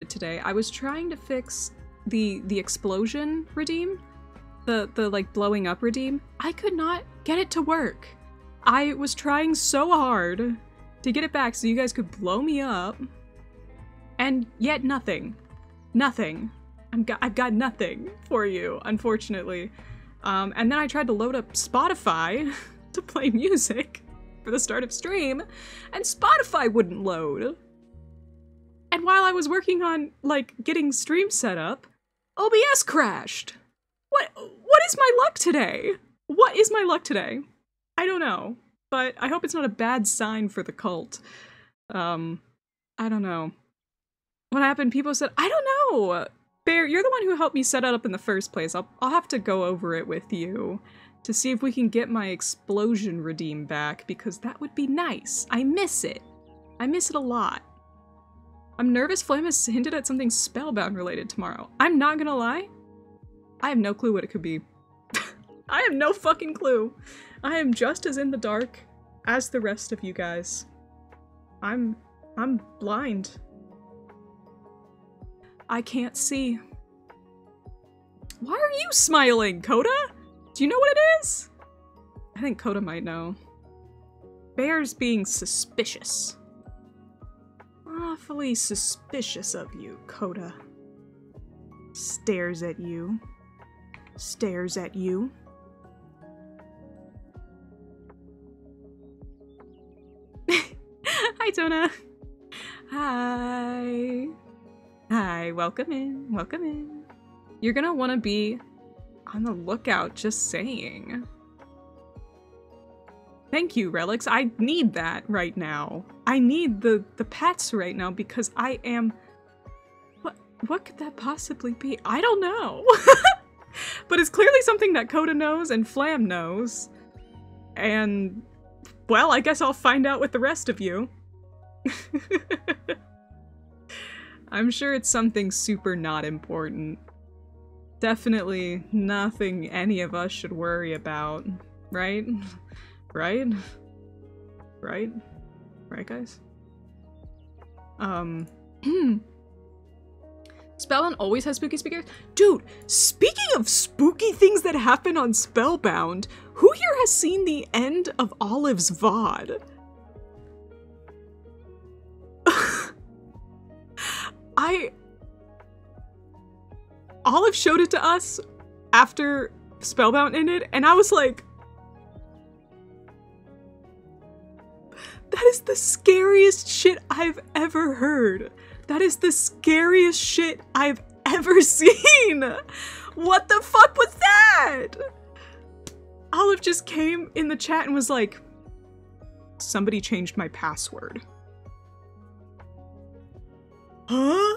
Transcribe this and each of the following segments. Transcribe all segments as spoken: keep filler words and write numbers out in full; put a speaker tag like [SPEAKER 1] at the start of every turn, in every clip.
[SPEAKER 1] today. I was trying to fix the the explosion redeem, the the like blowing up redeem. I could not get it to work. I was trying so hard to get it back so you guys could blow me up, and yet nothing, nothing. I'm got I've got nothing for you, unfortunately. Um, and then I tried to load up Spotify to play music for the start of stream, and Spotify wouldn't load. And while I was working on, like, getting stream set up, O B S crashed! What- what is my luck today? What is my luck today? I don't know, but I hope it's not a bad sign for the cult. Um, I don't know. What happened? People said, I don't know! Bear, you're the one who helped me set it up in the first place. I'll, I'll have to go over it with you to see if we can get my explosion redeem back, because that would be nice. I miss it. I miss it a lot. I'm nervous Flame has hinted at something Spellbound related tomorrow. I'm not gonna lie. I have no clue what it could be. I have no fucking clue. I am just as in the dark as the rest of you guys. I'm... I'm blind. I can't see. Why are you smiling, Coda? Do you know what it is? I think Coda might know. Bear's being suspicious. Awfully suspicious of you, Coda. Stares at you. Stares at you. Hi, Tona. Hi. Hi, welcome in, welcome in. You're gonna want to be on the lookout, just saying. Thank you, Relics. I need that right now. I need the, the pets right now because I am... What, what could that possibly be? I don't know. But it's clearly something that Coda knows and Flam knows. And, well, I guess I'll find out with the rest of you. I'm sure it's something super not important. Definitely nothing any of us should worry about, right? Right? Right? Right, guys? Um... Spellbound always has spooky speakers? Dude, speaking of spooky things that happen on Spellbound, who here has seen the end of Olive's V O D? I... Olive showed it to us after Spellbound ended, and I was like... That is the scariest shit I've ever heard. That is the scariest shit I've ever seen. What the fuck was that? Olive just came in the chat and was like, somebody changed my password. Huh?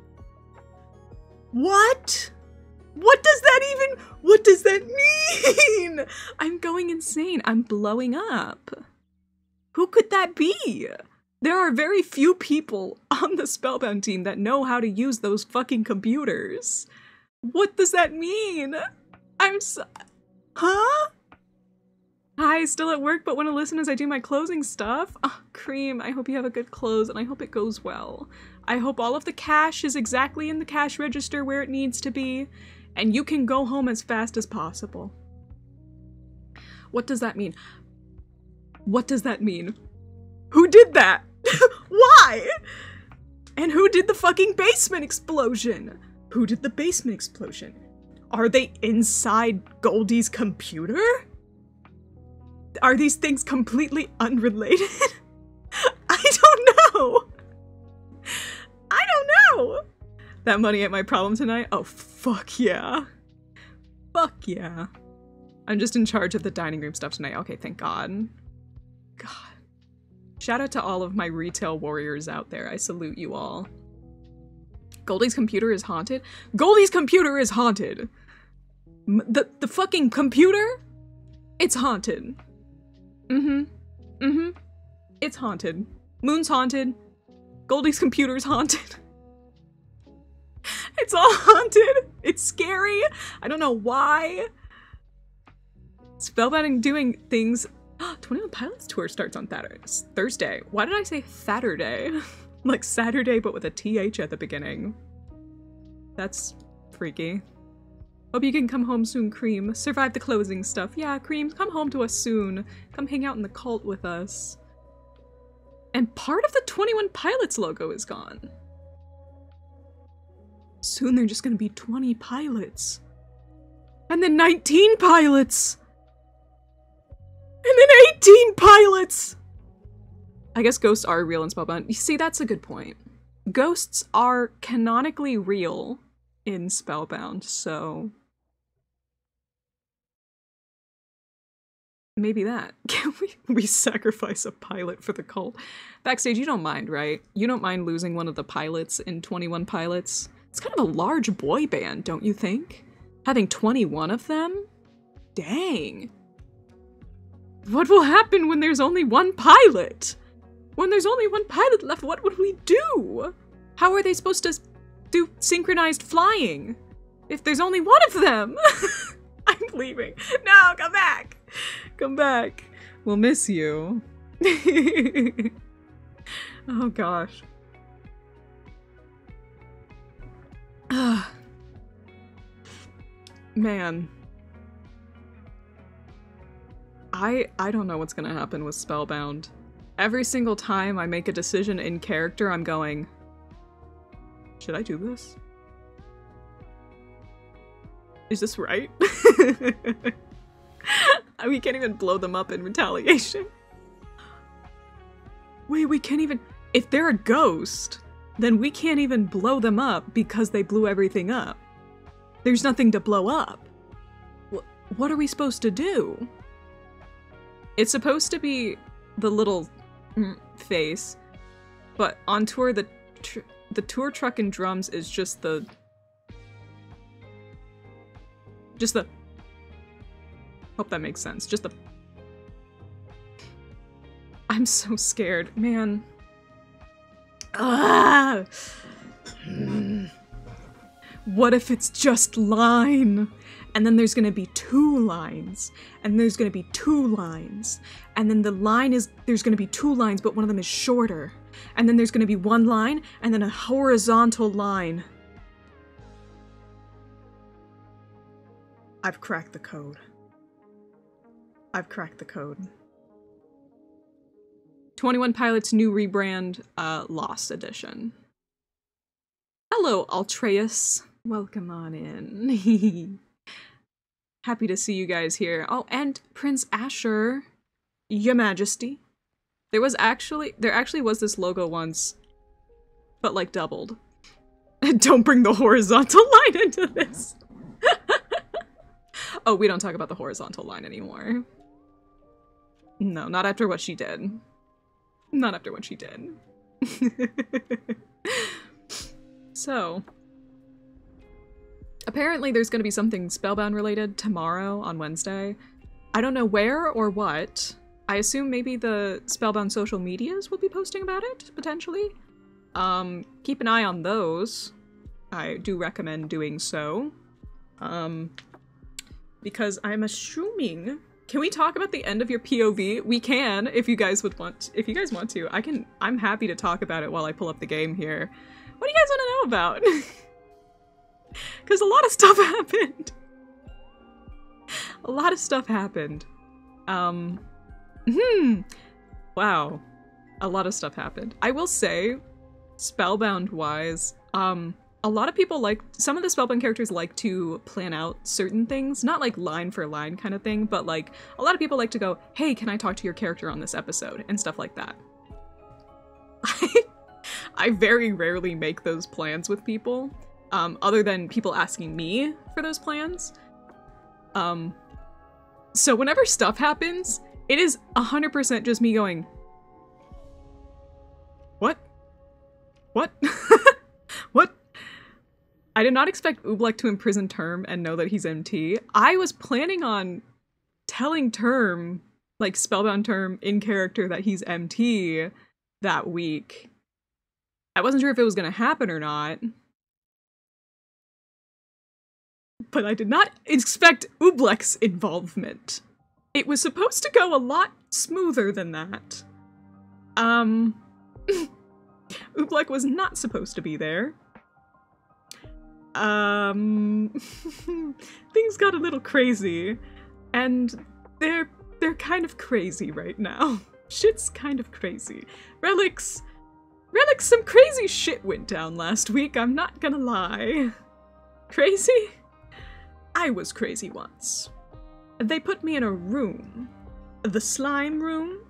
[SPEAKER 1] What? What does that even, what does that mean? I'm going insane. I'm blowing up. Who could that be? There are very few people on the Spellbound team that know how to use those fucking computers. What does that mean? I'm so- Huh? Hi, still at work, but want to listen as I do my closing stuff? Oh, Cream, I hope you have a good close, and I hope it goes well. I hope all of the cash is exactly in the cash register where it needs to be, and you can go home as fast as possible. What does that mean? What does that mean? Who did that? Why? And who did the fucking basement explosion? Who did the basement explosion? Are they inside Goldie's computer? Are these things completely unrelated? I don't know. I don't know. That money ain't my problem tonight? Oh, fuck yeah. Fuck yeah. I'm just in charge of the dining room stuff tonight. Okay, thank God. God. Shout out to all of my retail warriors out there. I salute you all. Goldie's computer is haunted? Goldie's computer is haunted! M the, the fucking computer? It's haunted. Mm-hmm. Mm-hmm. It's haunted. Moon's haunted. Goldie's computer's haunted. It's all haunted. It's scary. I don't know why. Spellbound doing things. twenty-one Pilots Tour starts on Thursday. Why did I say Saturday? Like Saturday, but with a T H at the beginning. That's freaky. Hope you can come home soon, Cream. Survive the closing stuff. Yeah, Cream, come home to us soon. Come hang out in the cult with us. And part of the twenty-one Pilots logo is gone. Soon they're just gonna be twenty pilots. And then nineteen pilots! And then eighteen pilots! I guess ghosts are real in Spellbound. You see, that's a good point. Ghosts are canonically real in Spellbound, so... maybe that. Can we, we sacrifice a pilot for the cult? Backstage, you don't mind, right? You don't mind losing one of the pilots in twenty-one Pilots? It's kind of a large boy band, don't you think? Having twenty-one of them? Dang. What will happen when there's only one pilot? When there's only one pilot left, what would we do? How are they supposed to do synchronized flying if there's only one of them? I'm leaving. No, come back. Come back. We'll miss you. Oh gosh. Man. I I don't know what's gonna happen with Spellbound. Every single time I make a decision in character, I'm going, should I do this? Is this right? We can't even blow them up in retaliation. Wait, we can't even- if they're a ghost, then we can't even blow them up because they blew everything up. There's nothing to blow up. Wh what are we supposed to do? It's supposed to be the little mm, face, but on tour the tr the tour truck and drums is just the just the hope that makes sense. Just the I'm so scared, man. Ah! What if it's just line? And then there's gonna be two lines, and there's gonna be two lines, and then the line is, there's gonna be two lines, but one of them is shorter. And then there's gonna be one line, and then a horizontal line. I've cracked the code. I've cracked the code. twenty-one Pilots new rebrand, uh, Lost Edition. Hello, Altreus. Welcome on in. Happy to see you guys here. Oh, and Prince Asher, Your Majesty. There was actually, there actually was this logo once, but like doubled. Don't bring the horizontal line into this. Oh, we don't talk about the horizontal line anymore. No, not after what she did. Not after what she did. So, apparently there's going to be something Spellbound related tomorrow on Wednesday. I don't know where or what. I assume maybe the Spellbound social medias will be posting about it, potentially. Um, keep an eye on those. I do recommend doing so. Um, because I'm assuming... Can we talk about the end of your P O V? We can, if you guys would want, if you guys want to. I can, I'm happy to talk about it while I pull up the game here. What do you guys want to know about? Because a lot of stuff happened. A lot of stuff happened. Um, hmm. Wow. A lot of stuff happened. I will say, Spellbound-wise, um, a lot of people like, some of the Spellbound characters like to plan out certain things, not like line for line kind of thing, but like, a lot of people like to go, hey, can I talk to your character on this episode? And stuff like that. I very rarely make those plans with people, um, other than people asking me for those plans. Um, so whenever stuff happens, it is one hundred percent just me going, what? What? What? I did not expect Oobleck to imprison Term and know that he's M T. I was planning on telling Term, like Spellbound Term in character, that he's M T that week. I wasn't sure if it was going to happen or not. But I did not expect Oobleck's involvement. It was supposed to go a lot smoother than that. Um... Oobleck was not supposed to be there. Um, things got a little crazy, and they're they're kind of crazy right now. Shit's kind of crazy. Relics, Relics, some crazy shit went down last week, I'm not gonna lie. Crazy? I was crazy once. They put me in a room. The slime room?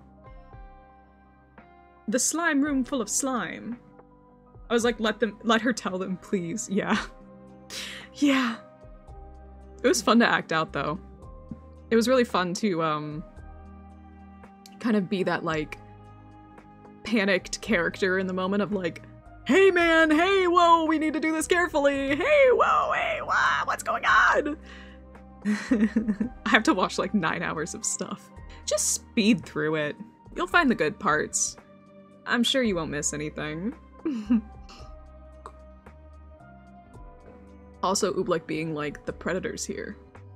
[SPEAKER 1] The slime room full of slime. I was like, let them- let her tell them, please. Yeah. Yeah. It was fun to act out, though. It was really fun to, um... kind of be that, like, panicked character in the moment of, like, hey man, hey, whoa, we need to do this carefully! Hey, whoa, hey, wow, what's going on? I have to watch, like, nine hours of stuff. Just speed through it. You'll find the good parts. I'm sure you won't miss anything. Also, Oobleck being, like, the predators here.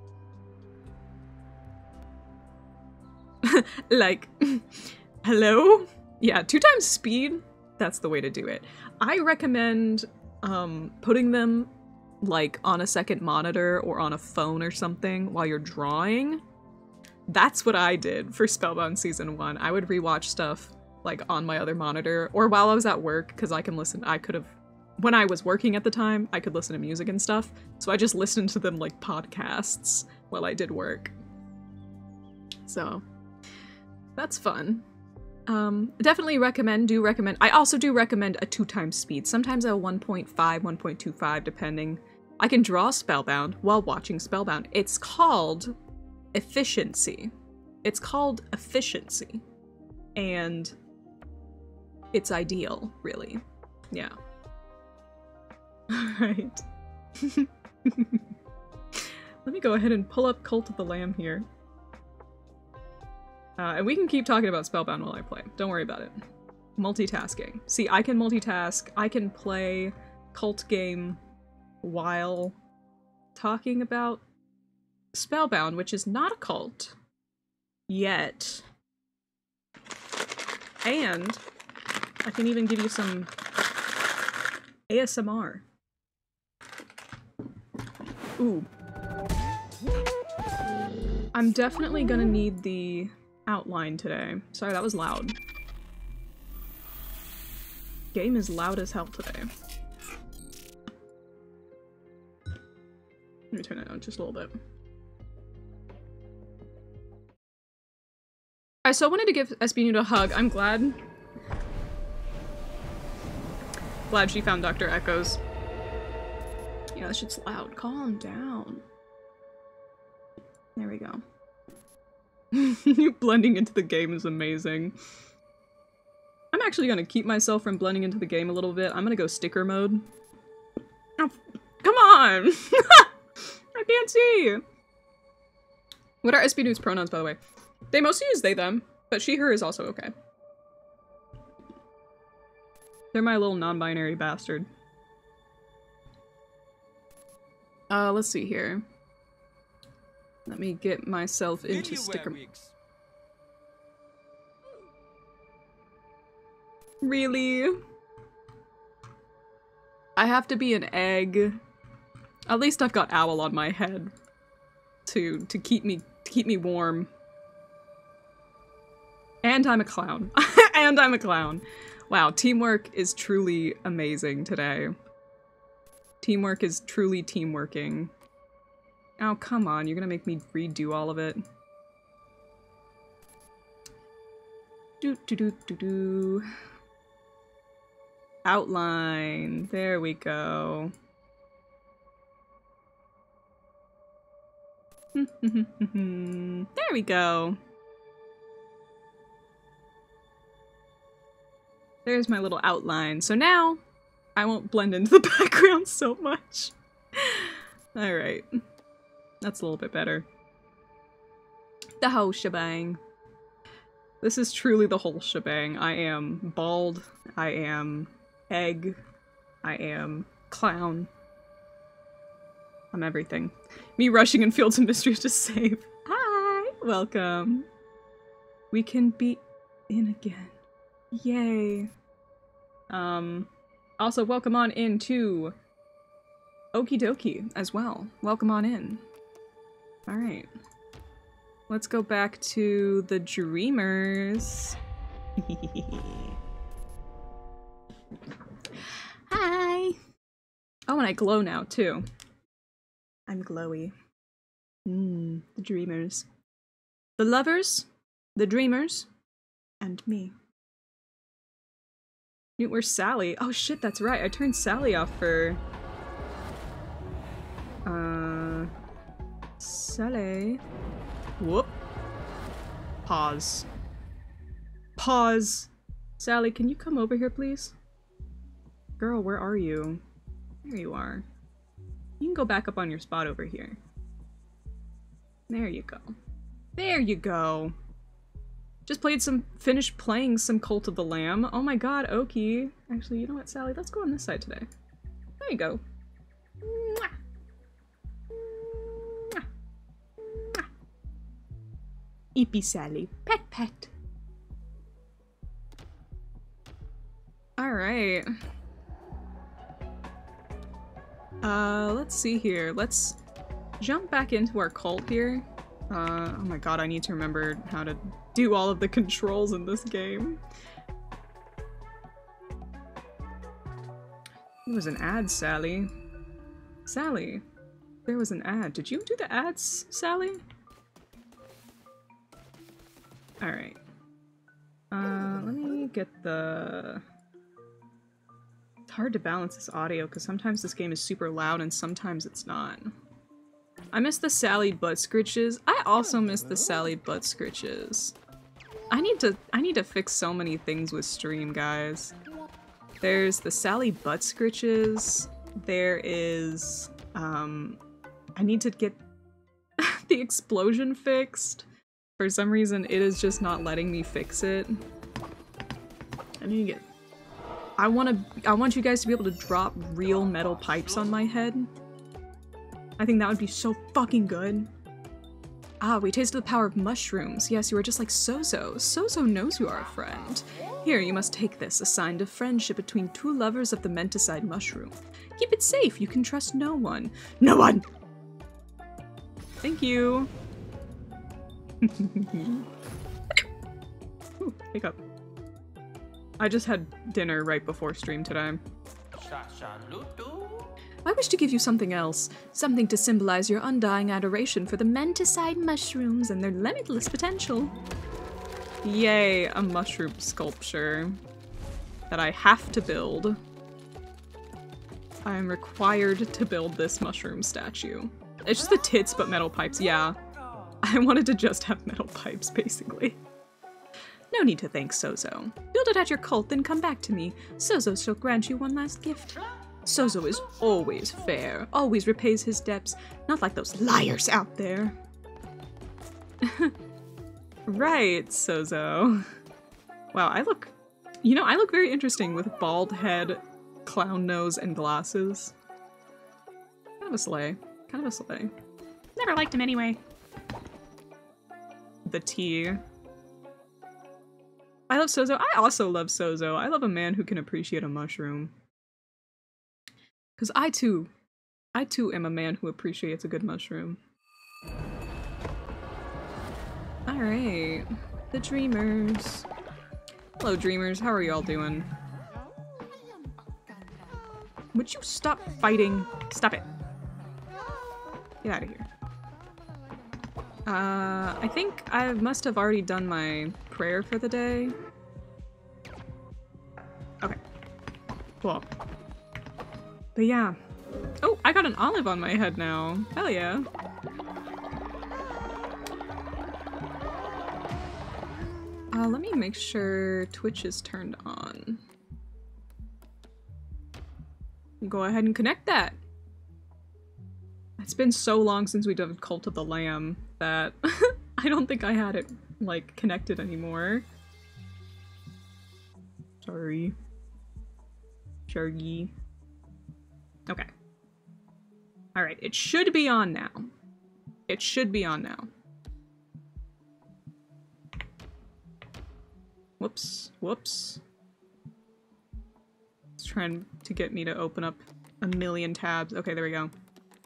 [SPEAKER 1] Like, hello? Yeah, two times speed, that's the way to do it. I recommend um, putting them, like, on a second monitor or on a phone or something while you're drawing. That's what I did for Spellbound Season one. I would rewatch stuff, like, on my other monitor, or while I was at work, because I can listen- I could have- when I was working at the time, I could listen to music and stuff, so I just listened to them like podcasts while I did work. So, that's fun. Um, definitely recommend, do recommend- I also do recommend a two times speed, sometimes a one point five, one point two five, depending. I can draw Spellbound while watching Spellbound. It's called efficiency. It's called efficiency. And it's ideal, really. Yeah. Alright. Let me go ahead and pull up Cult of the Lamb here. Uh, and we can keep talking about Spellbound while I play. Don't worry about it. Multitasking. See, I can multitask. I can play Cult game while talking about Spellbound, which is not a cult yet. And I can even give you some A S M R. Ooh. I'm definitely gonna need the outline today. Sorry, that was loud. Game is loud as hell today. Let me turn it down just a little bit. I so wanted to give S B Nude a hug. I'm glad. Glad she found Doctor Echoes. Yeah, that shit's loud. Calm down. There we go. You blending into the game is amazing. I'm actually gonna keep myself from blending into the game a little bit. I'm gonna go sticker mode. Oh, come on! I can't see! What are S B Nude's pronouns, by the way? They mostly use they, them, but she, her is also okay. They're my little non-binary bastard. Uh, let's see here. Let me get myself into sticker- Really? I have to be an egg. At least I've got owl on my head to to keep me to keep me warm. And I'm a clown. And I'm a clown. Wow, teamwork is truly amazing today. Teamwork is truly teamworking. Oh, come on, you're gonna make me redo all of it. Do do do do do. Outline. There we go. There we go. There's my little outline. So now, I won't blend into the background so much. Alright. That's a little bit better. The whole shebang. This is truly the whole shebang. I am bald. I am egg. I am clown. I'm everything. Me rushing in Fields of Mystery to save. Hi! Welcome. We can be in again. Yay. Um, also, welcome on into Okie Dokie as well. Welcome on in. Alright. Let's go back to the Dreamers. Hi! Oh, and I glow now, too. I'm glowy. Mmm, the Dreamers. The lovers, the Dreamers, and me. Where's Sally? Oh shit, that's right. I turned Sally off for... Uh... Sally... Whoop. Pause. Pause! Sally, can you come over here, please? Girl, where are you? There you are. You can go back up on your spot over here. There you go. There you go! Just played some- finished playing some Cult of the Lamb. Oh my god, Okie. Actually, you know what, Sally? Let's go on this side today. There you go. Mwah. Mwah. Mwah. Eepy Sally. Pet pet. Alright. Uh, let's see here. Let's jump back into our cult here. Uh, oh my god, I need to remember how to do all of the controls in this game. There was an ad, Sally. Sally, there was an ad. Did you do the ads, Sally? Alright. Uh, let me get the... It's hard to balance this audio because sometimes this game is super loud and sometimes it's not. I miss the Sally butt scritches. I also miss the Sally butt scritches. I need to I need to fix so many things with stream, guys. There's the Sally butt scritches. There is um I need to get the explosion fixed. For some reason it is just not letting me fix it. I need to get I want to I want you guys to be able to drop real metal pipes on my head. I think that would be so fucking good. Ah, we tasted the power of mushrooms. Yes, you are just like Sozo. Sozo knows you are a friend. Here, you must take this, a sign of friendship between two lovers of the menticide mushroom. Keep it safe, you can trust no one. No one! Thank you! Ooh, hiccup. I just had dinner right before stream today. I wish to give you something else, something to symbolize your undying adoration for the menticide mushrooms and their limitless potential. Yay, a mushroom sculpture that I have to build. I am required to build this mushroom statue. It's just the tits but metal pipes, yeah. I wanted to just have metal pipes, basically. No need to thank Sozo. Build it at your cult, then come back to me. Sozo shall grant you one last gift. Sozo is always fair, always repays his debts, not like those liars out there. Right, Sozo. Wow, I look... You know, I look very interesting with bald head, clown nose, and glasses. Kind of a slay. Kind of a slay. Never liked him anyway. The tea. I love Sozo. I also love Sozo. I love a man who can appreciate a mushroom. Because I too, I too am a man who appreciates a good mushroom. Alright, the Dreamers. Hello Dreamers, how are y'all doing? Would you stop fighting? Stop it. Get out of here. Uh, I think I must have already done my prayer for the day. Okay. Cool. But yeah. Oh, I got an olive on my head now. Hell yeah. Uh, let me make sure Twitch is turned on. Go ahead and connect that. It's been so long since we did Cult of the Lamb that I don't think I had it, like, connected anymore. Sorry. Sorry. Okay. Alright, it should be on now. It should be on now. Whoops. Whoops. trying to get me to open up a million tabs. Okay, there we go.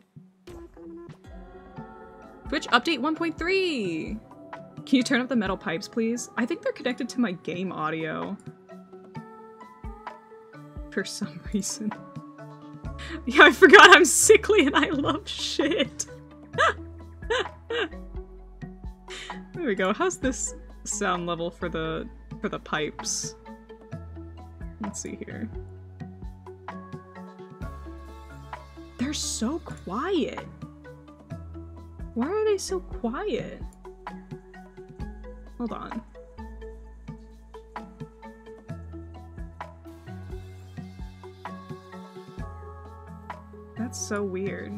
[SPEAKER 1] Twitch update one point three! Can you turn up the metal pipes, please? I think they're connected to my game audio. For some reason. Yeah, I forgot I'm sickly and I love shit. There we go. How's this sound level for the for the pipes? Let's see here. They're so quiet. Why are they so quiet? Hold on. That's so weird.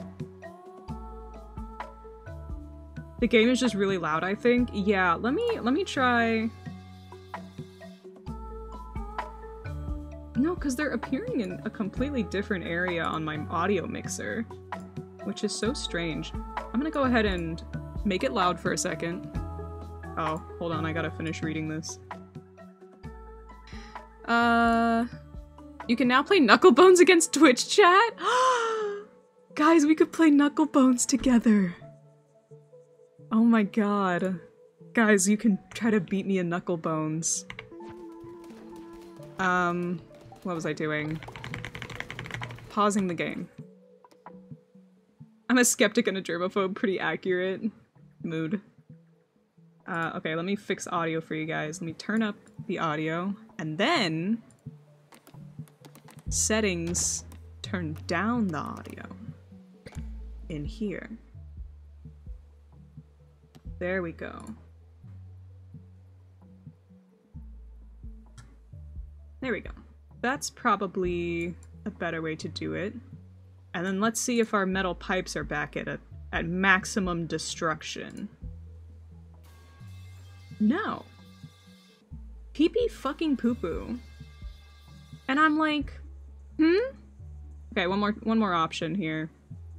[SPEAKER 1] The game is just really loud, I think. Yeah, let me let me try. No, because they're appearing in a completely different area on my audio mixer, which is so strange. I'm gonna go ahead and make it loud for a second. Oh, hold on, I gotta finish reading this. Uh, you can now play Knucklebones against Twitch chat? Guys, we could play Knucklebones together. Oh my god. Guys, you can try to beat me in Knucklebones. Um, what was I doing? Pausing the game. I'm a skeptic and a germaphobe, pretty accurate. Mood. Uh, okay, let me fix audio for you guys. Let me turn up the audio, and then settings, turn down the audio in here. There we go. There we go. That's probably a better way to do it. And then let's see if our metal pipes are back at a, at maximum destruction. No. Pee-pee fucking poo-poo. And I'm like, hmm? Okay, one more one more option here.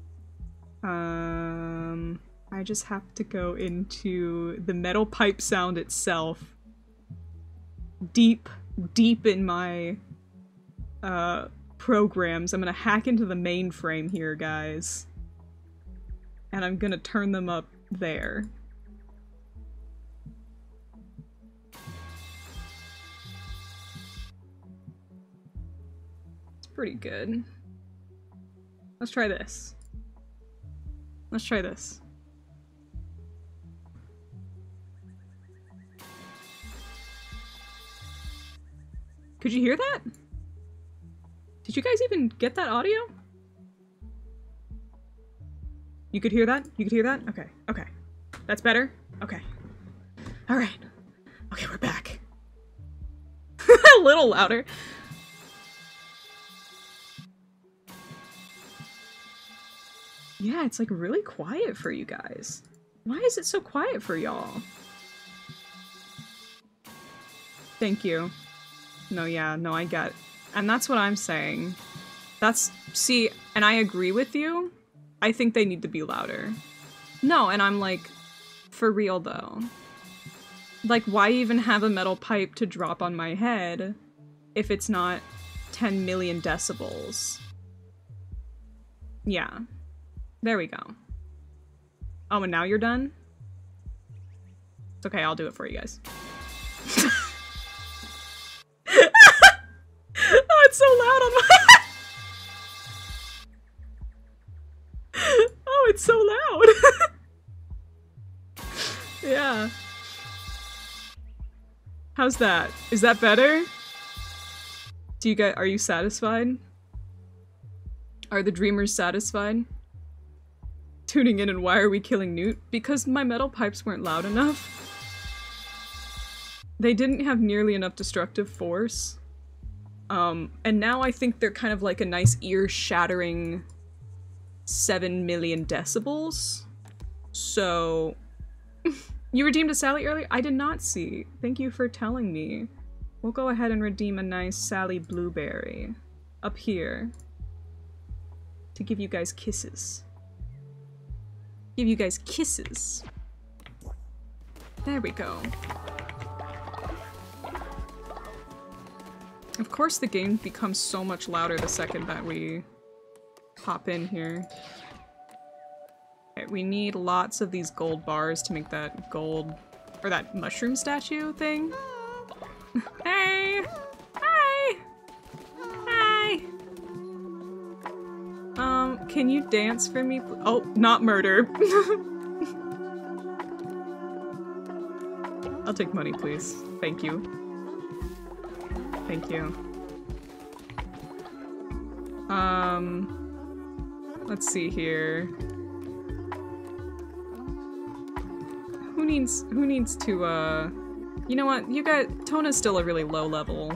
[SPEAKER 1] Um I just have to go into the metal pipe sound itself. Deep, deep in my uh programs. I'm gonna hack into the mainframe here, guys. And I'm gonna turn them up there. It's pretty good. Let's try this. Let's try this. Could you hear that? Did you guys even get that audio? You could hear that? You could hear that? Okay, okay. That's better? Okay. Alright. Okay, we're back. A little louder. Yeah, it's like really quiet for you guys. Why is it so quiet for y'all? Thank you. No, yeah, no, I get. And that's what I'm saying. That's, see, and I agree with you. I think they need to be louder. No, and I'm like, for real though. Like, why even have a metal pipe to drop on my head if it's not ten million decibels? Yeah. There we go. Oh, and now you're done? It's okay, I'll do it for you guys. Oh, it's so loud on my... Oh, it's so loud. Yeah. How's that? Is that better? Do you get- are you satisfied? Are the dreamers satisfied? Tuning in and why are we killing Newt? Because my metal pipes weren't loud enough. They didn't have nearly enough destructive force. Um, and now I think they're kind of like a nice ear-shattering seven million decibels. So... You redeemed a Sally earlier? I did not see. Thank you for telling me. We'll go ahead and redeem a nice Sally Blueberry. Up here. To give you guys kisses. Give you guys kisses. There we go. Of course the game becomes so much louder the second that we pop in here. Okay, we need lots of these gold bars to make that gold, or that mushroom statue thing. Hey! Hi! Hi! Um, can you dance for me? Oh, not murder. I'll take money, please. Thank you. Thank you. Um, let's see here. Who needs, who needs to, uh, you know what? You got, Tona's still a really low level.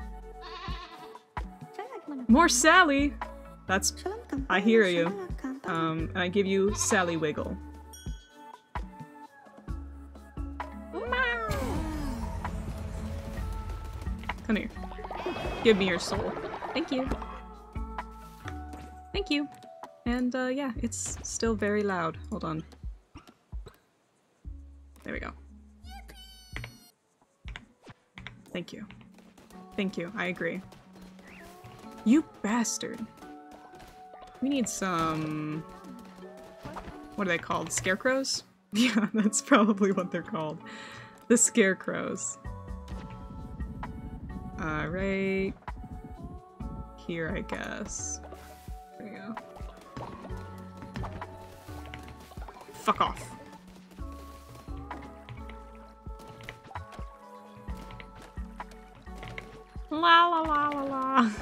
[SPEAKER 1] More Sally! That's, I hear you. Um, and I give you Sally Wiggle. Come here. Give me your soul. Thank you. Thank you. And, uh, yeah, it's still very loud. Hold on. There we go. Thank you. Thank you. I agree. You bastard. We need some... What are they called? Scarecrows? Yeah, that's probably what they're called. The scarecrows. Uh, right here, I guess. There we go. Fuck off. La la la la la.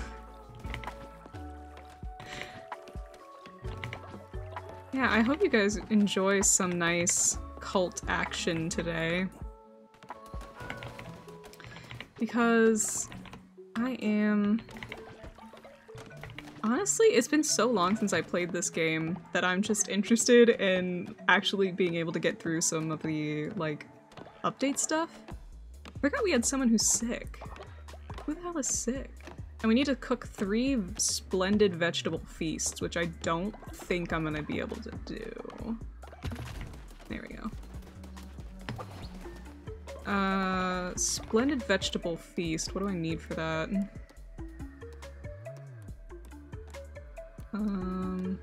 [SPEAKER 1] Yeah, I hope you guys enjoy some nice cult action today. Because I am... Honestly, it's been so long since I played this game that I'm just interested in actually being able to get through some of the, like, update stuff. I forgot we had someone who's sick. Who the hell is sick? And we need to cook three splendid vegetable feasts, which I don't think I'm gonna be able to do. There we go. Uh, splendid vegetable feast. What do I need for that? Um,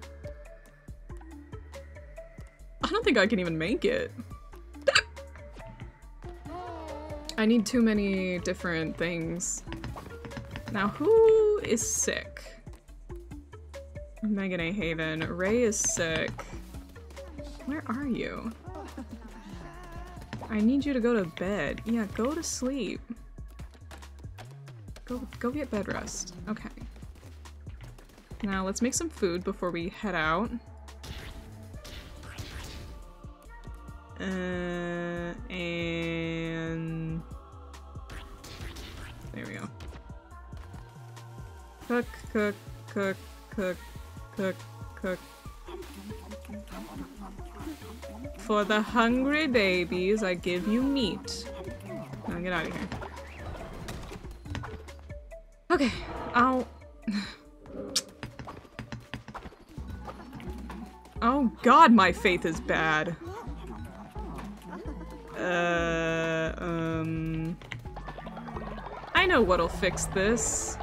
[SPEAKER 1] I don't think I can even make it. I need too many different things. Now, who is sick? Megan A. Haven. Ray is sick. Where are you? I need you to go to bed. Yeah, go to sleep. Go, go get bed rest. Okay. Now let's make some food before we head out. Uh, and... There we go. Cook, cook, cook, cook, cook, cook. For the hungry babies, I give you meat. Now get out of here. Okay, I'll... Oh god, my faith is bad. Uh, um... I know what'll fix this.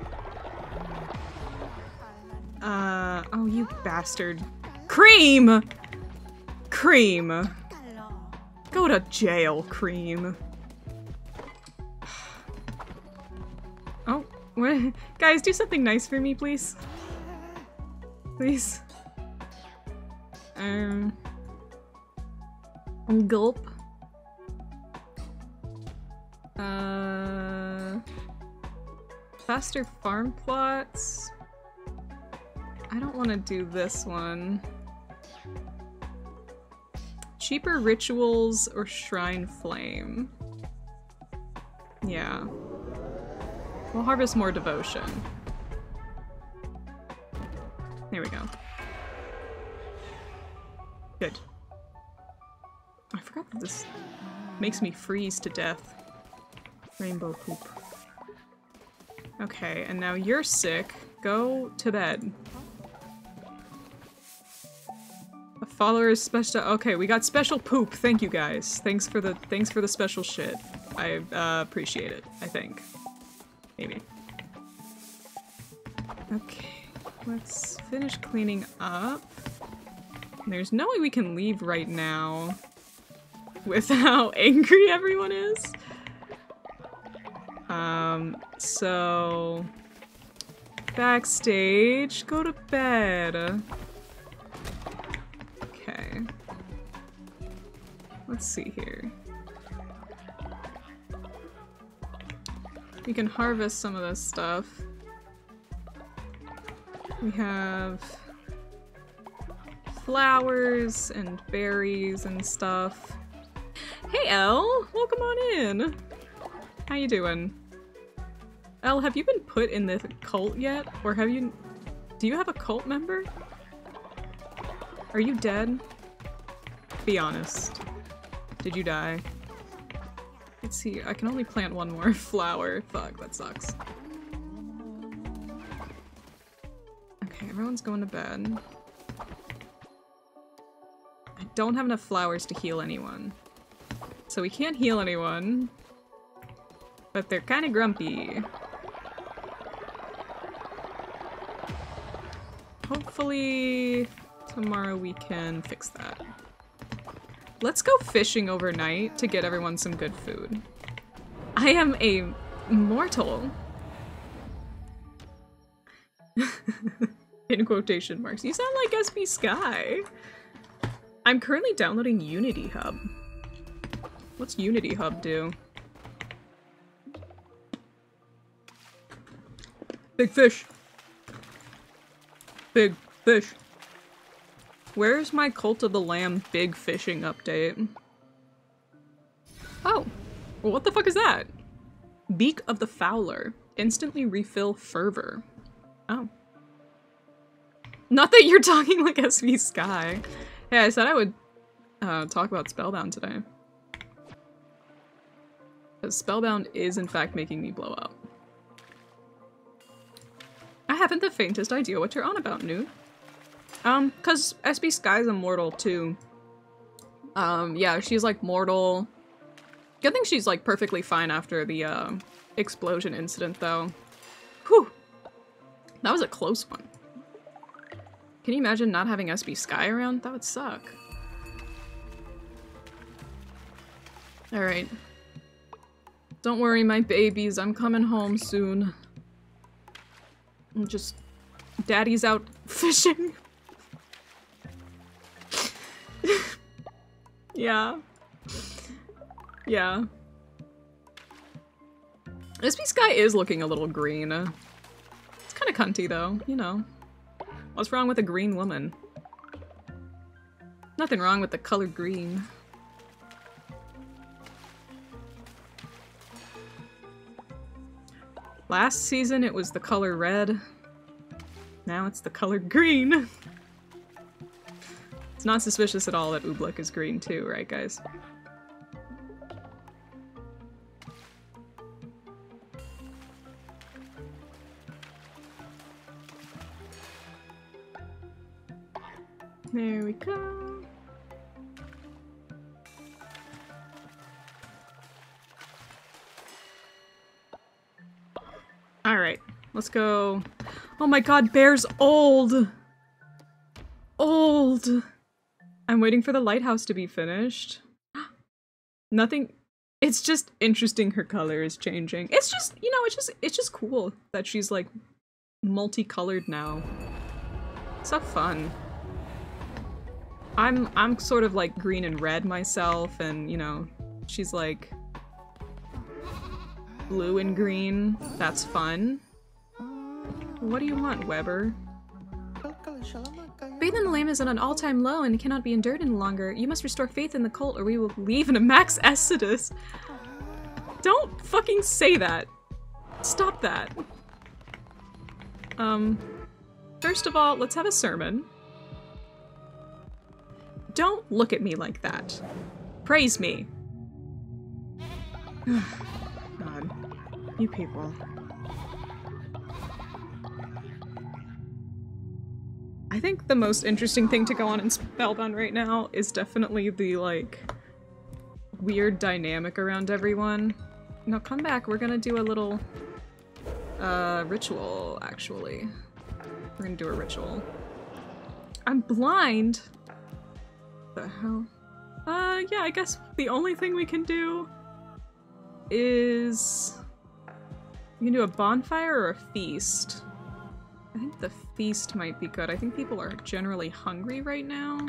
[SPEAKER 1] Uh, oh you bastard. Cream! Cream! Go to jail, Cream. Oh, what? Guys, do something nice for me, please. Please. Um... Gulp. Uh... Faster farm plots? I don't want to do this one. Cheaper rituals or shrine flame? Yeah. We'll harvest more devotion. There we go. Good. I forgot that this makes me freeze to death. Rainbow poop. Okay, and now you're sick. Go to bed. A follower is special. Okay, we got special poop. Thank you guys. Thanks for the thanks for the special shit. I uh, appreciate it. I think. Maybe. Okay, let's finish cleaning up. There's no way we can leave right now with how angry everyone is. Um, so... Backstage, go to bed. Okay. Let's see here. We can harvest some of this stuff. We have flowers and berries and stuff. Hey Elle, welcome on in. How you doing? Elle, have you been put in the cult yet? Or have you- do you have a cult member? Are you dead? Be honest. Did you die? Let's see, I can only plant one more flower. Fuck, that sucks. Okay, everyone's going to bed. I don't have enough flowers to heal anyone. So we can't heal anyone. But they're kind of grumpy. Hopefully tomorrow we can fix that. Let's go fishing overnight to get everyone some good food. I am a mortal. In quotation marks. You sound like S B Sky. I'm currently downloading Unity Hub. What's Unity Hub do? Big fish. Big fish. Where's my Cult of the Lamb big fishing update? Oh. Well, what the fuck is that? Beak of the Fowler. Instantly refill fervor. Oh. Not that you're talking like S V Sky. Hey, I said I would uh, talk about Spellbound today. Because Spellbound is in fact making me blow up. I haven't the faintest idea what you're on about, Newt. Um, cause S B Sky's immortal too. Um, yeah, she's like mortal. Good thing she's like perfectly fine after the uh, explosion incident though. Whew. That was a close one. Can you imagine not having S B Sky around? That would suck. Alright. Don't worry, my babies, I'm coming home soon. I'm just... Daddy's out fishing. Yeah. Yeah. S B Sky is looking a little green. It's kind of cunty though, you know. What's wrong with a green woman? Nothing wrong with the color green. Last season it was the color red. Now it's the color green. It's not suspicious at all that Oobleck is green too, right guys? There we go. Alright, let's go. Oh my god, Bear's old! Old! I'm waiting for the lighthouse to be finished. Nothing- it's just interesting her color is changing. It's just, you know, it's just- it's just cool that she's like multicolored now. So fun. I'm- I'm sort of like green and red myself, and you know, she's like blue and green. That's fun. What do you want, Weber? Faith in the Lamb is at an all-time low and cannot be endured any longer. You must restore faith in the cult or we will leave in a max exodus. Don't fucking say that. Stop that. Um, first of all, let's have a sermon. Don't look at me like that. Praise me. God. You people. I think the most interesting thing to go on in Spellbound right now is definitely the, like, weird dynamic around everyone. Now come back, we're gonna do a little, uh, ritual, actually. We're gonna do a ritual. I'm blind? What the hell? Uh, yeah, I guess the only thing we can do is... We can do a bonfire or a feast. I think the feast might be good. I think people are generally hungry right now.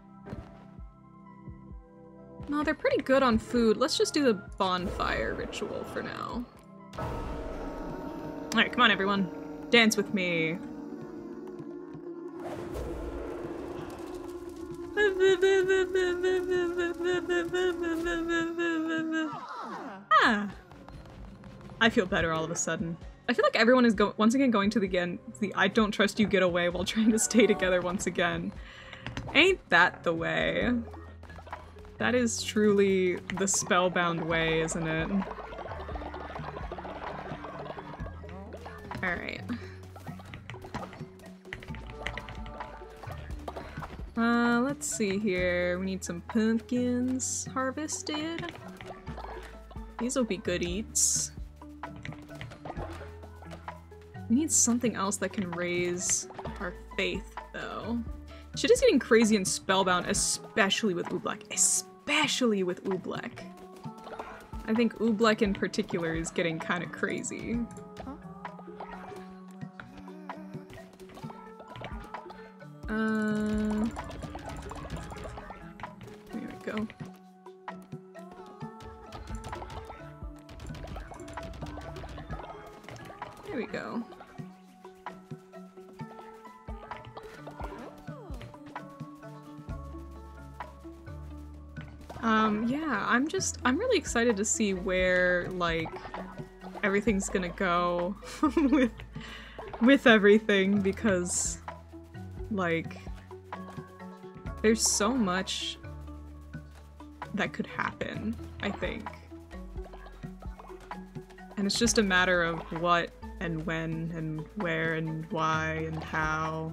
[SPEAKER 1] No, they're pretty good on food. Let's just do the bonfire ritual for now. Alright, come on everyone. Dance with me. Ah. I feel better all of a sudden. I feel like everyone is go once again going to the again the I don't trust you getaway while trying to stay together once again. Ain't that the way? That is truly the spellbound way, isn't it? Alright. Uh, let's see here. We need some pumpkins harvested. These will be good eats. We need something else that can raise our faith, though. Shit is getting crazy and spellbound, especially with Oobleck. Especially with Oobleck. I think Oobleck in particular is getting kind of crazy. Uh, there we go. There we go. Um, yeah, I'm just, I'm really excited to see where, like, everything's gonna go with, with everything, because, like, there's so much that could happen, I think. And it's just a matter of what and when and where and why and how.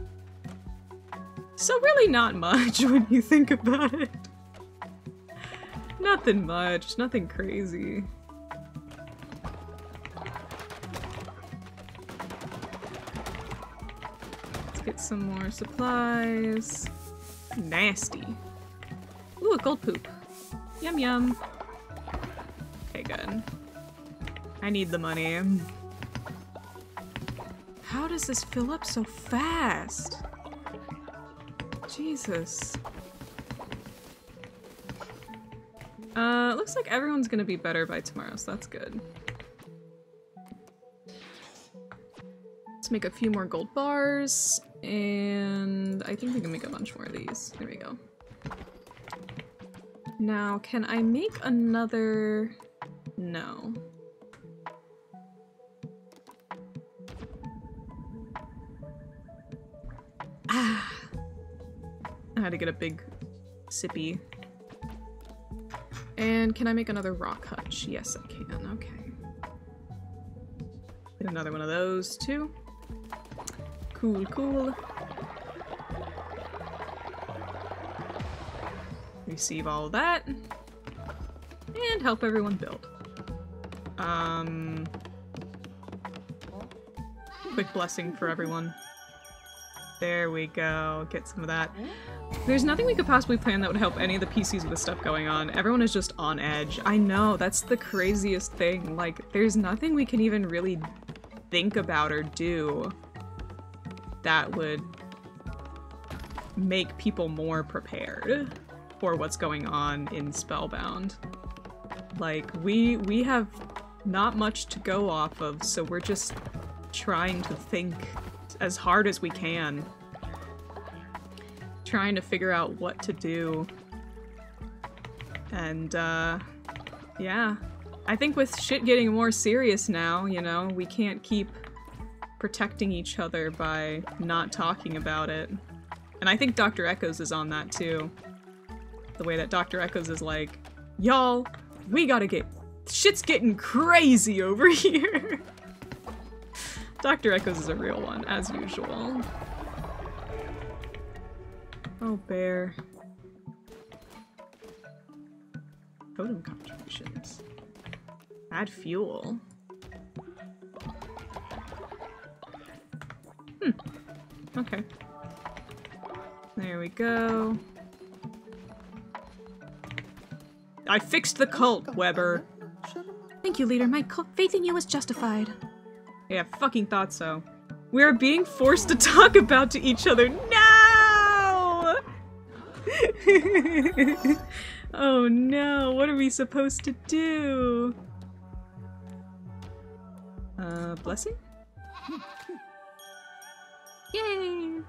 [SPEAKER 1] So really not much when you think about it. Nothing much, nothing crazy. Let's get some more supplies. Nasty. Ooh, a gold poop. Yum yum. Okay, good. I need the money. How does this fill up so fast? Jesus. Uh, looks like everyone's gonna be better by tomorrow, so that's good. Let's make a few more gold bars, and I think we can make a bunch more of these. There we go. Now, can I make another... No. Ah! I had to get a big sippy. And can I make another rock hutch? Yes, I can. Okay. Get another one of those, too. Cool, cool. Receive all of that. And help everyone build. Um... Quick blessing for everyone. There we go. Get some of that. There's nothing we could possibly plan that would help any of the P Cs with the stuff going on. Everyone is just on edge. I know, that's the craziest thing. Like, there's nothing we can even really think about or do that would make people more prepared for what's going on in Spellbound. Like, we we have not much to go off of, so we're just trying to think as hard as we can. Trying to figure out what to do. And, uh, yeah. I think with shit getting more serious now, you know, we can't keep protecting each other by not talking about it. And I think Doctor Echoes is on that too. The way that Doctor Echoes is like, y'all, we gotta get- shit's getting crazy over here! Doctor Echoes is a real one, as usual. Oh, bear. Totem contributions. Add fuel. Hmm. Okay. There we go. I fixed the cult, Weber.
[SPEAKER 2] Thank you, leader. My faith in you was justified.
[SPEAKER 1] Yeah, fucking thought so. We are being forced to talk about to each other. No! Oh no, what are we supposed to do? Uh, blessing? Yay!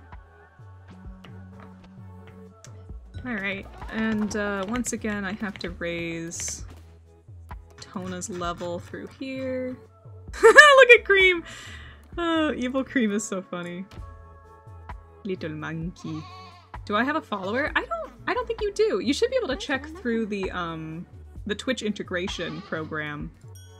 [SPEAKER 1] Alright, and uh, once again I have to raise Tona's level through here. Look at Cream! Oh, evil Cream is so funny. Little monkey. Do I have a follower? I don't I don't think you do. You should be able to check through the um the Twitch integration program.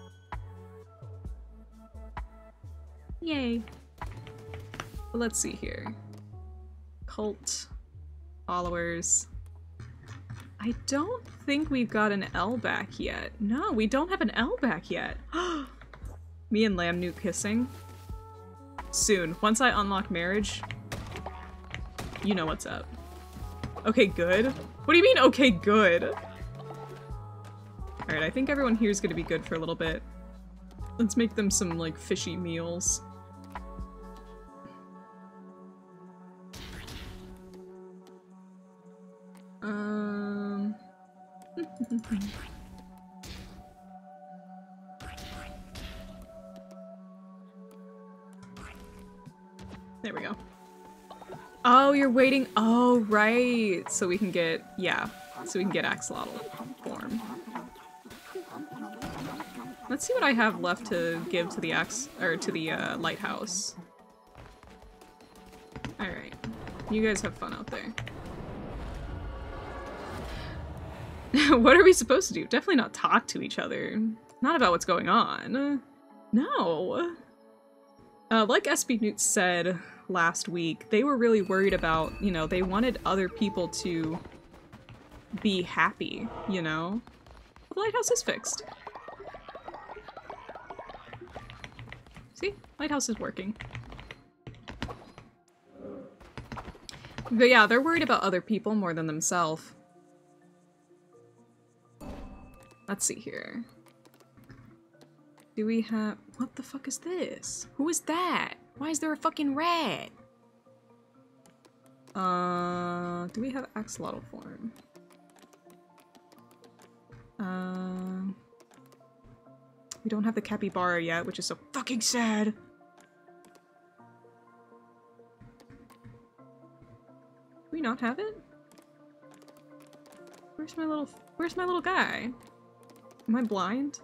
[SPEAKER 1] Yay. Well, let's see here. Cult followers. I don't think we've got an L back yet. No, we don't have an L back yet. Me and Lamb Newt kissing. Soon. Once I unlock marriage, you know what's up. Okay, good? What do you mean, okay, good? Alright, I think everyone here is gonna be good for a little bit. Let's make them some, like, fishy meals. Um... There we go. Oh, you're waiting. Oh, right. So we can get, yeah. So we can get axolotl form. Let's see what I have left to give to the ax or to the uh, lighthouse. All right, you guys have fun out there. What are we supposed to do? Definitely not talk to each other. Not about what's going on. No. Uh, like S B Newt said last week, they were really worried about, you know, they wanted other people to be happy, you know? The lighthouse is fixed. See? Lighthouse is working. But yeah, they're worried about other people more than themselves. Let's see here. Do we have- what the fuck is this? Who is that? Why is there a fucking rat? Uh, do we have axolotl form? Um, uh, we don't have the capybara yet, which is so fucking sad. Do we not have it? Where's my little- where's my little guy? Am I blind?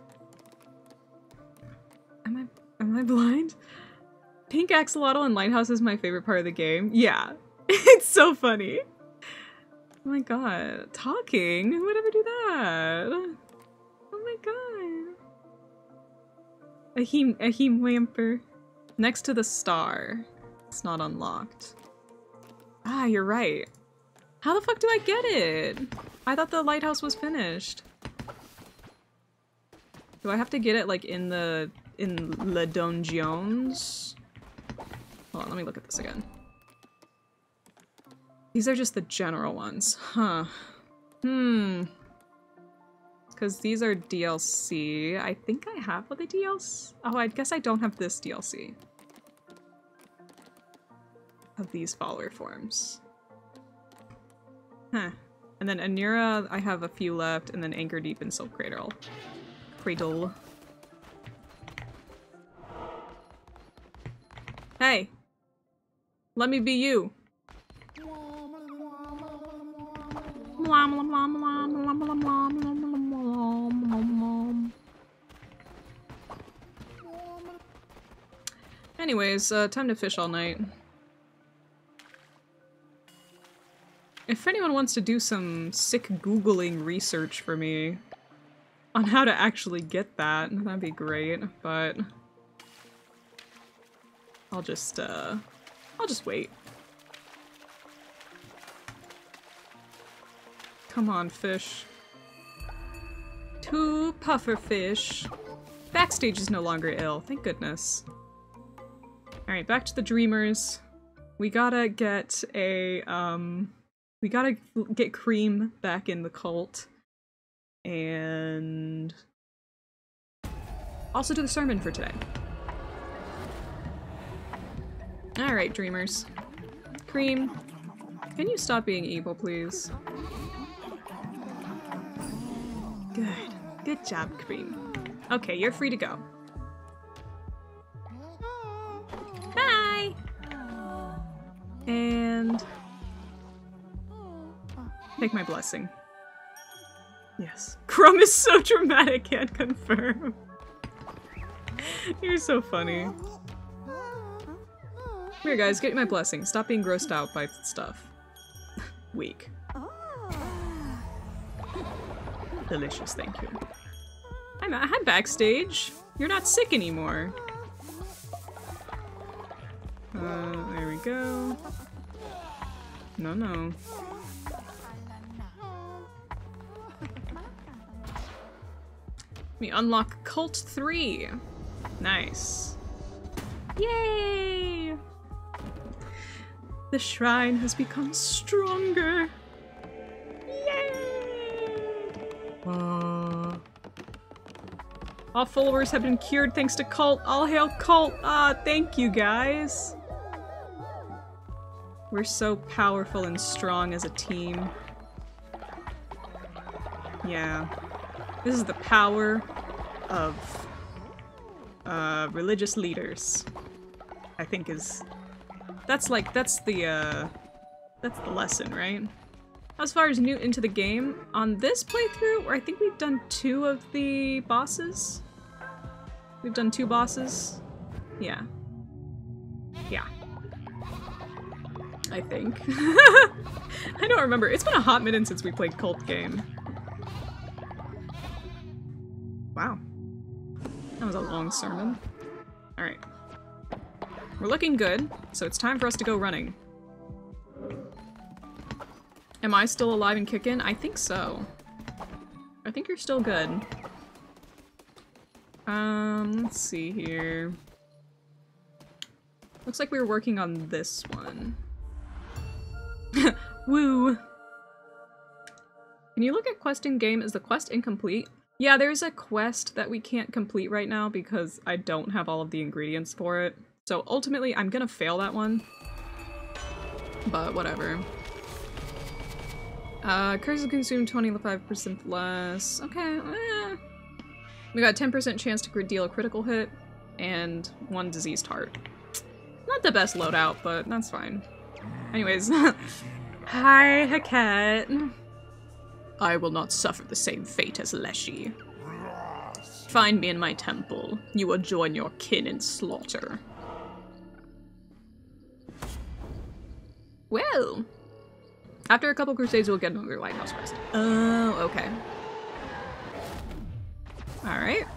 [SPEAKER 1] Am I- am I blind? Pink axolotl and lighthouse is my favorite part of the game. Yeah. It's so funny. Oh my god. Talking? Who would ever do that? Oh my god. Ahim- Ahim Wamper. Next to the star. It's not unlocked. Ah, you're right. How the fuck do I get it? I thought the lighthouse was finished. Do I have to get it like in the in Le Donjons? Hold on, let me look at this again. These are just the general ones, huh? Hmm. Because these are D L C. I think I have the D L C. Oh, I guess I don't have this D L C of these follower forms. Huh. And then Anura, I have a few left, and then Anchor Deep and Silk Cradle. Cradle. Hey! Let me be you! Anyways, uh, time to fish all night. If anyone wants to do some sick Googling research for me on how to actually get that, that'd be great, but I'll just, uh, I'll just wait. Come on, fish. Two puffer fish. Backstage is no longer ill, thank goodness. Alright, back to the Dreamers. We gotta get a, um... We gotta get Cream back in the cult. And... also do the sermon for today. Alright, dreamers. Cream, can you stop being evil, please? Good. Good job, Cream. Okay, you're free to go. Bye! And... take my blessing. Yes. Crumb is so dramatic, can't confirm. You're so funny. Come here, guys, get my blessing. Stop being grossed out by stuff. Weak. Delicious, thank you. I'm, I'm backstage. You're not sick anymore. Uh, there we go. No, no. We unlock Cult three. Nice. Yay! The shrine has become stronger. Yay! Uh. All followers have been cured thanks to Cult. All hail Cult. Ah, thank you guys. We're so powerful and strong as a team. Yeah. This is the power of uh, religious leaders, I think is... That's like, that's the, uh, that's the lesson, right? As far as new into the game, on this playthrough, where I think we've done two of the bosses. We've done two bosses. Yeah. Yeah. I think. I don't remember. It's been a hot minute since we played Cult game. Wow. That was a long sermon. Alright. We're looking good, so it's time for us to go running. Am I still alive and kicking? I think so. I think you're still good. Um, let's see here. Looks like we were working on this one. Woo! Can you look at quest in game? Is the quest incomplete? Yeah, there's a quest that we can't complete right now because I don't have all of the ingredients for it. So ultimately, I'm gonna fail that one. But whatever. Uh, curses consume twenty-five percent less. Okay, eh. We got a ten percent chance to deal a critical hit, and one diseased heart. Not the best loadout, but that's fine. Anyways. Hi, Heket. I will not suffer the same fate as Leshy. Find me in my temple. You will join your kin in slaughter. Well, after a couple crusades, we'll get another lighthouse quest. Oh, okay. Alright.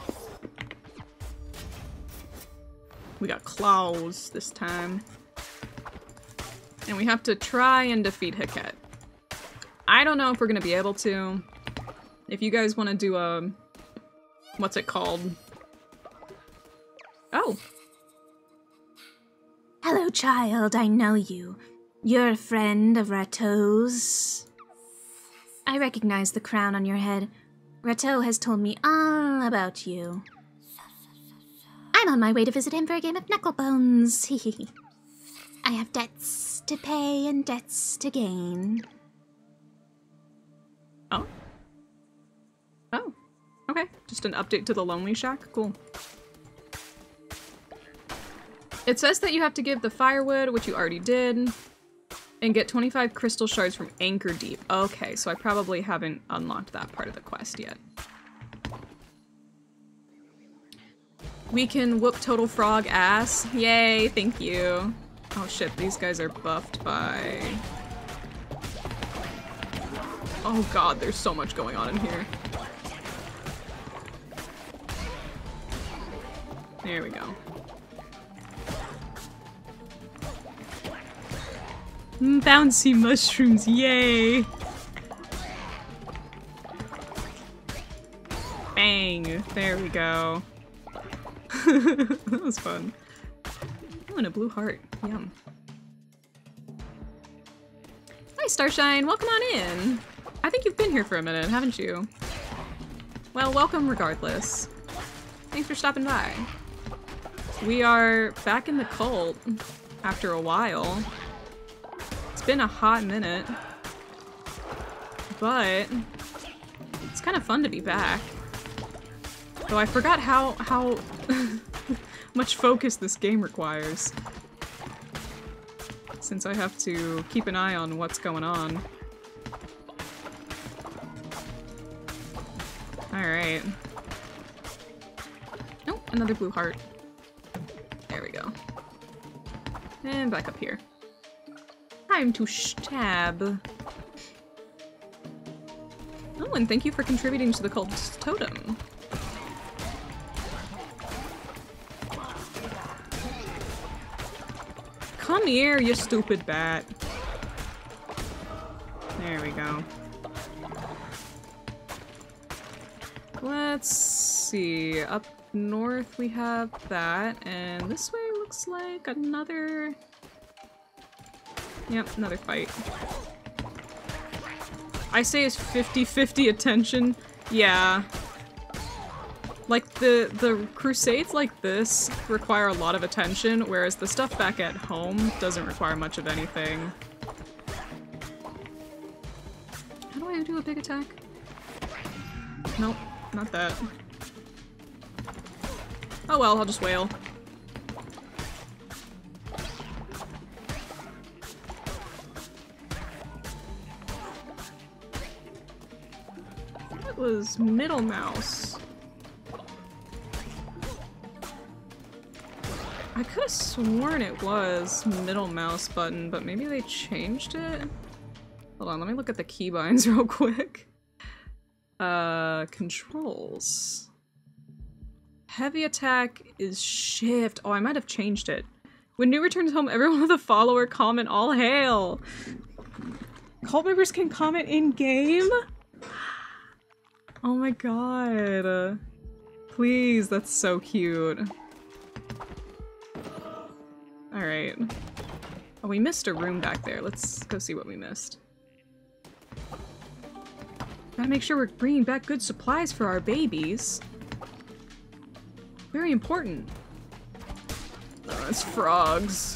[SPEAKER 1] We got claws this time. And we have to try and defeat Heket. I don't know if we're gonna be able to. If you guys want to do a... what's it called? Oh.
[SPEAKER 2] Hello, child. I know you. You're a friend of Rateau's. I recognize the crown on your head. Rateau has told me all about you. I'm on my way to visit him for a game of knucklebones. Hehe. I have debts to pay and debts to gain.
[SPEAKER 1] Oh. Oh. Okay. Just an update to the Lonely Shack? Cool. It says that you have to give the firewood, which you already did, and get twenty-five crystal shards from Anchor Deep. Okay, so I probably haven't unlocked that part of the quest yet. We can whoop Total Frog ass. Yay, thank you. Oh shit, these guys are buffed by... Oh god, there's so much going on in here. There we go. Mm, bouncy mushrooms, yay! Bang! There we go. That was fun. Oh, and a blue heart. Yum. Hi, Starshine. Welcome on in. I think you've been here for a minute, haven't you? Well, welcome regardless. Thanks for stopping by. We are back in the cult after a while. It's been a hot minute. But it's kind of fun to be back. Though I forgot how, how much focus this game requires. Since I have to keep an eye on what's going on. Alright. Nope, another blue heart. There we go. And back up here. Time to stab. Oh, and thank you for contributing to the cult's totem. Come here, you stupid bat. There we go. Let's see. Up north we have that, and this way looks like another... Yep, another fight. I say it's fifty fifty attention. Yeah. Like, the, the crusades like this require a lot of attention, whereas the stuff back at home doesn't require much of anything. How do I do a big attack? Nope, not that. Oh well, I'll just wail. That was Middle Mouse. I could have sworn it was middle mouse button, but maybe they changed it? Hold on, let me look at the keybinds real quick. Uh, controls. Heavy attack is shift. Oh, I might have changed it. When New returns home, everyone with a follower comment all hail. Cult members can comment in-game? Oh my god. Please, that's so cute. Alright. Oh, we missed a room back there. Let's go see what we missed. Gotta make sure we're bringing back good supplies for our babies. Very important. Oh, it's frogs.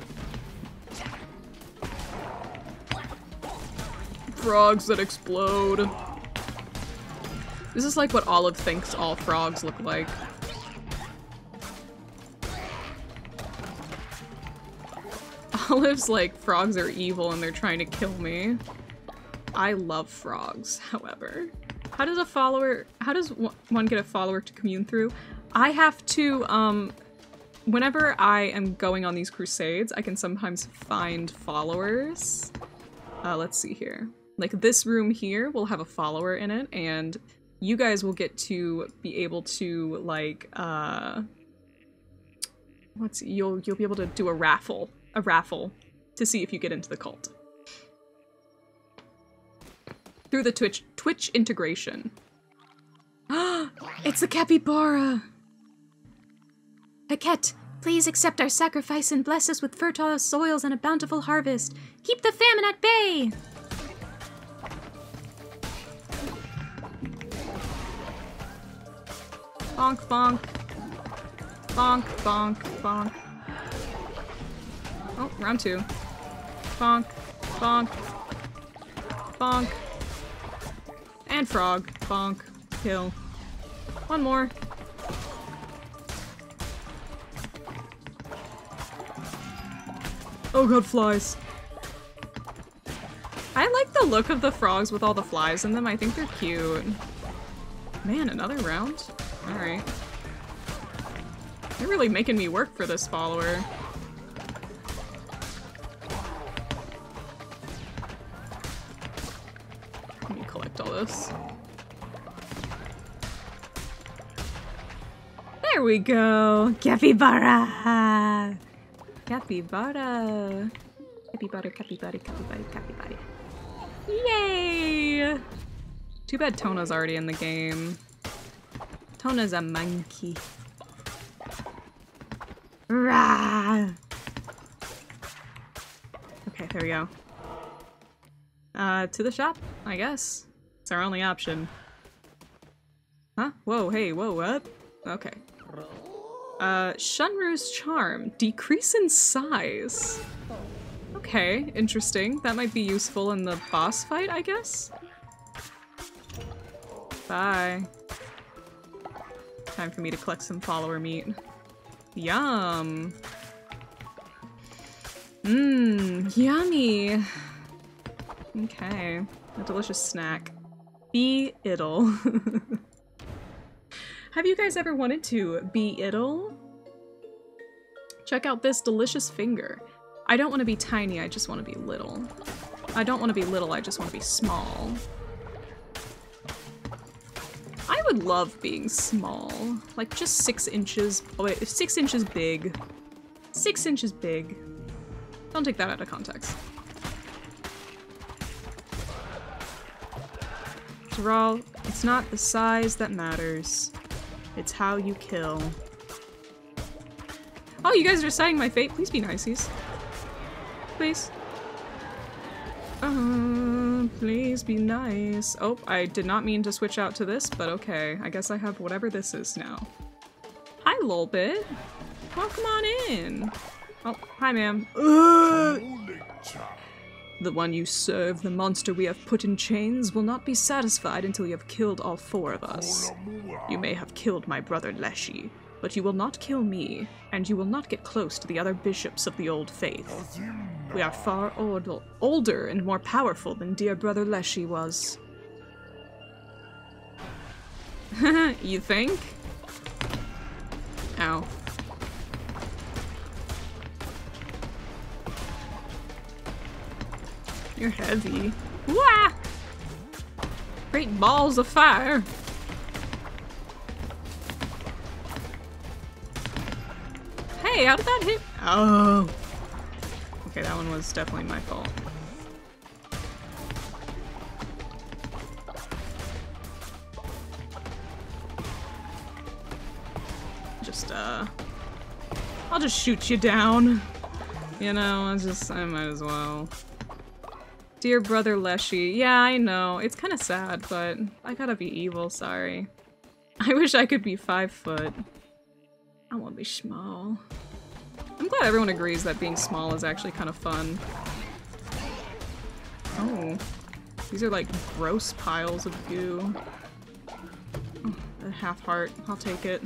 [SPEAKER 1] Frogs that explode. This is like what Olive thinks all frogs look like. Olive's like, frogs are evil and they're trying to kill me. I love frogs, however. How does a follower- how does one get a follower to commune through? I have to, um, whenever I am going on these crusades, I can sometimes find followers. Uh, let's see here. Like, this room here will have a follower in it, and you guys will get to be able to, like, uh... Let's see, you'll, you'll be able to do a raffle. A raffle to see if you get into the cult. Through the Twitch Twitch integration. It's the capybara!
[SPEAKER 2] Heket, please accept our sacrifice and bless us with fertile soils and a bountiful harvest. Keep the famine at bay!
[SPEAKER 1] Bonk, bonk. Bonk, bonk, bonk. Oh, round two. Bonk, bonk, bonk. And frog. Bonk. Kill. One more. Oh god, flies. I like the look of the frogs with all the flies in them. I think they're cute. Man, another round? Alright. They're really making me work for this follower. Let me collect all this. There we go! Capybara! Capybara! Capybara, capybara, capybara, capybara. Yay! Too bad Tona's already in the game. Tona's a monkey. Rah! Okay, there we go. Uh, to the shop, I guess. It's our only option. Huh? Whoa, hey, whoa, what? Okay. Uh, Shunru's Charm. Decrease in size. Okay, interesting. That might be useful in the boss fight, I guess? Bye. Time for me to collect some follower meat. Yum! Mmm, yummy! Okay, a delicious snack. Be-iddle. Have you guys ever wanted to be-iddle? Check out this delicious finger. I don't want to be tiny, I just want to be little. I don't want to be little, I just want to be small. I would love being small. Like, just six inches. Oh wait, six inches big. Six inches big. Don't take that out of context. After all, it's not the size that matters. It's how you kill. Oh, you guys are deciding my fate. Please be niceies. Please. Uh, please be nice. Oh, I did not mean to switch out to this, but okay. I guess I have whatever this is now. Hi, Lolbit. Welcome on in. Oh, hi, ma'am. The one you serve, the monster we have put in chains, will not be satisfied until you have killed all four of us. You may have killed my brother Leshy, but you will not kill me, and you will not get close to the other bishops of the Old Faith. We are far old older and more powerful than dear brother Leshy was. You think? Ow. You're heavy. Wah! Great balls of fire! Hey, how did that hit? Oh. Okay, that one was definitely my fault. Just, uh... I'll just shoot you down. You know, I just, I might as well. Dear brother Leshy. Yeah, I know. It's kind of sad, but I gotta be evil, sorry. I wish I could be five foot. I want to be small. I'm glad everyone agrees that being small is actually kind of fun. Oh. These are like gross piles of goo. Oh, a half heart. I'll take it.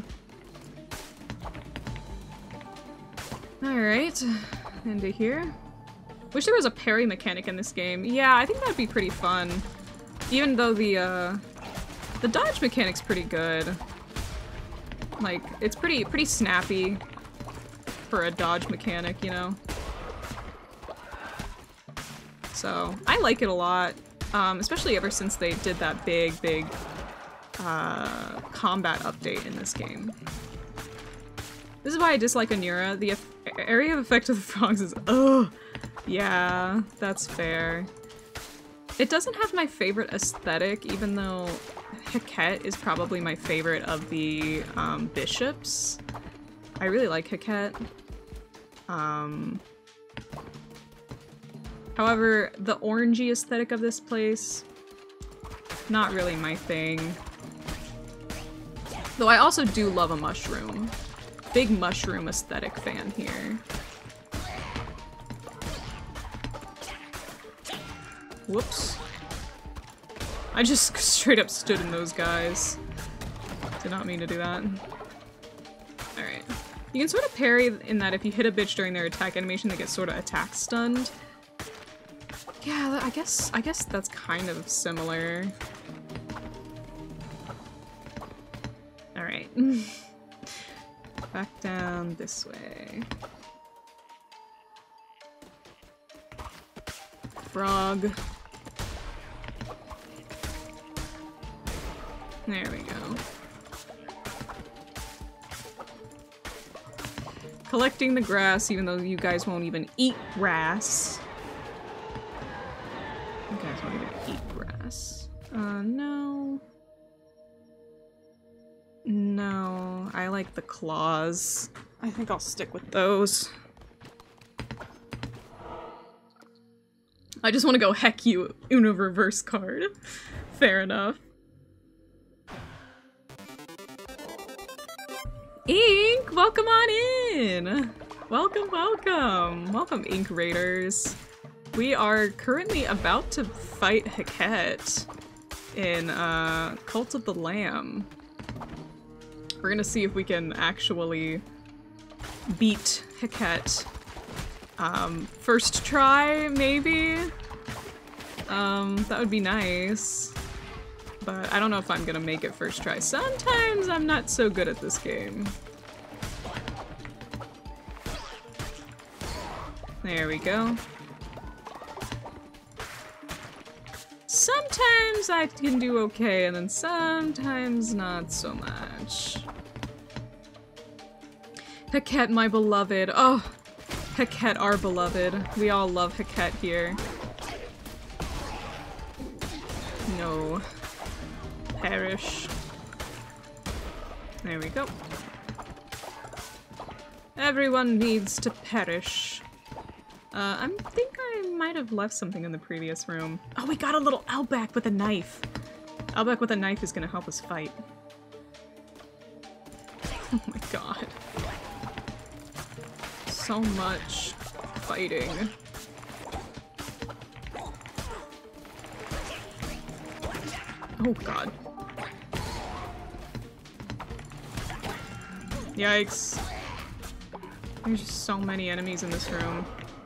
[SPEAKER 1] Alright. Into here. Wish there was a parry mechanic in this game. Yeah, I think that'd be pretty fun. Even though the, uh... the dodge mechanic's pretty good. Like, it's pretty, pretty snappy for a dodge mechanic, you know? So, I like it a lot. Um, especially ever since they did that big, big, uh, combat update in this game. This is why I dislike Anura. The area of effect of the frogs is- ugh! Yeah, that's fair. It doesn't have my favorite aesthetic, even though Heket is probably my favorite of the um, bishops. I really like Heket. Um, however, the orangey aesthetic of this place, not really my thing. Though I also do love a mushroom. Big mushroom aesthetic fan here. Whoops. I just straight up stood in those guys. Did not mean to do that. Alright. You can sort of parry in that if you hit a bitch during their attack animation, they get sort of attack stunned. Yeah, I guess I guess that's kind of similar. Alright. Back down this way. Frog. There we go. Collecting the grass, even though you guys won't even eat grass. You guys won't even eat grass. Uh, no. No, I like the claws. I think I'll stick with those. I just want to go heck you in a reverse card. Fair enough. Ink, welcome on in! Welcome, welcome! Welcome, Ink Raiders. We are currently about to fight Heket in uh, Cult of the Lamb. We're gonna see if we can actually beat Heket. Um, first try, maybe? Um, that would be nice. But I don't know if I'm gonna make it first try. Sometimes I'm not so good at this game. There we go. Sometimes I can do okay, and then sometimes not so much. Heket, my beloved. Oh, Heket, our beloved. We all love Heket here. No. Perish. There we go. Everyone needs to perish. Uh, I think I might have left something in the previous room. Oh, we got a little Albak with a knife. Albak with a knife is gonna help us fight. Oh my god. So much fighting. Oh god. Yikes. There's just so many enemies in this room.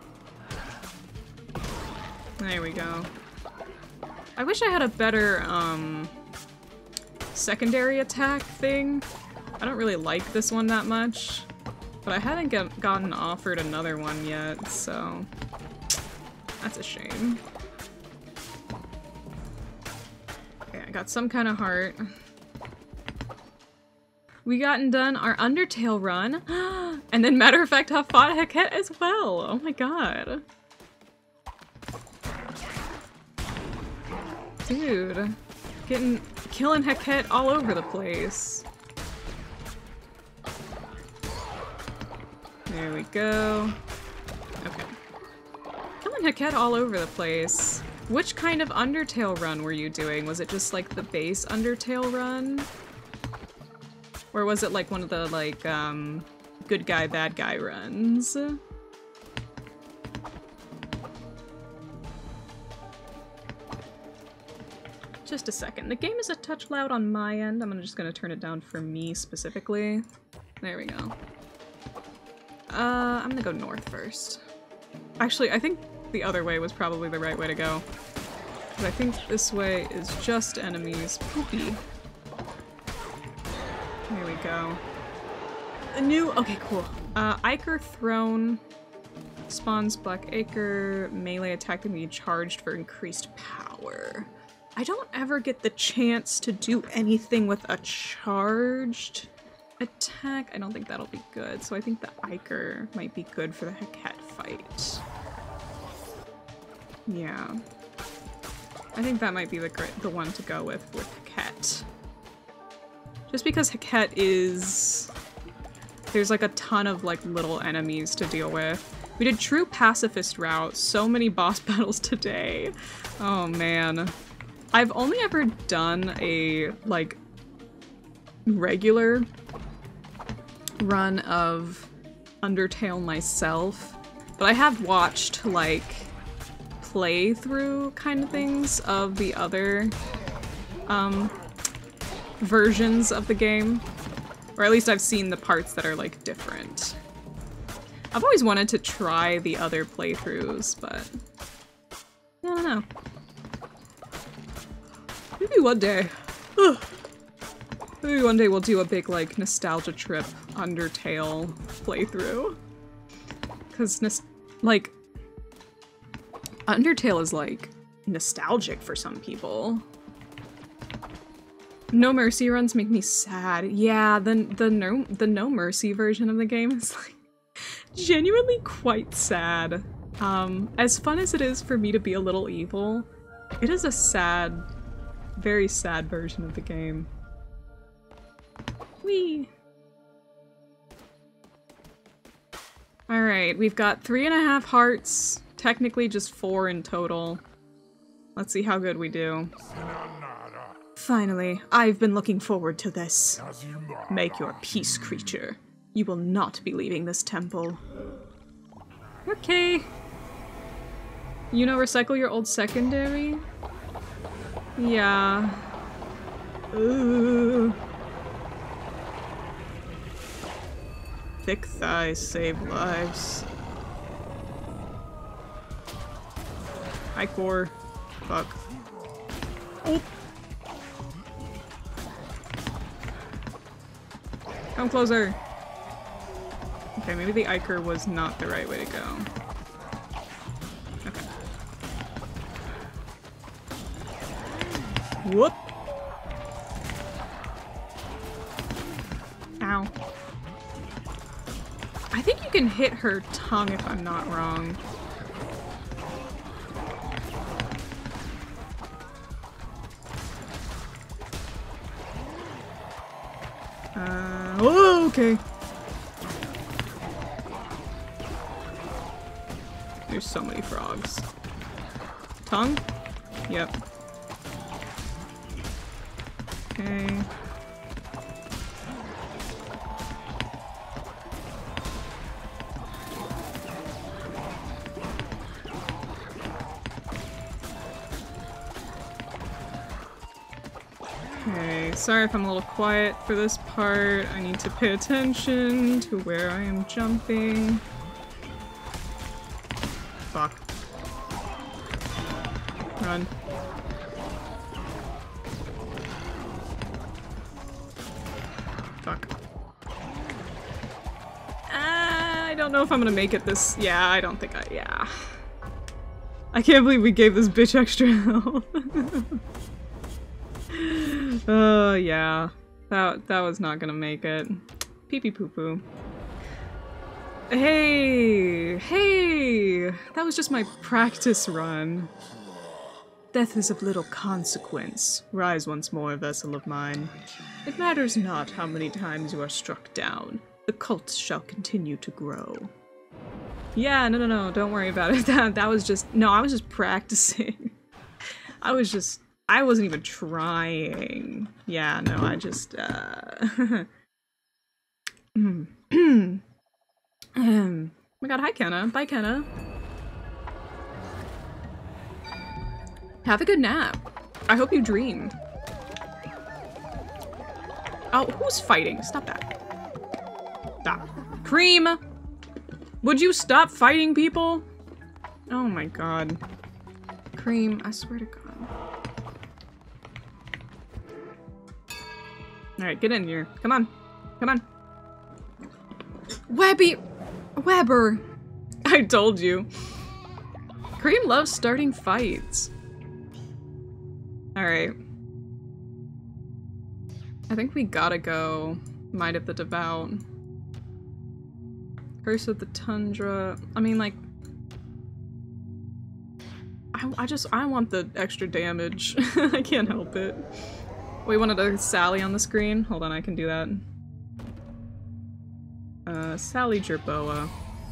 [SPEAKER 1] There we go. I wish I had a better, um, secondary attack thing. I don't really like this one that much, but I haven't get gotten offered another one yet, so that's a shame. Okay, I got some kind of heart. We gotten done our Undertale run, and then matter of fact, have fought Heket as well. Oh my god. Dude, getting killing Heket all over the place. There we go. Okay. Killing Heket all over the place. Which kind of Undertale run were you doing? Was it just like the base Undertale run? Or was it like one of the like um good guy, bad guy runs? Just a second. The game is a touch loud on my end. I'm just gonna turn it down for me specifically. There we go. Uh, I'm gonna go north first. Actually, I think the other way was probably the right way to go. But I think this way is just enemies. Poopy. There we go. A new- okay, cool. Uh, Ichor Throne spawns Black Acre. Melee attack can be charged for increased power. I don't ever get the chance to do anything with a charged attack. I don't think that'll be good, so I think the Ichor might be good for the Heket fight. Yeah. I think that might be the gr- the one to go with with Heket. Just because Heket is... there's like a ton of like little enemies to deal with. We did true pacifist route, so many boss battles today. Oh man. I've only ever done a, like, regular run of Undertale myself, but I have watched, like, playthrough kind of things of the other, um, versions of the game. Or at least I've seen the parts that are, like, different. I've always wanted to try the other playthroughs, but I don't know. Maybe one day. Ugh. Maybe one day we'll do a big, like, nostalgia trip Undertale playthrough. Because, like, Undertale is, like, nostalgic for some people. No Mercy runs make me sad. Yeah, the, the, no, the No Mercy version of the game is, like, genuinely quite sad. Um, as fun as it is for me to be a little evil, it is a sad... very sad version of the game. Whee! Alright, we've got three and a half hearts. technically just four in total. Let's see how good we do. Finally, I've been looking forward to this. Make your peace, creature. You will not be leaving this temple. Okay. You know, recycle your old secondary? Yeah. Ooh. Thick thighs save lives. Hi, core. Fuck. Oh. Come closer. Okay, maybe the Iker was not the right way to go. Okay. Whoop! Ow. I think you can hit her tongue if I'm not wrong. Uh, oh, okay. There's so many frogs. Tongue? Yep. Okay. Okay, sorry if I'm a little quiet for this part. I need to pay attention to where I am jumping. Fuck. Run. Fuck. Ah, I don't know if I'm gonna make it this- yeah, I don't think I- yeah. I can't believe we gave this bitch extra health. Oh, uh, yeah. That, that was not gonna make it. Pee-pee poo-poo. Hey! Hey! That was just my practice run. Death is of little consequence. Rise once more, vessel of mine. It matters not how many times you are struck down. The cult shall continue to grow. Yeah, no, no, no, don't worry about it. That, that was just- no, I was just practicing. I was just- I wasn't even trying. Yeah, no, I just, uh... oh my god, hi Kenna. Bye Kenna. Have a good nap. I hope you dreamed. Oh, who's fighting? Stop that. Stop. Cream! Would you stop fighting people? Oh my god. Cream, I swear to god. Alright, get in here. Come on. Come on. Webby! Weber! I told you. Cream loves starting fights. Alright. I think we gotta go Might of the Devout. Curse of the Tundra. I mean, like... I, I just- I want the extra damage. I can't help it. We wanted a Sally on the screen? Hold on, I can do that. Uh, Sally Jerboa.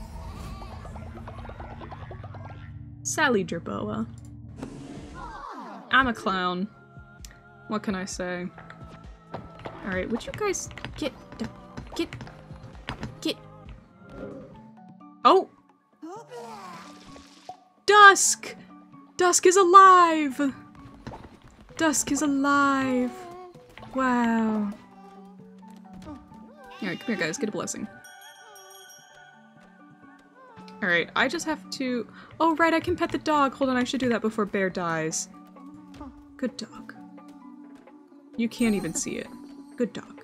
[SPEAKER 1] Sally Jerboa. I'm a clown. What can I say? Alright, would you guys get... get... get... Oh! Dusk! Dusk is alive! Dusk is alive! Wow. Alright, come here guys, get a blessing. Alright, I just have to- oh right, I can pet the dog! Hold on, I should do that before Bear dies. Good dog. You can't even see it. Good dog.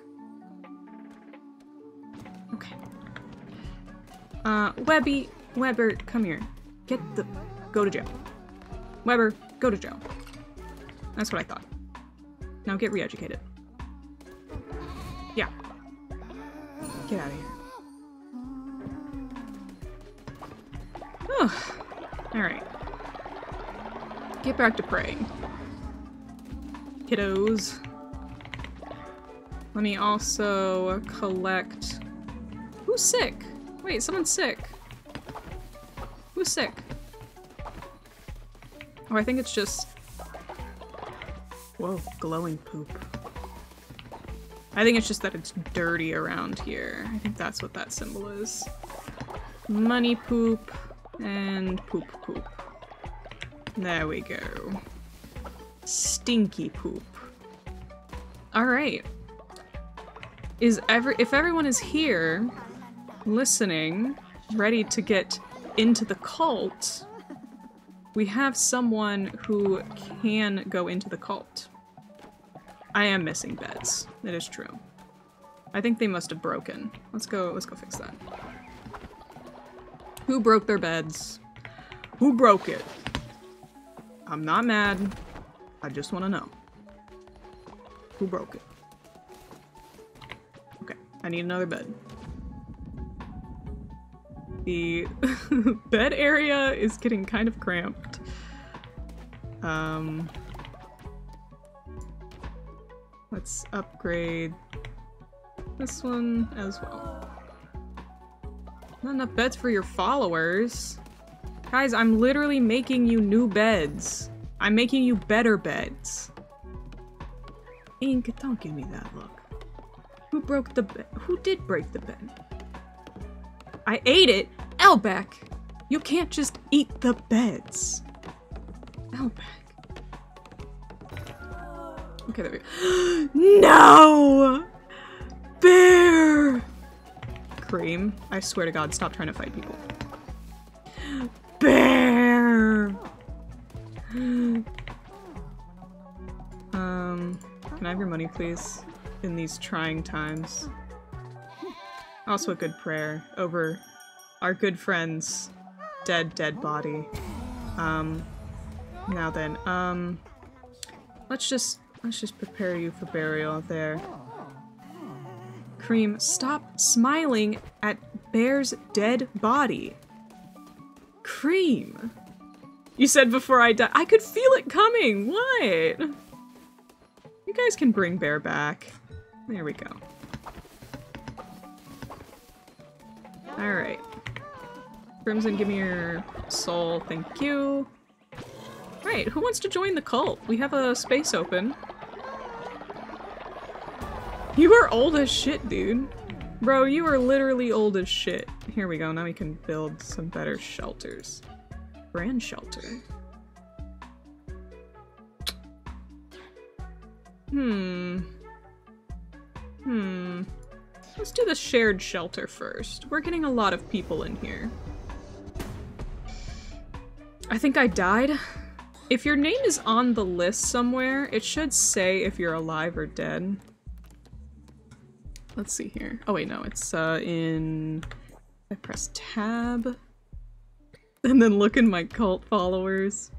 [SPEAKER 1] Okay. Uh, Webby, Weber, come here. Get the- go to jail. Weber, go to jail. That's what I thought. Now get re-educated. Yeah. Get out of here. Oh. Alright. Get back to praying. Kiddos. Let me also collect... Who's sick? Wait, someone's sick. Who's sick? Oh, I think it's just... Whoa, glowing poop. I think it's just that it's dirty around here. I think that's what that symbol is. Money poop and poop poop. There we go. Stinky poop. Alright. Is ever if everyone is here, listening, ready to get into the cult, we have someone who can go into the cult. I am missing beds. It is true. I think they must have broken. Let's go, let's go fix that. Who broke their beds? Who broke it? I'm not mad. I just want to know. Who broke it? Okay, I need another bed. The bed area is getting kind of cramped. Um, let's upgrade this one as well. Not enough beds for your followers. Guys, I'm literally making you new beds. I'm making you better beds. Ink, don't give me that look. Who broke the bed? Who did break the bed? I ate it! Elbeck! You can't just eat the beds. Elbeck. Okay, there we go. No! Bear! Cream, I swear to God, stop trying to fight people. Bear! Um, can I have your money, please? In these trying times. Also a good prayer over our good friend's dead, dead body. Um, now then, um, let's just, let's just prepare you for burial there. Cream, stop smiling at Bear's dead body. Cream! You said before I die- I could feel it coming! What? You guys can bring Bear back. There we go. Alright. Crimson, give me your soul, thank you. Right, who wants to join the cult? We have a space open. You are old as shit, dude. Bro, you are literally old as shit. Here we go, now we can build some better shelters. Brand shelter. Hmm. Hmm. Let's do the shared shelter first. We're getting a lot of people in here. I think I died. If your name is on the list somewhere, it should say if you're alive or dead. Let's see here. Oh wait, no, it's uh, in... I press tab. And then look in my cult followers.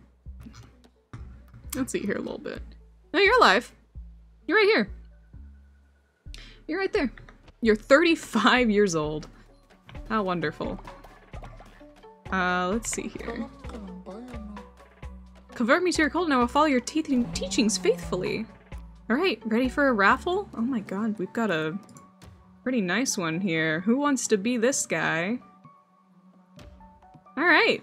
[SPEAKER 1] Let's see here a little bit. No, you're alive. You're right here. You're right there. You're thirty-five years old. How wonderful. Uh, let's see here. Convert me to your cult and I will follow your te teachings faithfully. Alright, ready for a raffle? Oh my god, we've got a pretty nice one here. Who wants to be this guy? Alright.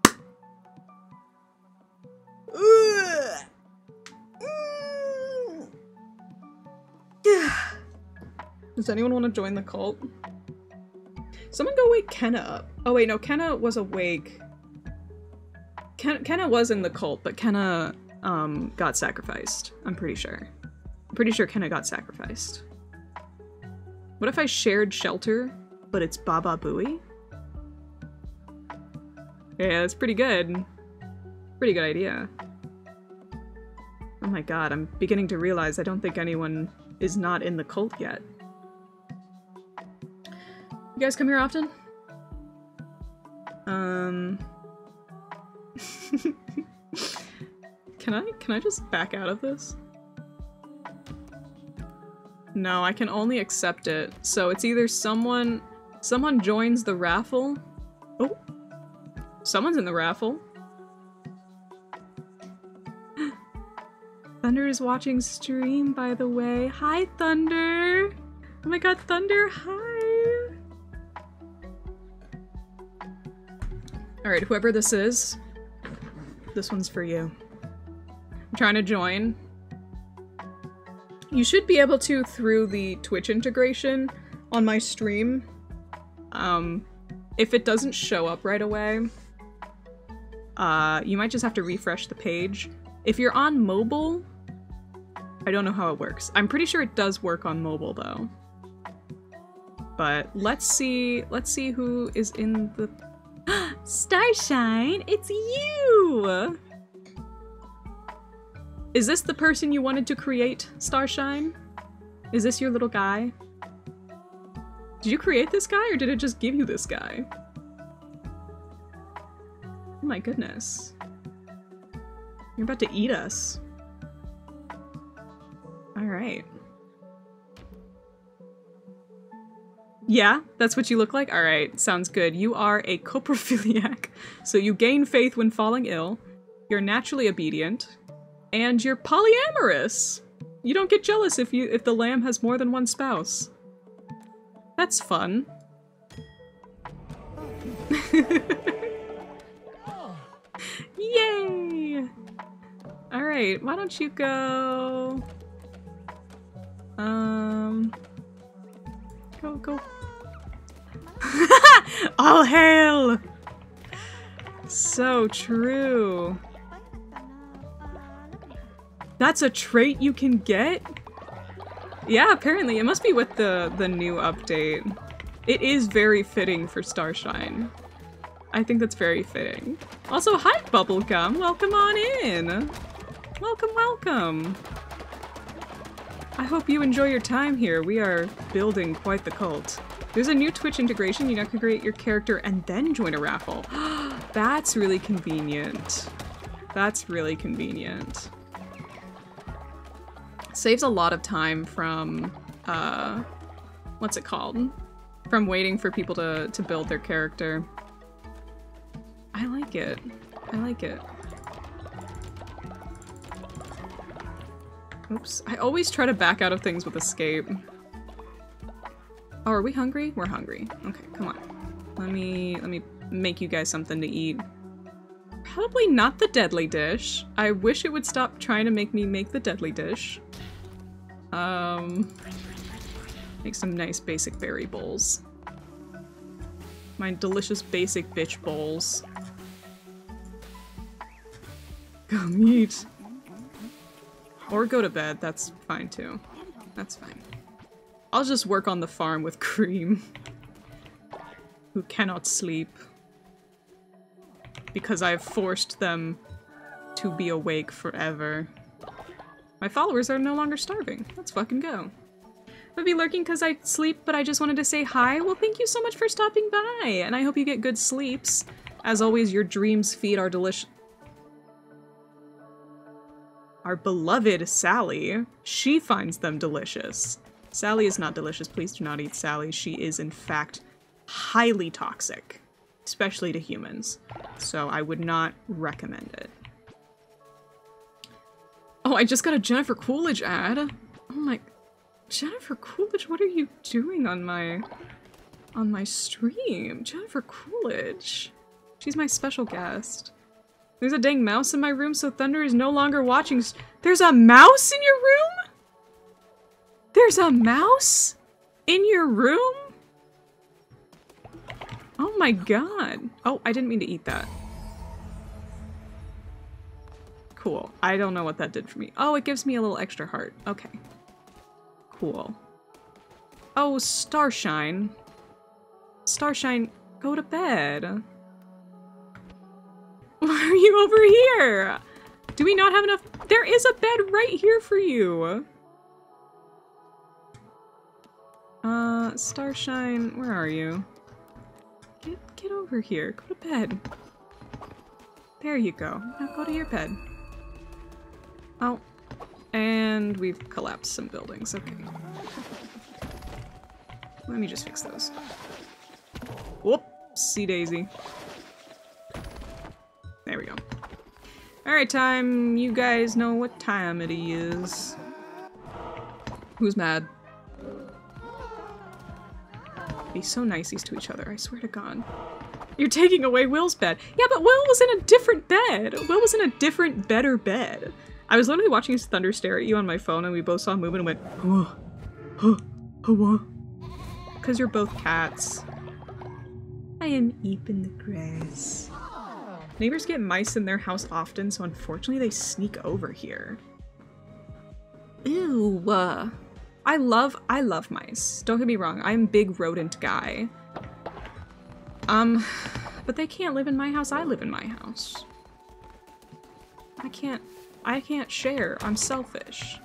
[SPEAKER 1] Does anyone want to join the cult? Someone go wake Kenna up. Oh wait, no, Kenna was awake. Ken Kenna was in the cult, but Kenna um, got sacrificed. I'm pretty sure. I'm pretty sure Kenna got sacrificed. What if I shared shelter, but it's Baba Booey? Yeah, that's pretty good. Pretty good idea. Oh my god, I'm beginning to realize I don't think anyone is not in the cult yet. You guys come here often? Um... Can I, can I just back out of this? No, I can only accept it. So it's either someone, someone joins the raffle. Oh, someone's in the raffle. Thunder is watching stream, by the way. Hi, Thunder! Oh my god, Thunder, hi! Alright, whoever this is, This one's for you. I'm trying to join. You should be able to through the Twitch integration on my stream. Um, if it doesn't show up right away, uh, you might just have to refresh the page. If you're on mobile, I don't know how it works. I'm pretty sure it does work on mobile though. But let's see, let's see who is in the... Starshine, it's you! Is this the person you wanted to create, Starshine? Is this your little guy? Did you create this guy or did it just give you this guy? Oh my goodness. You're about to eat us. Alright. Yeah, that's what you look like? Alright, sounds good. You are a coprophiliac, so you gain faith when falling ill, you're naturally obedient, and you're polyamorous! You don't get jealous if you if the lamb has more than one spouse. That's fun. Yay! Alright, why don't you go... Um... Go, go. All hail! So true. That's a trait you can get? Yeah, apparently. It must be with the, the new update. It is very fitting for Starshine. I think that's very fitting. Also, hi Bubblegum! Welcome on in! Welcome, welcome! I hope you enjoy your time here. We are building quite the cult. There's a new Twitch integration. You now can create your character and then join a raffle. That's really convenient. That's really convenient. Saves a lot of time from, uh, what's it called? From waiting for people to, to build their character. I like it. I like it. Oops. I always try to back out of things with escape. Oh, are we hungry? We're hungry. Okay, come on. Let me, let me make you guys something to eat. Probably not the deadly dish. I wish it would stop trying to make me make the deadly dish. Um, make some nice basic berry bowls. My delicious basic bitch bowls. Go eat. Or go to bed, that's fine too. That's fine. I'll just work on the farm with Cream, who cannot sleep. Because I've forced them to be awake forever. My followers are no longer starving. Let's fucking go. I'd be lurking because I sleep, but I just wanted to say hi. Well, thank you so much for stopping by, and I hope you get good sleeps. As always, your dreams feed our delicious... Our beloved Sally. She finds them delicious. Sally is not delicious. Please do not eat Sally. She is, in fact, highly toxic. Especially to humans. So I would not recommend it. Oh, I just got a Jennifer Coolidge ad. Oh my... Jennifer Coolidge, what are you doing on my... on my stream? Jennifer Coolidge. She's my special guest. There's a dang mouse in my room, so Thunder is no longer watching. There's a mouse in your room? There's a mouse in your room? Oh my god. Oh, I didn't mean to eat that. Cool. I don't know what that did for me. Oh, it gives me a little extra heart. Okay. Cool. Oh, Starshine. Starshine, go to bed. Why are you over here? Do we not have enough? There is a bed right here for you. Uh, Starshine, where are you? Get, get over here. Go to bed. There you go. Now go to your bed. Oh. And we've collapsed some buildings. Okay. Let me just fix those. Whoopsie daisy. There we go. Alright, time. You guys know what time it is. Who's mad? Be so niceies to each other, I swear to God. You're taking away Will's bed. Yeah, but Will was in a different bed. Will was in a different, better bed. I was literally watching his thunder stare at you on my phone and we both saw him moving and went, huh, huh, huh, what? Because you're both cats. I am eating the grass. Neighbors get mice in their house often, so unfortunately they sneak over here. Ew. Uh, I love, I love mice. Don't get me wrong, I'm a big rodent guy. Um, but they can't live in my house, I live in my house. I can't, I can't share, I'm selfish.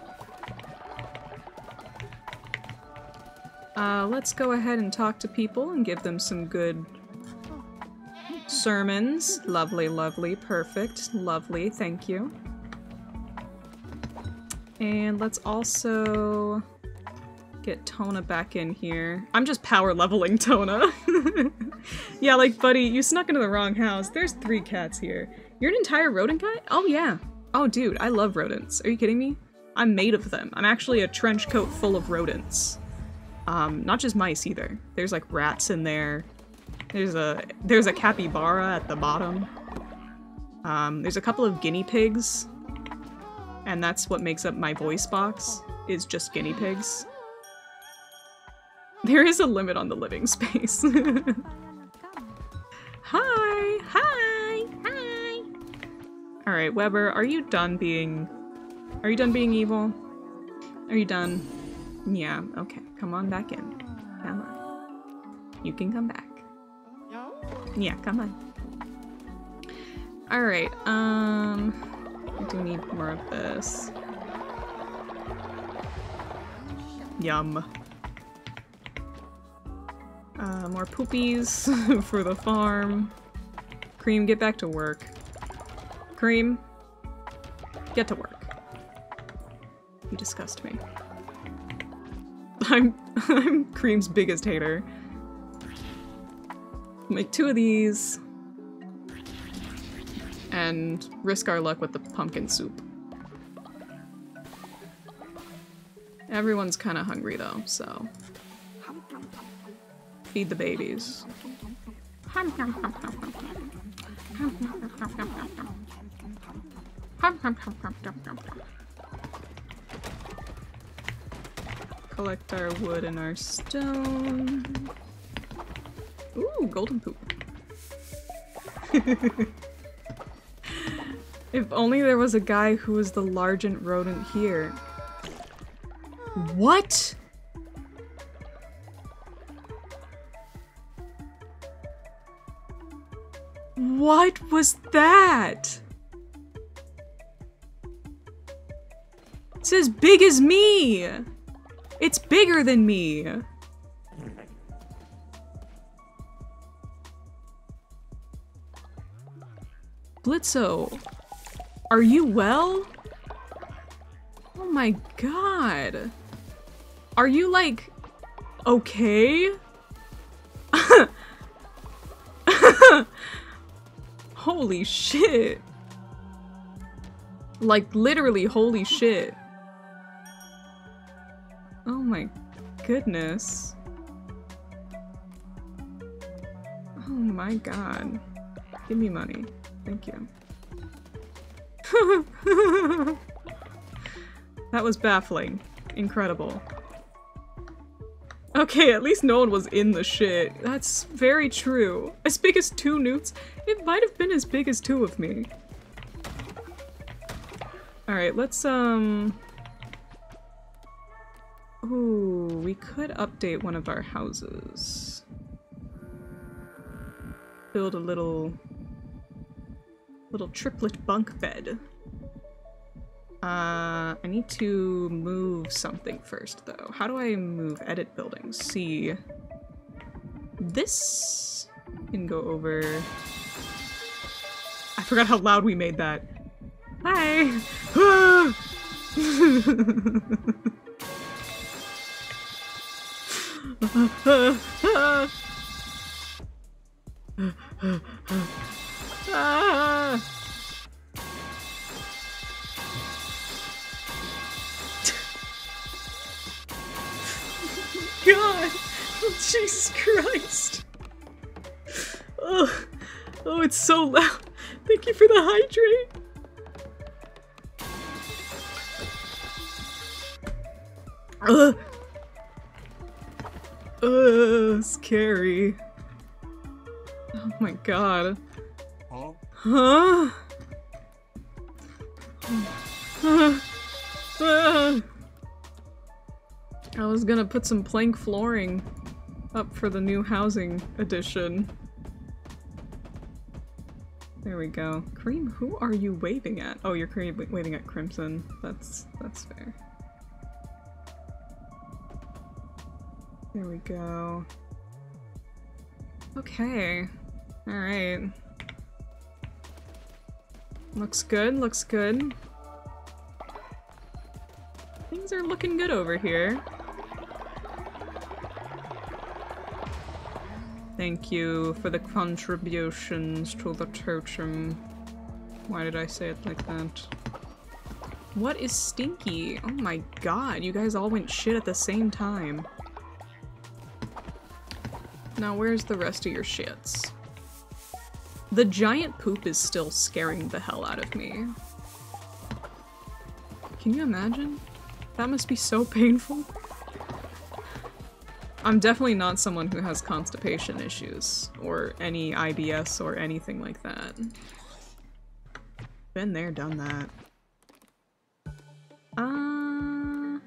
[SPEAKER 1] Uh, let's go ahead and talk to people and give them some good sermons. Lovely, lovely, perfect, lovely, thank you. And let's also get Tona back in here. I'm just power leveling Tona. Yeah, like, buddy, you snuck into the wrong house. There's three cats here. You're an entire rodent guy? Oh, yeah. Oh, dude, I love rodents. Are you kidding me? I'm made of them. I'm actually a trench coat full of rodents. Um, not just mice either. There's like rats in there. There's a there's a capybara at the bottom. Um, there's a couple of guinea pigs. And that's what makes up my voice box, is just guinea pigs. There is a limit on the living space. Hi! Hi! Hi! Alright, Weber, are you done being... Are you done being evil? Are you done? Yeah, okay. Come on back in. Come on. You can come back. Yeah, come on. Alright, um... I do need more of this. Yum. Uh, more poopies for the farm. Cream, get back to work. Cream, get to work. You disgust me. I'm I'm Cream's biggest hater. Make two of these. And risk our luck with the pumpkin soup. Everyone's kind of hungry though, so feed the babies. Collect our wood and our stone. Ooh, golden poop. If only there was a guy who was the largest rodent here. What? What was that? It's as big as me! It's bigger than me! Blitzo, are you well? Oh my god. Are you, like, okay? Holy shit. Like, literally, holy shit. Oh my goodness. Oh my god. Give me money. Thank you. That was baffling. Incredible. Okay, at least no one was in the shit. That's very true. As big as two newts? It might have been as big as two of me. Alright, let's, um... ooh, we could update one of our houses. Build a little... little triplet bunk bed. Uh, I need to move something first, though. How do I move edit buildings? See. This can go over. I forgot how loud we made that. Hi! Ah! God! Oh, Jesus Christ! Oh, it's so loud. Thank you for the hydrate. Ugh. Ugh, scary. Oh my god. Huh? Huh? Uh. I was gonna put some plank flooring up for the new housing edition. There we go. Cream, who are you waving at? Oh, you're waving at Crimson. That's that's fair. There we go. Okay. Alright. Looks good, looks good. Things are looking good over here. Thank you for the contributions to the totem. Why did I say it like that? What is stinky? Oh my god, you guys all went shit at the same time. Now where's the rest of your shits? The giant poop is still scaring the hell out of me. Can you imagine? That must be so painful. I'm definitely not someone who has constipation issues, or any I B S or anything like that. Been there, done that. Uh,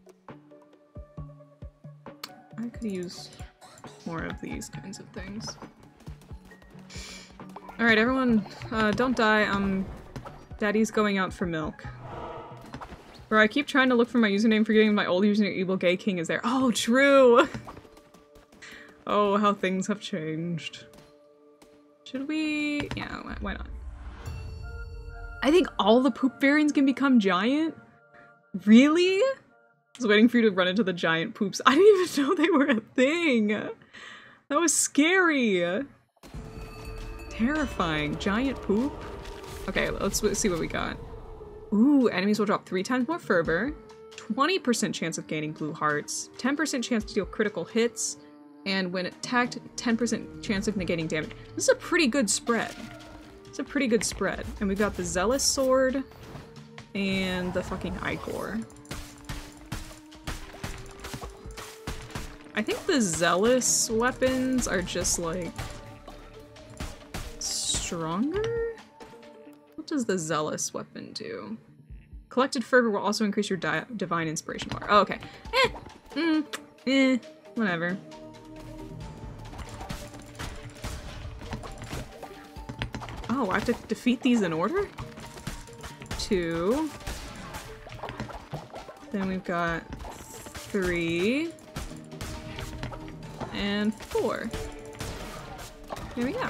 [SPEAKER 1] I could use more of these kinds of things. Alright, everyone, uh, don't die. Um, Daddy's going out for milk. Bro, I keep trying to look for my username, forgetting my old username, Evil Gay King, is there. Oh, true! Oh, how things have changed. Should we? Yeah, why not? I think all the poop variants can become giant? Really? I was waiting for you to run into the giant poops. I didn't even know they were a thing! That was scary! Terrifying. Giant poop? Okay, let's see what we got. Ooh, enemies will drop three times more fervor, twenty percent chance of gaining blue hearts, ten percent chance to deal critical hits, and when attacked, ten percent chance of negating damage. This is a pretty good spread. It's a pretty good spread. And we've got the Zealous Sword and the fucking Ichor. I think the Zealous weapons are just like stronger? What does the Zealous weapon do? Collected fervor will also increase your di divine inspiration bar. Oh, okay. Eh. Mm. Eh. Whatever. Oh, I have to defeat these in order? Two. Then we've got three. And four. There we go.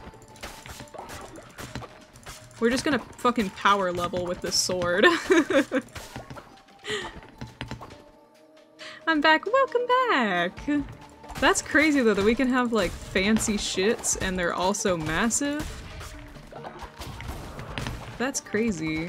[SPEAKER 1] We're just gonna fucking power level with this sword. I'm back. Welcome back! That's crazy though, that we can have like fancy shits and they're also massive. That's crazy.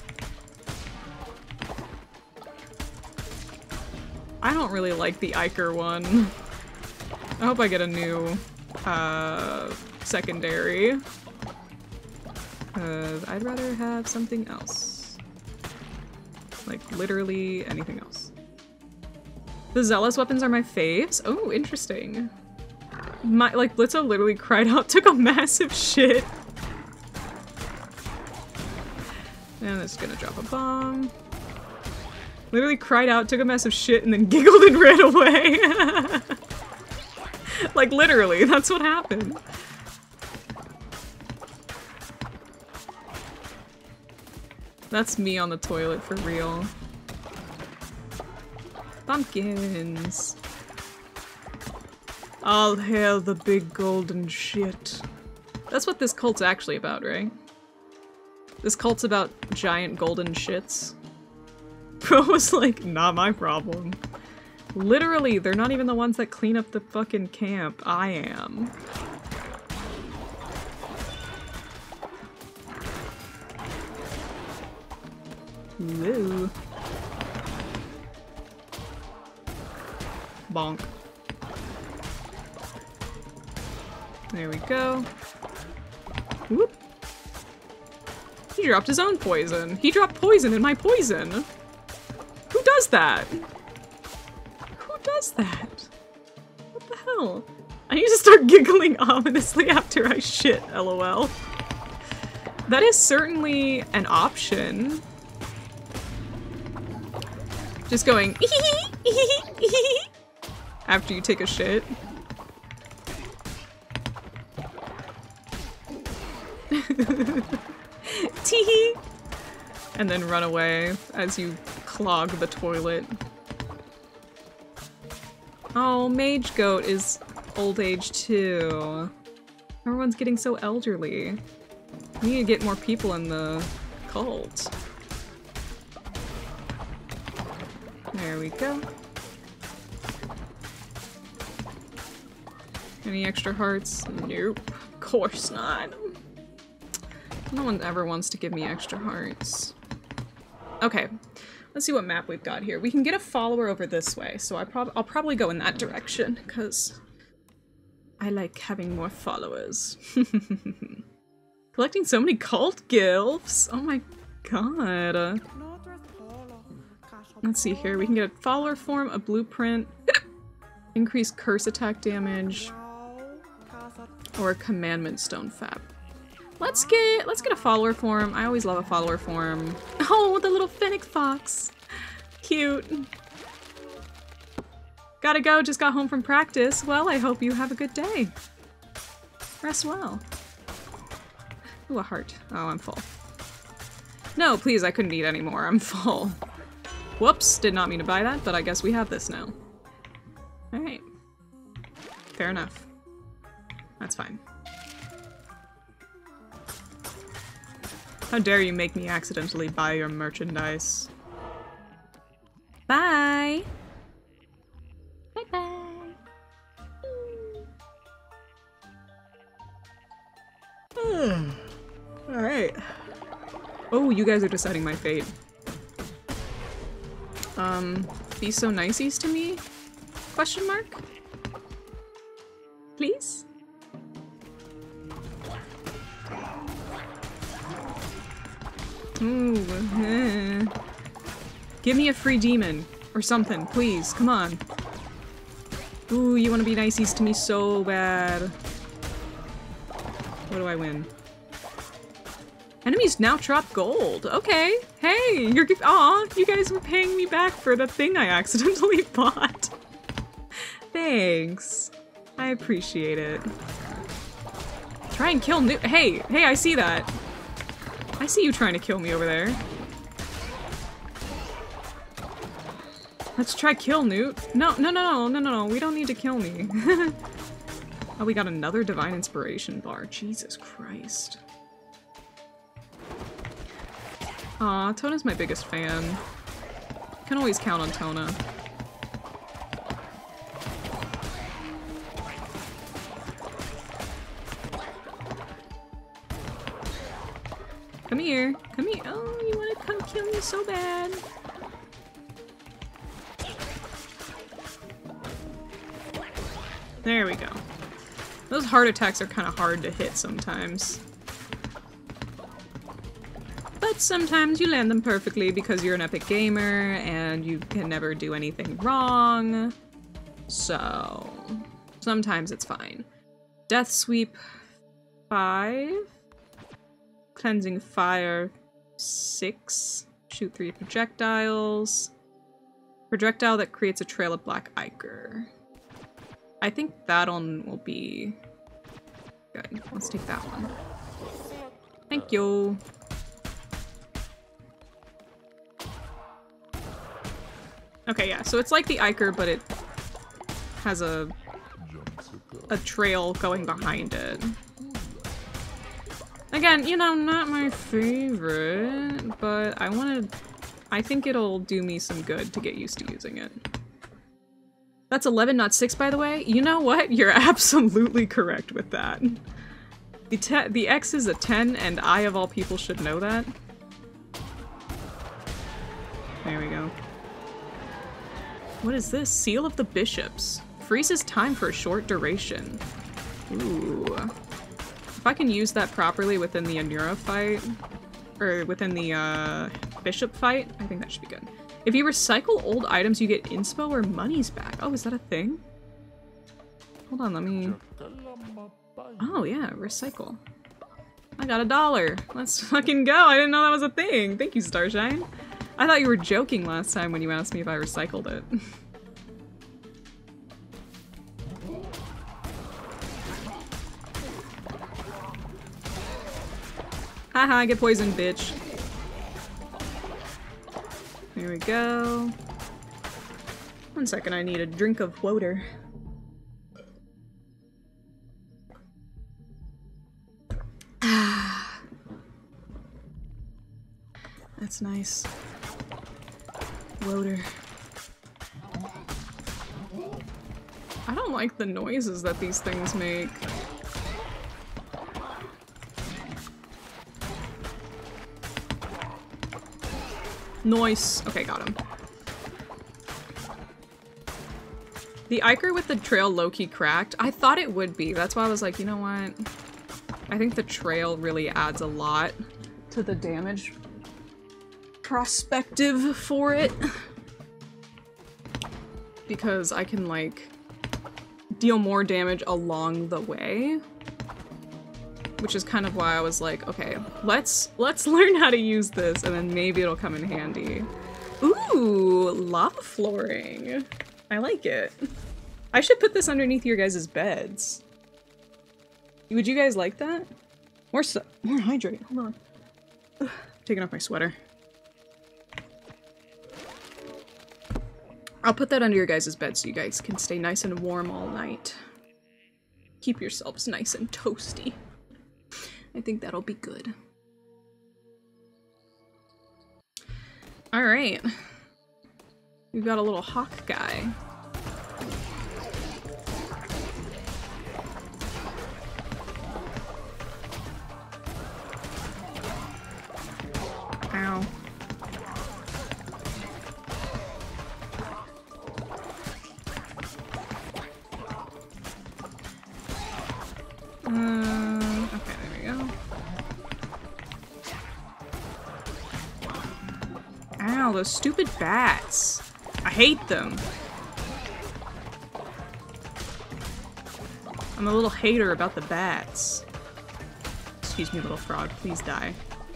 [SPEAKER 1] I don't really like the Ichor one. I hope I get a new uh, secondary. Because I'd rather have something else. Like, literally anything else. The Zealous weapons are my faves. Oh, interesting. My, like, Blitzo literally cried out, took a massive shit. And it's gonna drop a bomb. Literally cried out, took a massive shit, and then giggled and ran away. Like, literally, that's what happened. That's me on the toilet for real. Pumpkins. All hail the big golden shit. That's what this cult's actually about, right? This cult's about giant golden shits. Bro was like, not my problem. Literally, they're not even the ones that clean up the fucking camp. I am. Woo. Bonk. There we go. Whoop. He dropped his own poison. He dropped poison in my poison. Who does that? Who does that? What the hell? I need to start giggling ominously after I shit, lol. That is certainly an option. Just going after you take a shit. Teehee! And then run away as you clog the toilet. Oh, Mage Goat is old age too. Everyone's getting so elderly. We need to get more people in the cult. There we go. Any extra hearts? Nope. Of course not. No one ever wants to give me extra hearts. Okay, let's see what map we've got here. We can get a follower over this way, so I prob I'll probably go in that direction, because I like having more followers. Collecting so many cult gifts! Oh my god. Let's see here. We can get a follower form, a blueprint, increase curse attack damage, or a commandment stone fab. Let's get let's get a follower form. I always love a follower form. Oh, the little fennec fox. Cute. Gotta go, just got home from practice. Well, I hope you have a good day. Rest well. Ooh, a heart. Oh, I'm full. No, please, I couldn't eat anymore. I'm full. Whoops, did not mean to buy that, but I guess we have this now. Alright. Fair enough. That's fine. How dare you make me accidentally buy your merchandise. Bye!
[SPEAKER 2] Bye-bye.
[SPEAKER 1] Alright. Oh, you guys are deciding my fate. Um, be so niceies to me? Question mark? Please? Ooh, eh. Give me a free demon or something, please. Come on. Ooh, you want to be niceies to me so bad. What do I win? Enemies now drop gold. Okay. Hey, you're aw, you guys were paying me back for the thing I accidentally bought. Thanks. I appreciate it. Try and kill Newt. Hey, hey, I see that. I see you trying to kill me over there. Let's try kill Newt. No, no, no, no, no, no, we don't need to kill me. Oh, we got another Divine Inspiration bar. Jesus Christ. Aw, Tona's my biggest fan. Can always count on Tona. Come here. Come here. Oh, you wanna come kill me so bad. There we go. Those heart attacks are kind of hard to hit sometimes. But sometimes you land them perfectly because you're an epic gamer and you can never do anything wrong. So, sometimes it's fine. Death Sweep five. Cleansing Fire six. Shoot three projectiles. Projectile that creates a trail of black ichor. I think that one will be good. Let's take that one. Thank you. Okay, yeah, so it's like the ichor, but it has a a trail going behind it. Again, you know, not my favorite, but I wanted... I think it'll do me some good to get used to using it. That's eleven, not six, by the way. You know what? You're absolutely correct with that. The, te the X is a ten, and I, of all people, should know that. There we go. What is this? Seal of the Bishops. Freezes time for a short duration. Ooh. If I can use that properly within the Anura fight, or within the uh, Bishop fight, I think that should be good. If you recycle old items, you get inspo or monies back. Oh, is that a thing? Hold on, let me... Oh, yeah, recycle. I got a dollar. Let's fucking go. I didn't know that was a thing. Thank you, Starshine. I thought you were joking last time when you asked me if I recycled it. Haha, I get poisoned, bitch. Here we go. One second, I need a drink of water. That's nice. Water. I don't like the noises that these things make. Noise. Okay, got him. The Iker with the trail low-key cracked. I thought it would be. That's why I was like, you know what? I think the trail really adds a lot to the damage perspective for it. Because I can, like, deal more damage along the way. Which is kind of why I was like, okay, let's let's learn how to use this and then maybe it'll come in handy. Ooh, lava flooring. I like it. I should put this underneath your guys' beds. Would you guys like that? More so more hydrate. Hold on. Ugh, taking off my sweater. I'll put that under your guys' bed so you guys can stay nice and warm all night. Keep yourselves nice and toasty. I think that'll be good. Alright. We've got a little hawk guy. Ow. Uh, okay, there we go. Ow, those stupid bats. I hate them. I'm a little hater about the bats. Excuse me, little frog, please die.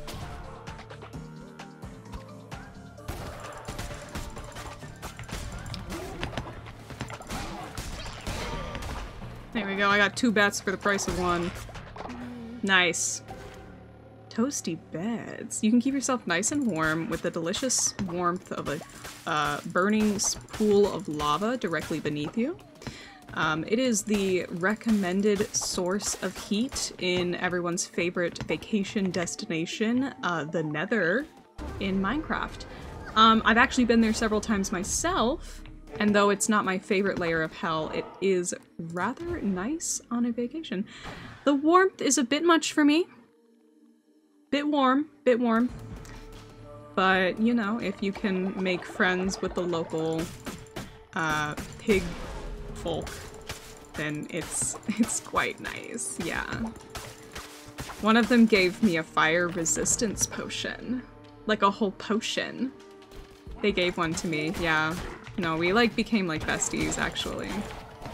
[SPEAKER 1] There we go, I got two bats for the price of one. Nice. Toasty beds. You can keep yourself nice and warm with the delicious warmth of a uh, burning pool of lava directly beneath you. Um, it is the recommended source of heat in everyone's favorite vacation destination, uh, the Nether in Minecraft. Um, I've actually been there several times myself. And though it's not my favorite layer of hell, it is rather nice on a vacation. The warmth is a bit much for me. Bit warm, bit warm. But, you know, if you can make friends with the local uh, pig folk, then it's, it's quite nice, yeah. One of them gave me a fire resistance potion. Like a whole potion. They gave one to me, yeah. No, we like became like besties, actually. I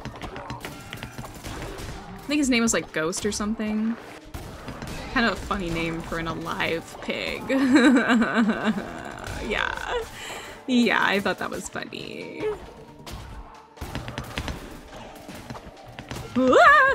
[SPEAKER 1] think his name was like Ghost or something. Kind of a funny name for an alive pig. Yeah. Yeah, I thought that was funny. Ah!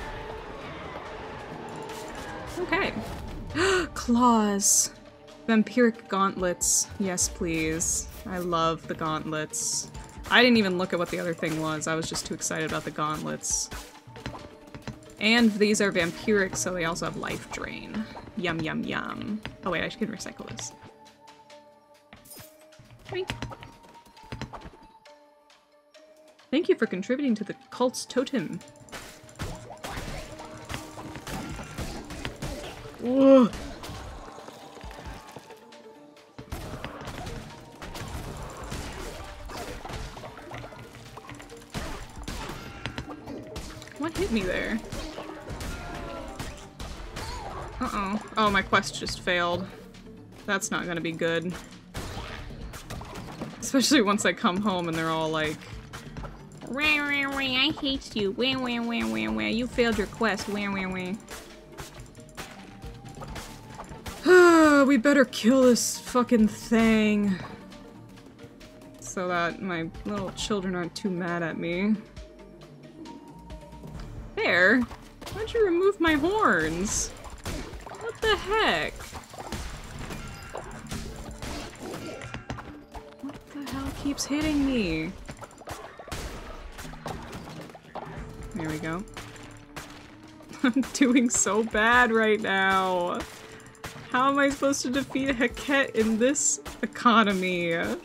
[SPEAKER 1] Okay. Claws. Vampiric gauntlets. Yes, please. I love the gauntlets. I didn't even look at what the other thing was. I was just too excited about the gauntlets. And these are vampiric, so they also have life drain. Yum, yum, yum. Oh wait, I can recycle this. Wink. Thank you for contributing to the cult's totem. Whoa. What hit me there? Uh-oh. Oh, my quest just failed. That's not gonna be good. Especially once I come home and they're all like, wah, wah, wah, I hate you. Wah, wah, wah, wah, wah. You failed your quest. Wah, wah, wah. We better kill this fucking thing. So that my little children aren't too mad at me. There? Why'd you remove my horns? What the heck? What the hell keeps hitting me? There we go. I'm doing so bad right now. How am I supposed to defeat Heket in this economy? Oh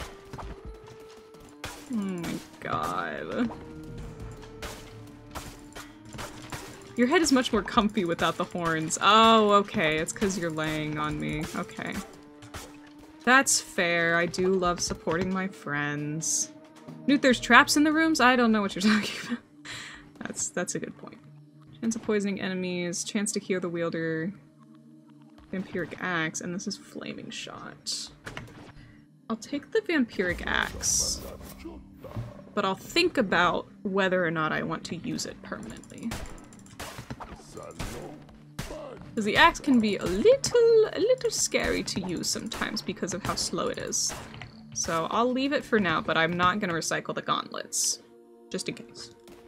[SPEAKER 1] my god. Your head is much more comfy without the horns. Oh, okay. It's because you're laying on me. Okay. That's fair. I do love supporting my friends. Newt, there's traps in the rooms? I don't know what you're talking about. That's that's a good point. Chance of poisoning enemies, chance to heal the wielder, vampiric axe, and this is flaming shot. I'll take the vampiric axe, but I'll think about whether or not I want to use it permanently. Because the axe can be a little, a little scary to use sometimes because of how slow it is. So I'll leave it for now, but I'm not going to recycle the gauntlets. Just in case.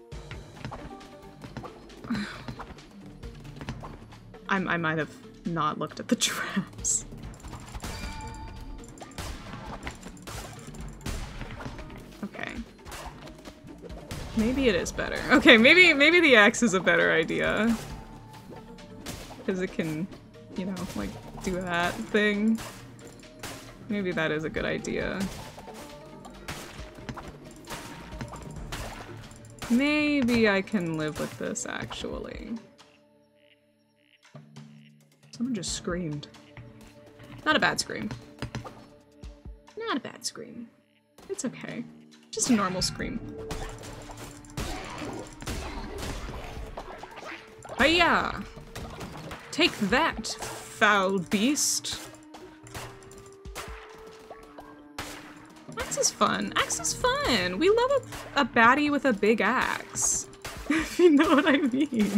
[SPEAKER 1] I'm, I might have not looked at the traps. Okay. Maybe it is better. Okay, maybe, maybe the axe is a better idea. Because it can, you know, like, do that thing. Maybe that is a good idea. Maybe I can live with this, actually. Someone just screamed. Not a bad scream. Not a bad scream. It's okay. Just a normal scream. Hiya! Take that, foul beast! Axe is fun. Axe is fun! We love a, a baddie with a big axe. If you know what I mean.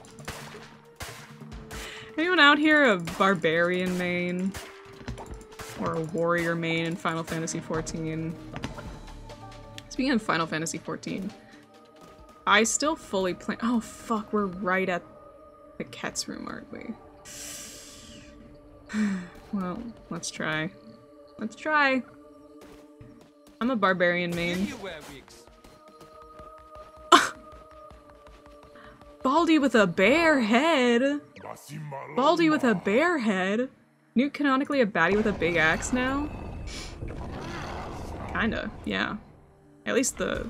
[SPEAKER 1] Anyone out here a barbarian main? Or a warrior main in Final Fantasy fourteen? Speaking of Final Fantasy fourteen, I still fully play- oh fuck, we're right at the Ket's room, aren't we? Well, let's try. Let's try. I'm a barbarian main. Baldy with a bear head! Baldy with a bear head? Newt canonically a baddie with a big axe now? Kinda, yeah. At least the...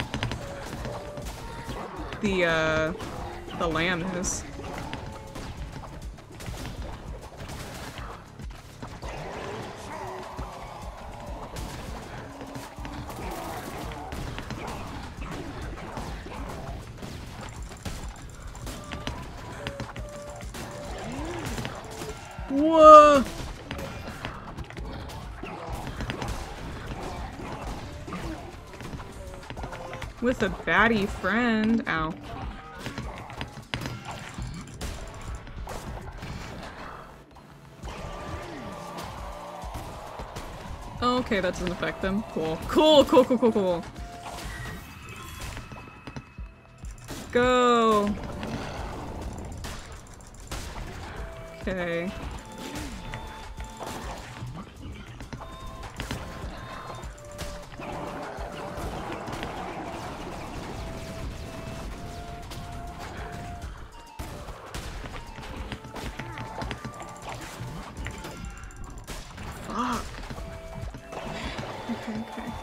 [SPEAKER 1] The, uh... the lamb is. Whoa! With a baddie friend. Ow. Oh, okay, that doesn't affect them. Cool. Cool, cool, cool, cool, cool. Go! Okay. Fuck. Okay, okay.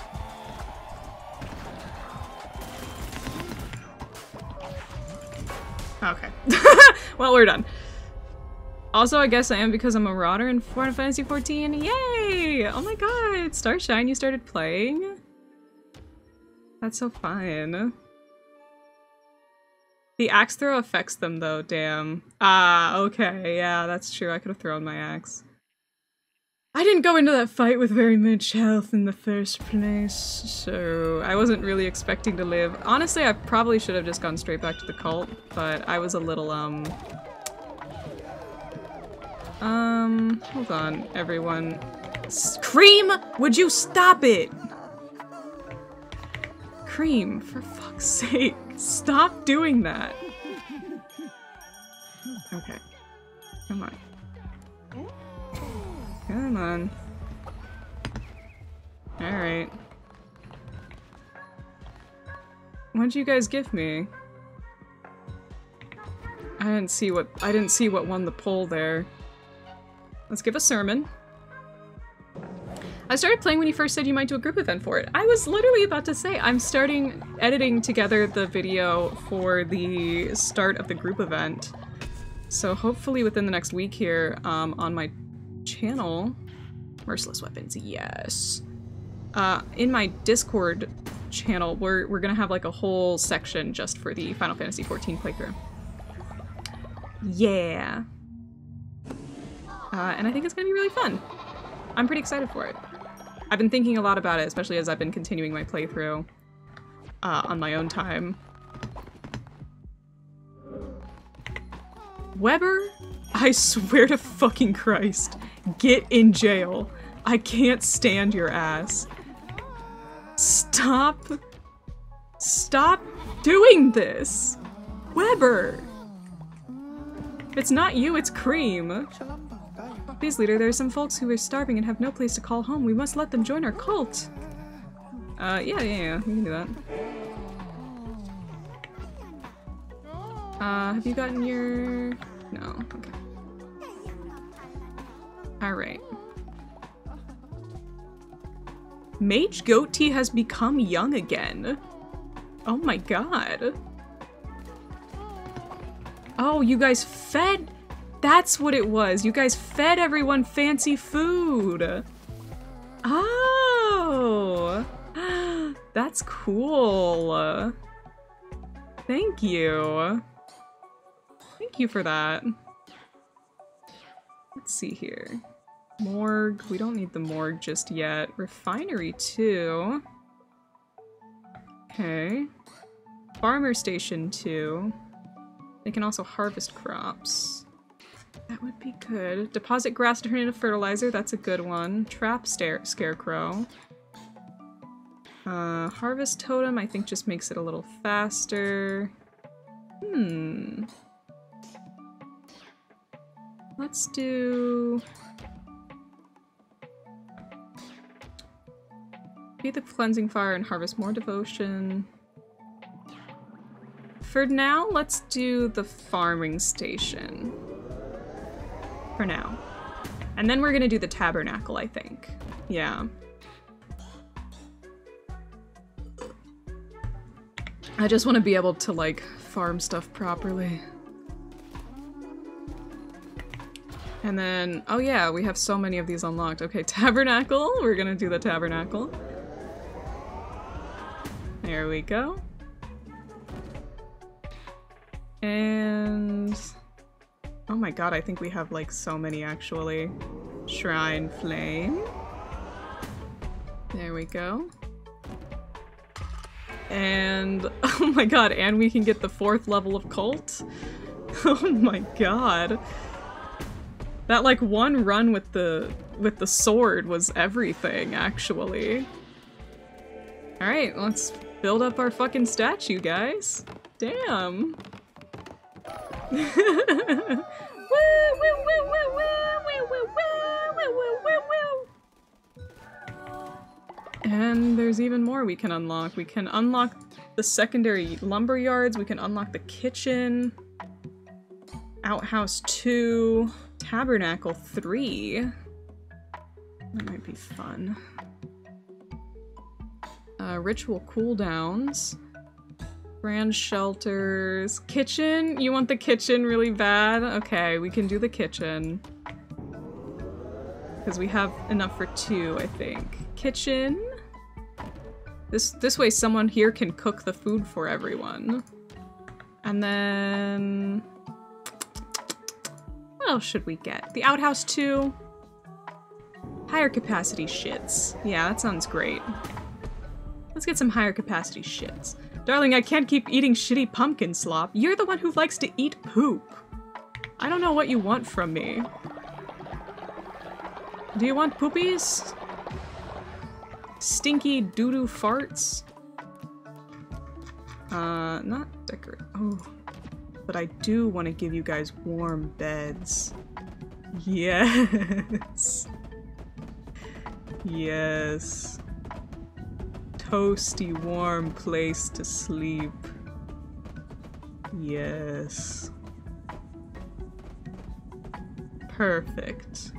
[SPEAKER 1] Okay. Well, we're done. Also, I guess I am because I'm a marauder in Final Fantasy fourteen. Yay! Oh my god, Starshine, you started playing? That's so fun. The axe throw affects them though, damn. Ah, okay, yeah, that's true. I could have thrown my axe. I didn't go into that fight with very much health in the first place, so I wasn't really expecting to live. Honestly, I probably should have just gone straight back to the cult, but I was a little, um... Um, hold on, everyone. Cream! Would you stop it? Cream, for fuck's sake. Stop doing that. Okay. Come on. Come on. Alright. What'd you guys give me? I didn't see what- I didn't see what won the poll there. Let's give a sermon. I started playing when you first said you might do a group event for it. I was literally about to say, I'm starting editing together the video for the start of the group event. So hopefully within the next week here, um, on my channel, Merciless Weapons, yes. Uh, in my Discord channel, we're, we're gonna have like a whole section just for the Final Fantasy fourteen playthrough. Yeah. Uh, and I think it's gonna be really fun. I'm pretty excited for it. I've been thinking a lot about it, especially as I've been continuing my playthrough uh, on my own time. Weber? I swear to fucking Christ. Get in jail. I can't stand your ass. Stop. Stop doing this. Weber. If it's not you, it's Cream. Please, leader, there are some folks who are starving and have no place to call home. We must let them join our cult. Uh, yeah, yeah, yeah. We can do that. Uh, have you gotten your... No, okay. Alright. Mage Goatee has become young again. Oh my god. Oh, you guys fed... That's what it was. You guys fed everyone fancy food. Oh. That's cool. Thank you. Thank you for that. Let's see here. Morgue. We don't need the morgue just yet. Refinery too. Okay. Farmer station too. They can also harvest crops. That would be good. Deposit grass to turn into fertilizer. That's a good one. Trap stare scarecrow. Uh, harvest totem I think just makes it a little faster. Hmm. Let's do... Be the cleansing fire and harvest more devotion. For now, let's do the farming station. For now. And then we're gonna do the tabernacle, I think. Yeah. I just want to be able to, like, farm stuff properly. And then, oh yeah, we have so many of these unlocked. Okay, tabernacle. We're gonna do the tabernacle. There we go. And... oh my god, I think we have like so many actually. Shrine Flame. There we go. And oh my god, and we can get the fourth level of cult? Oh my god. That like one run with the with the sword was everything, actually. Alright, let's build up our fucking statue, guys. Damn. And there's even more we can unlock. We can unlock the secondary lumber yards, we can unlock the kitchen, outhouse two, tabernacle three. That might be fun. Uh, ritual cooldowns. Brand shelters. Kitchen? You want the kitchen really bad? Okay, we can do the kitchen. Because we have enough for two, I think. Kitchen. This this way someone here can cook the food for everyone. And then... what else should we get? The Outhouse two? Higher capacity shits. Yeah, that sounds great. Let's get some higher capacity shits. Darling, I can't keep eating shitty pumpkin slop. You're the one who likes to eat poop. I don't know what you want from me. Do you want poopies? Stinky doo-doo farts? Uh, not decorate. Oh. But I do want to give you guys warm beds. Yes. Yes. Toasty, warm place to sleep. Yes. Perfect.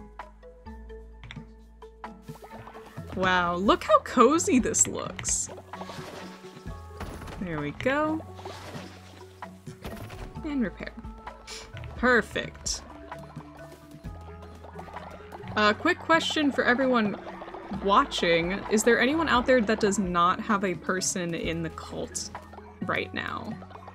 [SPEAKER 1] Wow, look how cozy this looks. There we go. And repair. Perfect. A uh, quick question for everyone watching. Is there anyone out there that does not have a person in the cult right now?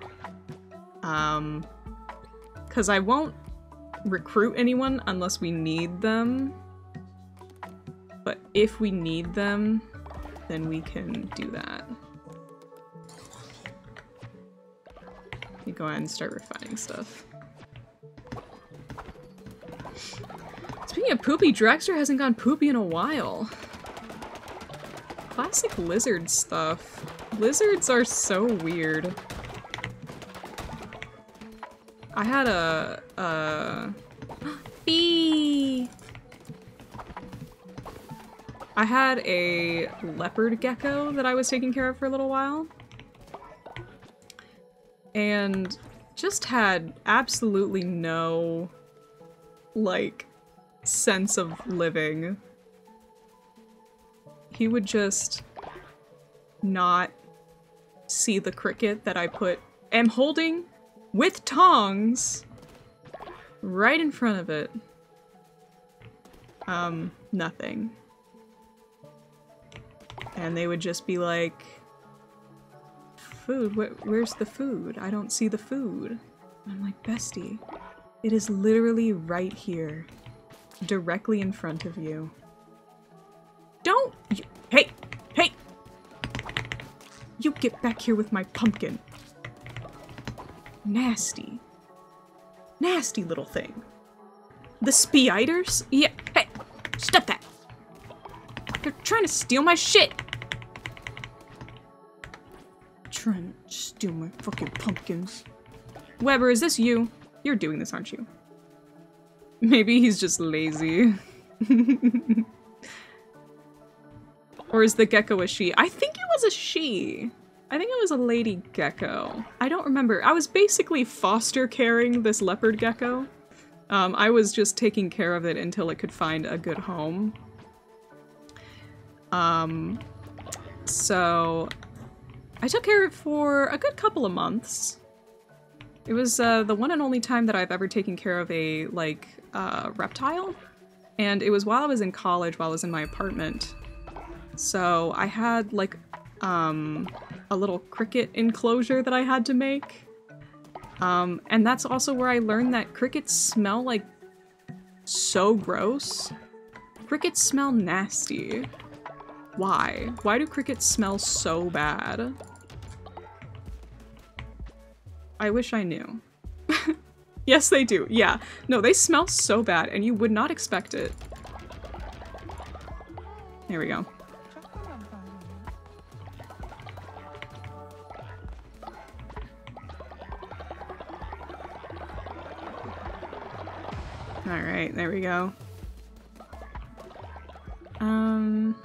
[SPEAKER 1] Um, because I won't recruit anyone unless we need them. But if we need them, then we can do that. You go ahead and start refining stuff. Speaking of poopy, Dragster hasn't gone poopy in a while. Classic lizard stuff. Lizards are so weird. I had a... a... bee! I had a leopard gecko that I was taking care of for a little while. And just had absolutely no, like, sense of living. He would just not see the cricket that I put, am holding with tongs right in front of it. Um, nothing. And they would just be like, food? Where, where's the food? I don't see the food. I'm like, bestie, it is literally right here. Directly in front of you. Don't! You, hey! Hey! You get back here with my pumpkin. Nasty. Nasty little thing. The Speiders? Yeah, hey! Stop that! They're trying to steal my shit! Trying to steal my fucking pumpkins. Weber, is this you? You're doing this, aren't you? Maybe he's just lazy. Or is the gecko a she? I think it was a she. I think it was a lady gecko. I don't remember. I was basically foster caring this leopard gecko. Um, I was just taking care of it until it could find a good home. Um, so I took care of it for a good couple of months. It was uh, the one and only time that I've ever taken care of a, like, uh, reptile. And it was while I was in college, while I was in my apartment. So I had, like, um, a little cricket enclosure that I had to make. Um, and that's also where I learned that crickets smell, like, so gross. Crickets smell nasty. Why? Why do crickets smell so bad? I wish I knew. Yes, they do. Yeah. No, they smell so bad, and you would not expect it. There we go. Alright, there we go. Um...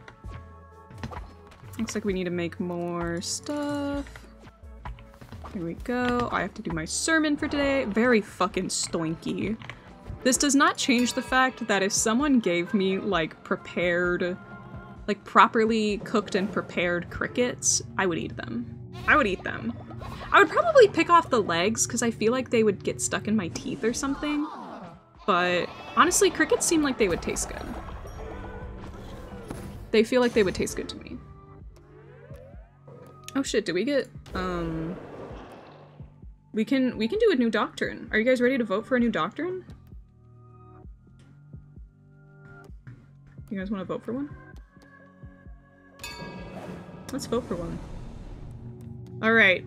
[SPEAKER 1] Looks like we need to make more stuff. Here we go. I have to do my sermon for today. Very fucking stoinky. This does not change the fact that if someone gave me, like, prepared, like, properly cooked and prepared crickets, I would eat them. I would eat them. I would probably pick off the legs, because I feel like they would get stuck in my teeth or something. But, honestly, crickets seem like they would taste good. They feel like they would taste good to me. Oh shit, did we get, um... We can we can do a new doctrine. Are you guys ready to vote for a new doctrine? You guys want to vote for one? Let's vote for one. All right.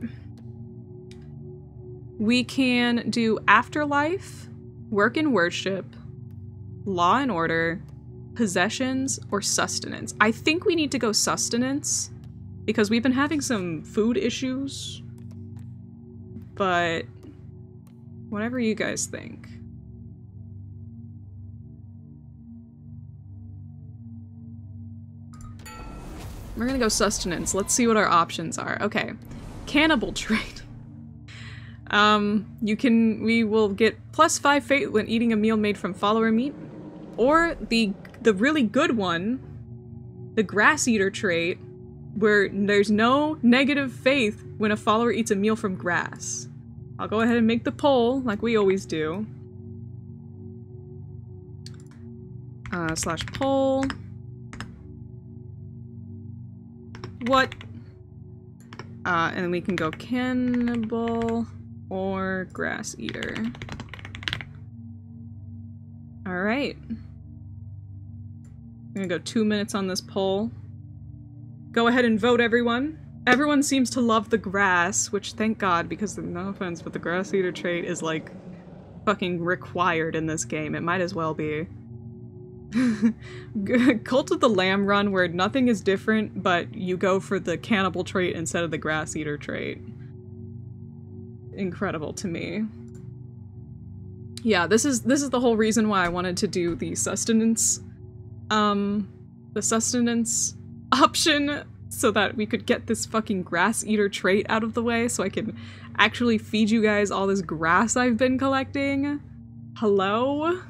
[SPEAKER 1] We can do afterlife, work and worship, law and order, possessions, or sustenance. I think we need to go sustenance because we've been having some food issues. But whatever you guys think. We're gonna go sustenance. Let's see what our options are. Okay. Cannibal trait. Um, you can- we will get plus five fate when eating a meal made from follower meat. Or the- the really good one, the grass eater trait, where there's no negative faith when a follower eats a meal from grass. I'll go ahead and make the poll, like we always do. Uh, slash poll. What? Uh, and then we can go cannibal or grass eater. Alright. I'm gonna go two minutes on this poll. Go ahead and vote, everyone. Everyone seems to love the grass, which thank God, because no offense, but the grass eater trait is like fucking required in this game. It might as well be. Cult of the Lamb run where nothing is different, but you go for the cannibal trait instead of the grass eater trait. Incredible to me. Yeah, this is this is the whole reason why I wanted to do the sustenance, um, the sustenance option, so that we could get this fucking grass eater trait out of the way, so I can actually feed you guys all this grass I've been collecting. Hello?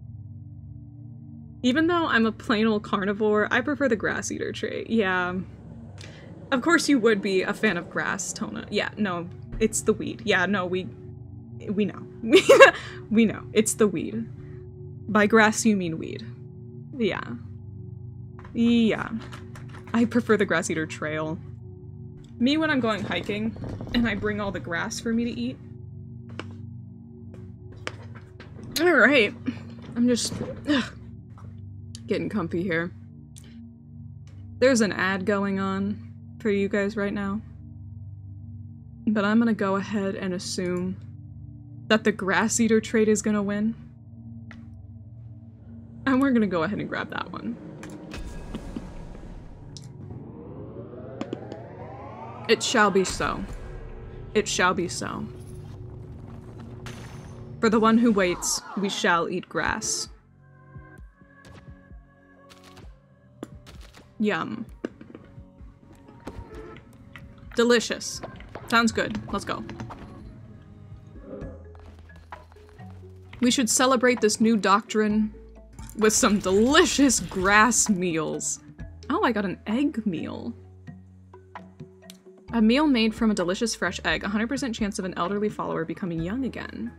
[SPEAKER 1] Even though I'm a plain old carnivore, I prefer the grass eater trait. Yeah. Of course you would be a fan of grass, Tona. Yeah, no, it's the weed. Yeah, no, we we know. We know. It's the weed. By grass you mean weed. Yeah. Yeah. I prefer the grass eater trail. Me when I'm going hiking and I bring all the grass for me to eat. Alright. I'm just ugh, getting comfy here. There's an ad going on for you guys right now. But I'm gonna go ahead and assume that the grass eater trait is gonna win. And we're gonna go ahead and grab that one. It shall be so. It shall be so. For the one who waits, we shall eat grass. Yum. Delicious. Sounds good. Let's go. We should celebrate this new doctrine with some delicious grass meals. Oh, I got an egg meal. A meal made from a delicious fresh egg. one hundred percent chance of an elderly follower becoming young again.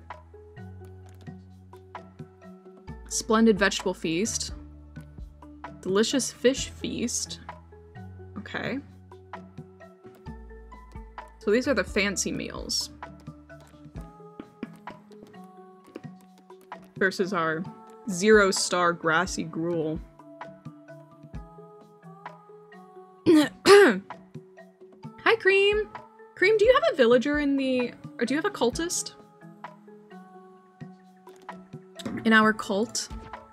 [SPEAKER 1] Splendid vegetable feast. Delicious fish feast. Okay. So these are the fancy meals. Versus our zero star grassy gruel. Hi, Cream! Cream, do you have a villager in the... or do you have a cultist? In our cult?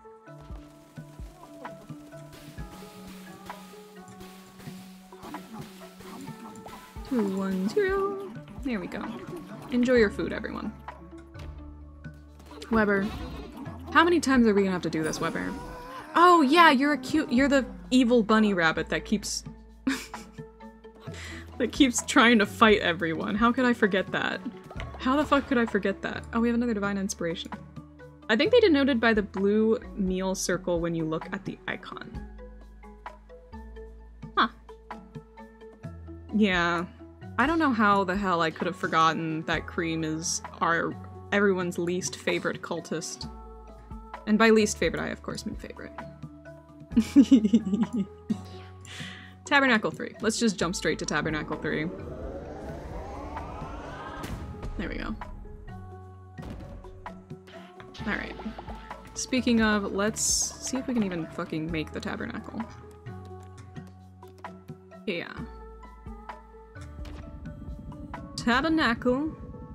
[SPEAKER 1] Two, one, zero. There we go. Enjoy your food, everyone. Weber. How many times are we gonna have to do this, Weber? Oh, yeah, you're a cute- you're the evil bunny rabbit that keeps... that keeps trying to fight everyone. How could I forget that? How the fuck could I forget that? Oh, we have another divine inspiration. I think they denoted by the blue meal circle when you look at the icon. Huh. Yeah. I don't know how the hell I could have forgotten that Cream is our everyone's least favorite cultist. And by least favorite, I of course mean favorite. Tabernacle three. Let's just jump straight to Tabernacle three. There we go. Alright. Speaking of, let's see if we can even fucking make the tabernacle. Yeah. Tabernacle.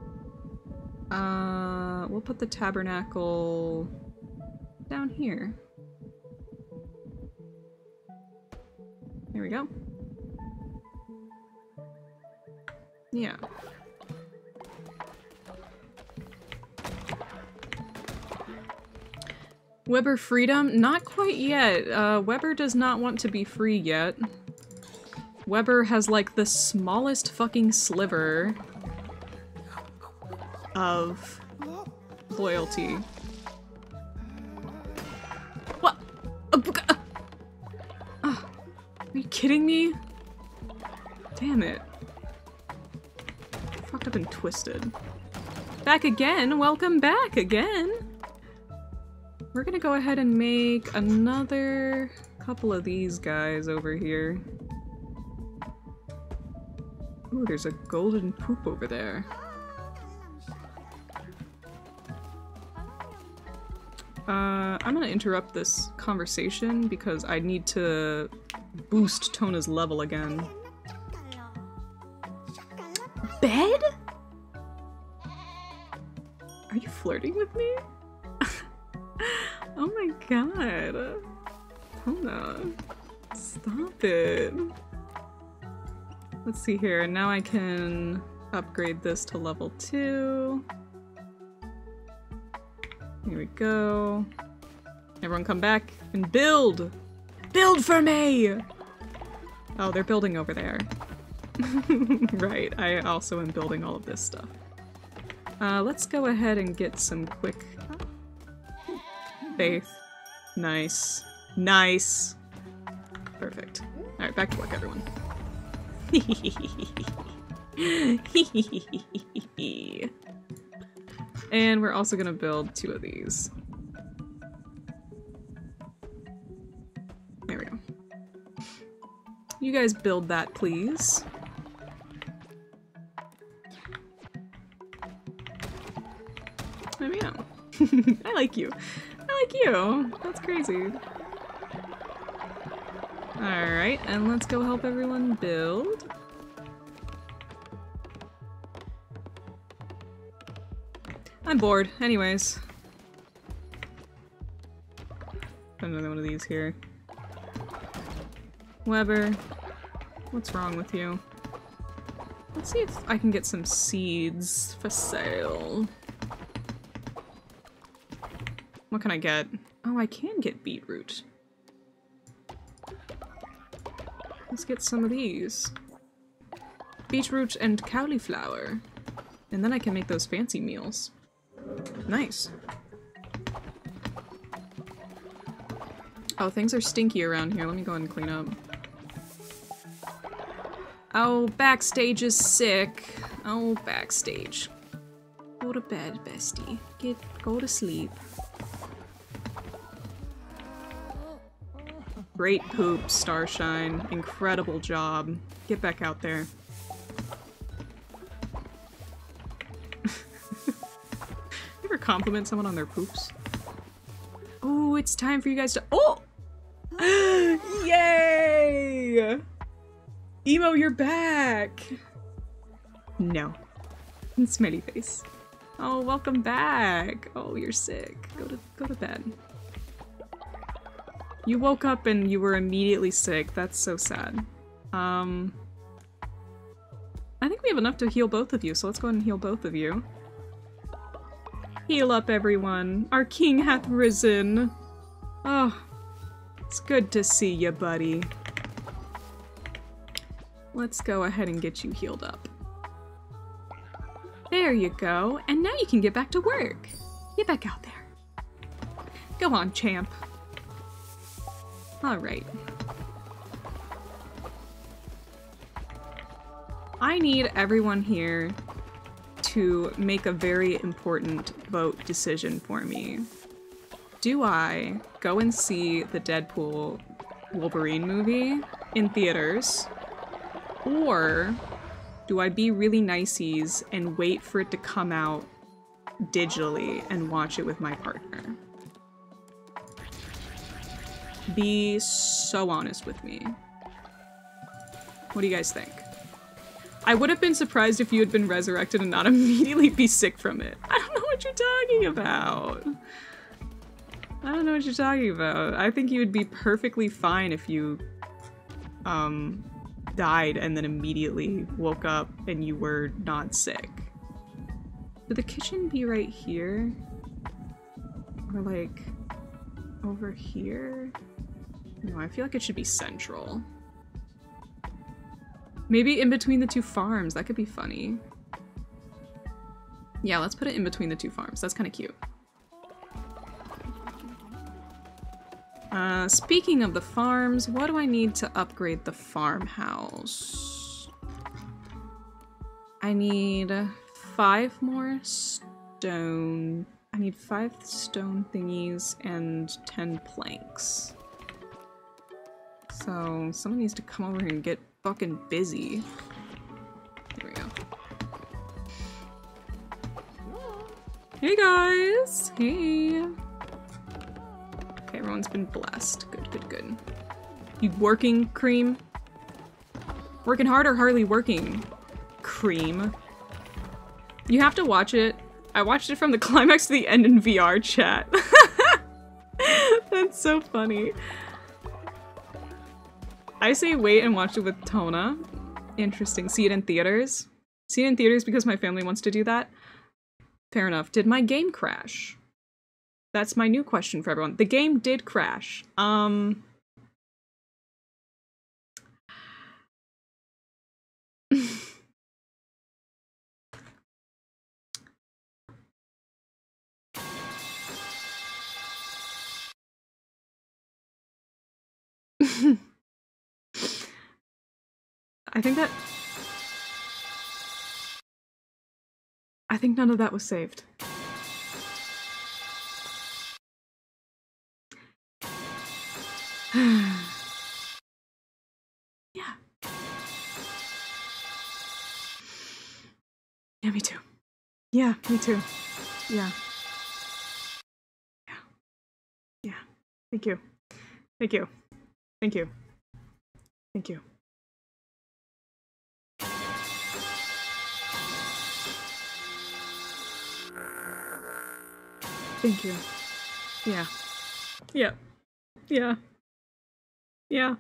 [SPEAKER 1] Uh, we'll put the tabernacle down here. There we go. Yeah. Weber freedom? Not quite yet. Uh, Weber does not want to be free yet. Weber has like the smallest fucking sliver of loyalty. What? Uh, are you kidding me? Damn it. Fucked up and twisted. Back again? Welcome back again! We're gonna go ahead and make another couple of these guys over here. Ooh, there's a golden poop over there. Uh, I'm gonna interrupt this conversation because I need to boost Tona's level again. Bed? Are you flirting with me? Oh my god. Tona. Stop it. Let's see here. Now I can upgrade this to level two. Here we go. Everyone come back and build! Build for me! Oh, they're building over there. Right, I also am building all of this stuff. Uh, let's go ahead and get some quick faith. Nice. Nice. Perfect. Alright, back to work, everyone. And we're also gonna build two of these. There we go. You guys build that, please. There we go. I like you. I like you. That's crazy. Alright, and let's go help everyone build. I'm bored. Anyways. Another one of these here. Weber, what's wrong with you? Let's see if I can get some seeds for sale. What can I get? Oh, I can get beetroot. Let's get some of these. Beetroot and cauliflower. And then I can make those fancy meals. Nice. Oh, things are stinky around here. Let me go ahead and clean up. Oh, backstage is sick. Oh, backstage. Go to bed, bestie. Get, go to sleep. Great poop, Starshine. Incredible job. Get back out there. You ever compliment someone on their poops? Oh, it's time for you guys to- Oh! Yay! Emo, you're back! No. Smelly face. Oh, welcome back! Oh, you're sick. Go to- go to bed. You woke up and you were immediately sick. That's so sad. Um... I think we have enough to heal both of you, so let's go ahead and heal both of you. Heal up, everyone. Our king hath risen. Oh, it's good to see you, buddy. Let's go ahead and get you healed up. There you go. And now you can get back to work. Get back out there. Go on, champ. Alright. I need everyone here to make a very important vote decision for me. Do I go and see the Deadpool Wolverine movie in theaters? Or Do I be really niceys and wait for it to come out digitally and watch it with my partner? Be so honest with me. What do you guys think? I would have been surprised if you had been resurrected and not immediately be sick from it. I don't know what you're talking about. I don't know what you're talking about. I think you would be perfectly fine if you um, died and then immediately woke up and you were not sick. Would the kitchen be right here? Or like over here? No, I feel like it should be central. Maybe in between the two farms. That could be funny. Yeah, let's put it in between the two farms. That's kind of cute. Uh, speaking of the farms, what do I need to upgrade the farmhouse? I need five more stone. I need five stone thingies and ten planks. So someone needs to come over here and get fucking busy. There we go. Hey guys! Hey! Okay, everyone's been blessed. Good, good, good. You working, Cream? Working hard or hardly working, Cream? You have to watch it. I watched it from the climax to the end in V R chat. That's so funny. I say wait and watch it with Tona. Interesting. See it in theaters? See it in theaters because my family wants to do that? Fair enough. Did my game crash? That's my new question for everyone. The game did crash. Um... I think that... I think none of that was saved. Yeah. Yeah, me too. Yeah, me too. Yeah. Yeah. Yeah. Thank you. Thank you. Thank you. Thank you. Thank you. Yeah. Yeah. Yeah. Yeah.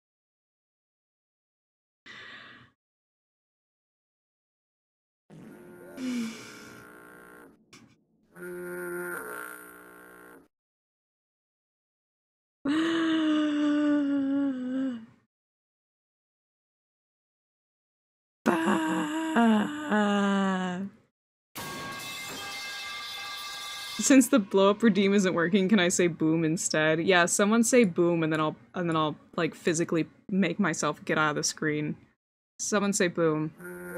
[SPEAKER 1] Since the blow up redeem isn't working, can I say boom instead? Yeah, someone say boom and then I'll and then I'll like physically make myself get out of the screen. Someone say boom.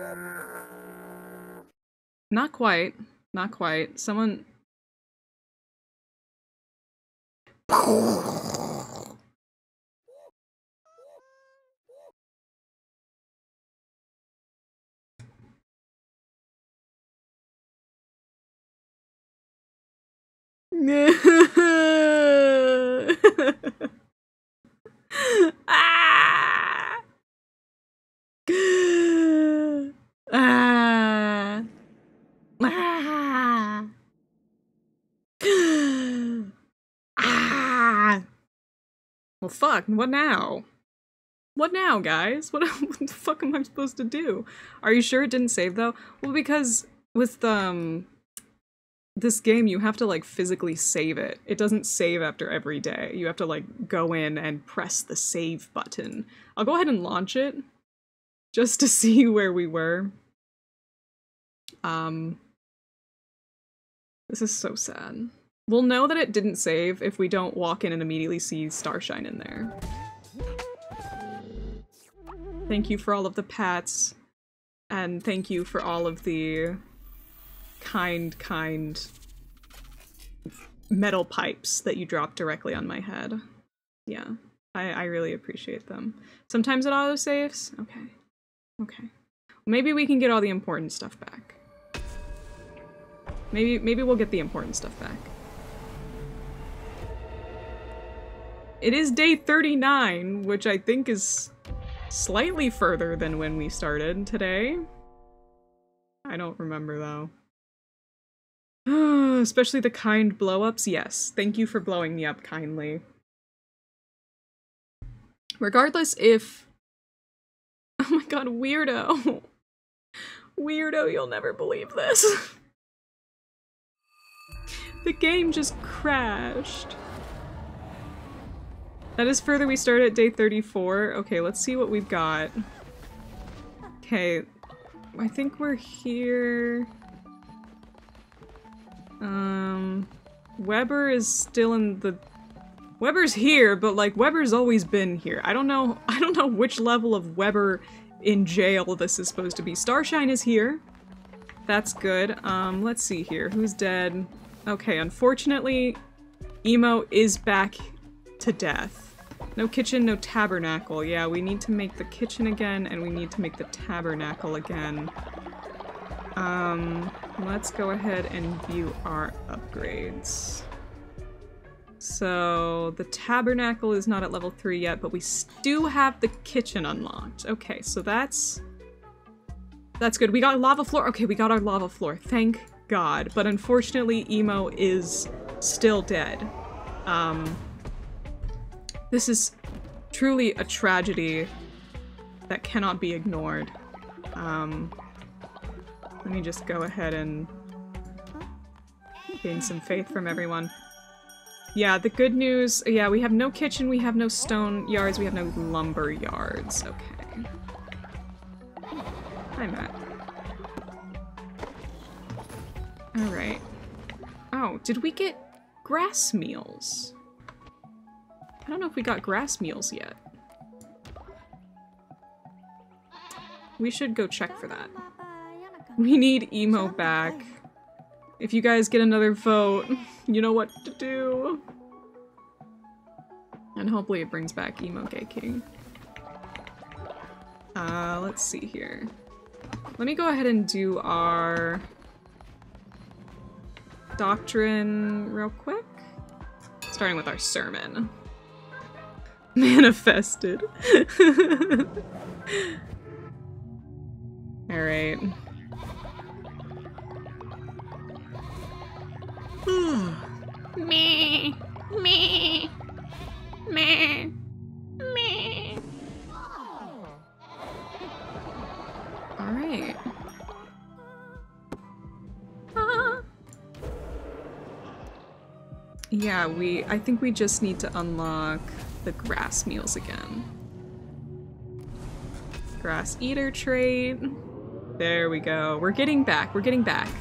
[SPEAKER 1] Not quite. Not quite. Someone ah! Ah! Ah! Ah! Well, fuck. What now? What now, guys? What, what the fuck am I supposed to do? Are you sure it didn't save, though? Well, because with, um... this game, you have to, like, physically save it. It doesn't save after every day. You have to, like, go in and press the save button. I'll go ahead and launch it, just to see where we were. Um... This is so sad. We'll know that it didn't save if we don't walk in and immediately see Starshine in there. Thank you for all of the pats, and thank you for all of the kind, kind metal pipes that you dropped directly on my head. Yeah, I, I really appreciate them. Sometimes it autosaves? Okay. Okay. Maybe we can get all the important stuff back. Maybe, maybe we'll get the important stuff back. It is day thirty-nine, which I think is slightly further than when we started today. I don't remember though. Especially the kind blow-ups. Yes, thank you for blowing me up kindly. Regardless if... Oh my god, weirdo. Weirdo, you'll never believe this. The game just crashed. That is further. We started at day thirty-four. Okay, let's see what we've got. Okay, I think we're here. Um, Weber is still in the... Weber's here, but like Weber's always been here. I don't know. I don't know which level of Weber in jail this is supposed to be. Starshine is here. That's good. Um, let's see here. Who's dead? Okay, unfortunately, Emo is back to death. No kitchen, no tabernacle. Yeah, we need to make the kitchen again, and we need to make the tabernacle again. Um, let's go ahead and view our upgrades. So, the tabernacle is not at level three yet, but we do have the kitchen unlocked. Okay, so that's... That's good. We got a lava floor. Okay, we got our lava floor. Thank God. But unfortunately, Emo is still dead. Um... This is truly a tragedy that cannot be ignored. Um, let me just go ahead and gain some faith from everyone. Yeah, the good news, yeah, we have no kitchen, we have no stone yards, we have no lumber yards. Okay. Hi, Matt. Alright. Oh, did we get grass meals? I don't know if we got grass meals yet. We should go check for that. We need Emo back. If you guys get another vote, you know what to do. And hopefully it brings back Emo Gay King. Uh, let's see here. Let me go ahead and do our doctrine real quick. Starting with our sermon. Manifested. Alright.
[SPEAKER 2] Me, me, me, me.
[SPEAKER 1] Alright. Ah. Yeah, we- I think we just need to unlock the grass meals again. Grass eater trait. There we go. We're getting back. We're getting back.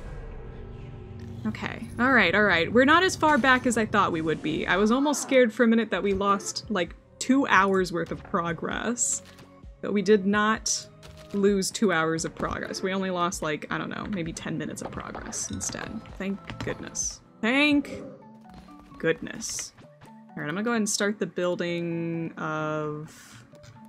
[SPEAKER 1] Okay. Alright, alright. We're not as far back as I thought we would be. I was almost scared for a minute that we lost, like, two hours worth of progress. But we did not lose two hours of progress. We only lost, like, I don't know, maybe ten minutes of progress instead. Thank goodness. Thank goodness. Alright, I'm gonna go ahead and start the building of...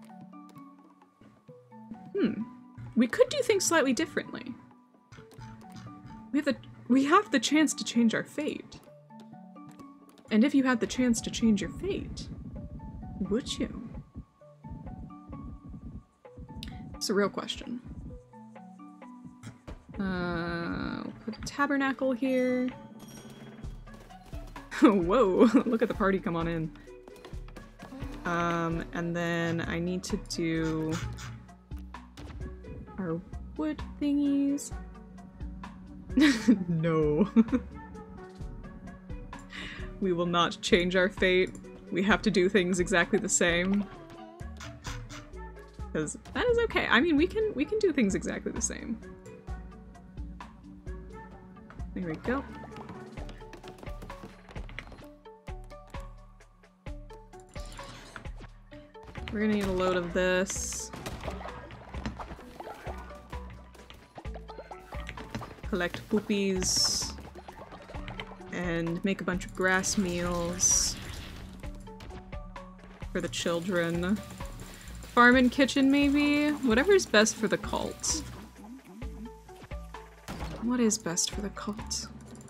[SPEAKER 1] Hmm. We could do things slightly differently. We have the we have the chance to change our fate. And if you had the chance to change your fate, would you? It's a real question. Uh, put a tabernacle here. Whoa, look at the party come on in. Um, and then I need to do our wood thingies. No. We will not change our fate. We have to do things exactly the same. Because that is okay. I mean, we can we can do things exactly the same. There we go. We're gonna need a load of this. Collect poopies. And make a bunch of grass meals. For the children. Farm and kitchen, maybe? Whatever's best for the cult. What is best for the cult?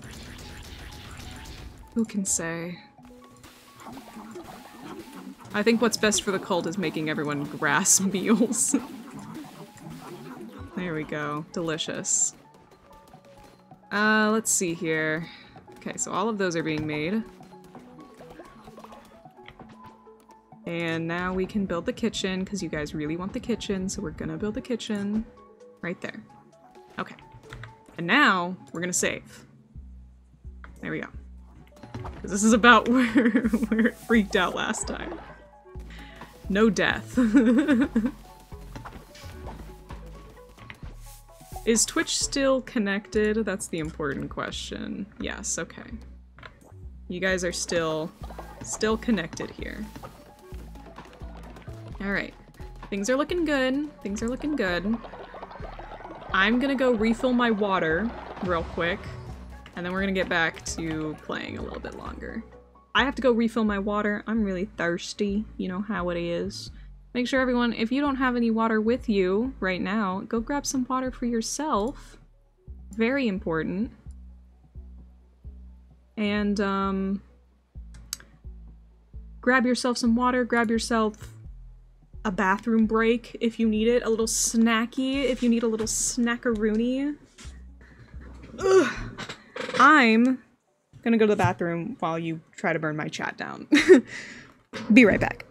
[SPEAKER 1] Who can say? I think what's best for the cult is making everyone grass meals. There we go. Delicious. Uh, let's see here. Okay, so all of those are being made. And now we can build the kitchen, because you guys really want the kitchen, so we're gonna build the kitchen. Right there. Okay. And now, we're gonna save. There we go. Because this is about where, where it freaked out last time. No death. Is Twitch still connected? That's the important question. Yes, okay. You guys are still, still connected here. Alright. Things are looking good. Things are looking good. I'm gonna go refill my water real quick, and then we're gonna get back to playing a little bit longer. I have to go refill my water. I'm really thirsty. You know how it is. Make sure everyone, if you don't have any water with you right now, go grab some water for yourself. Very important. And, um... grab yourself some water, grab yourself a bathroom break if you need it, a little snacky if you need a little snackaroony. Ugh. I'm gonna go to the bathroom while you try to burn my chat down. Be right back.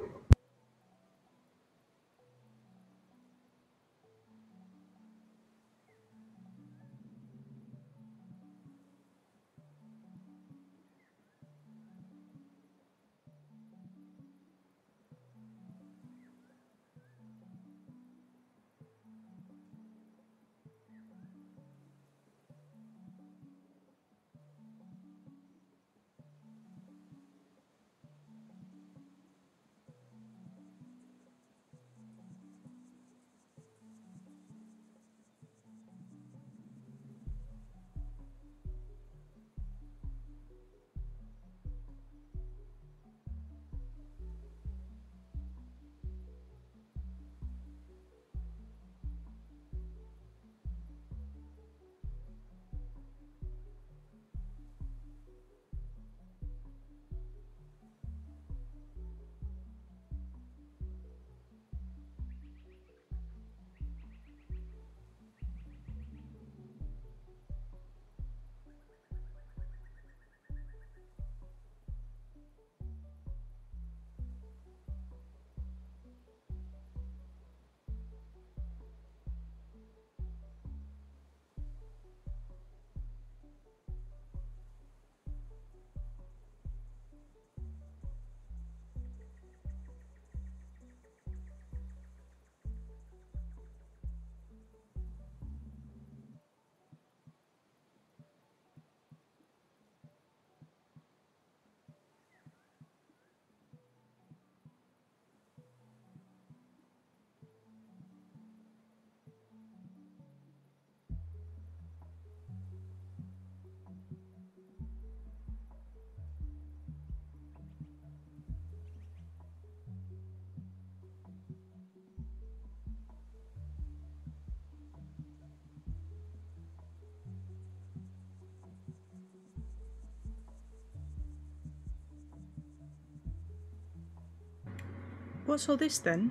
[SPEAKER 1] What's all this then?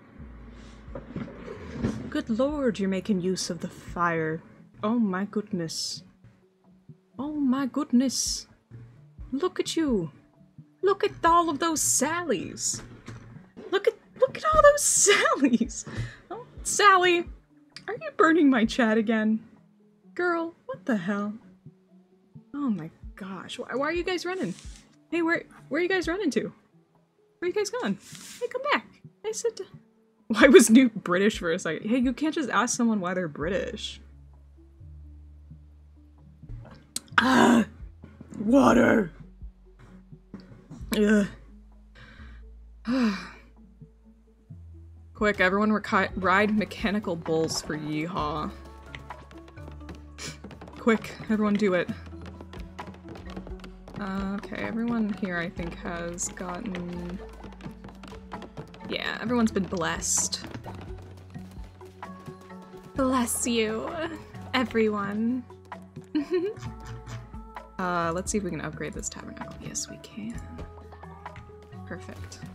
[SPEAKER 1] Good lord, you're making use of the fire. Oh my goodness. Oh my goodness. Look at you. Look at all of those Sallys. Look at look at all those Sallys. Oh, Sally, are you burning my chat again? Girl, what the hell? Oh my gosh. Why, why are you guys running? Hey, where where are you guys running to? Where are you guys going? Hey, come back. I said to... Why was Newt British for a second? Hey, you can't just ask someone why they're British. Ah! Water! Ugh. Quick, everyone ride mechanical bulls for yeehaw. Quick, everyone do it. Uh, okay, everyone here I think has gotten Yeah, everyone's been blessed.
[SPEAKER 2] Bless you, everyone.
[SPEAKER 1] uh, let's see if we can upgrade this tabernacle. Yes, we can. Perfect.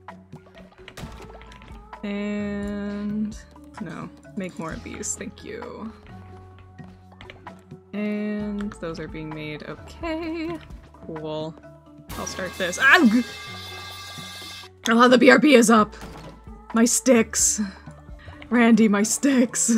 [SPEAKER 1] And no, make more of these, thank you. And those are being made. Okay, cool. I'll start this. Ah! Oh, the B R B is up. My sticks. Randy, my sticks.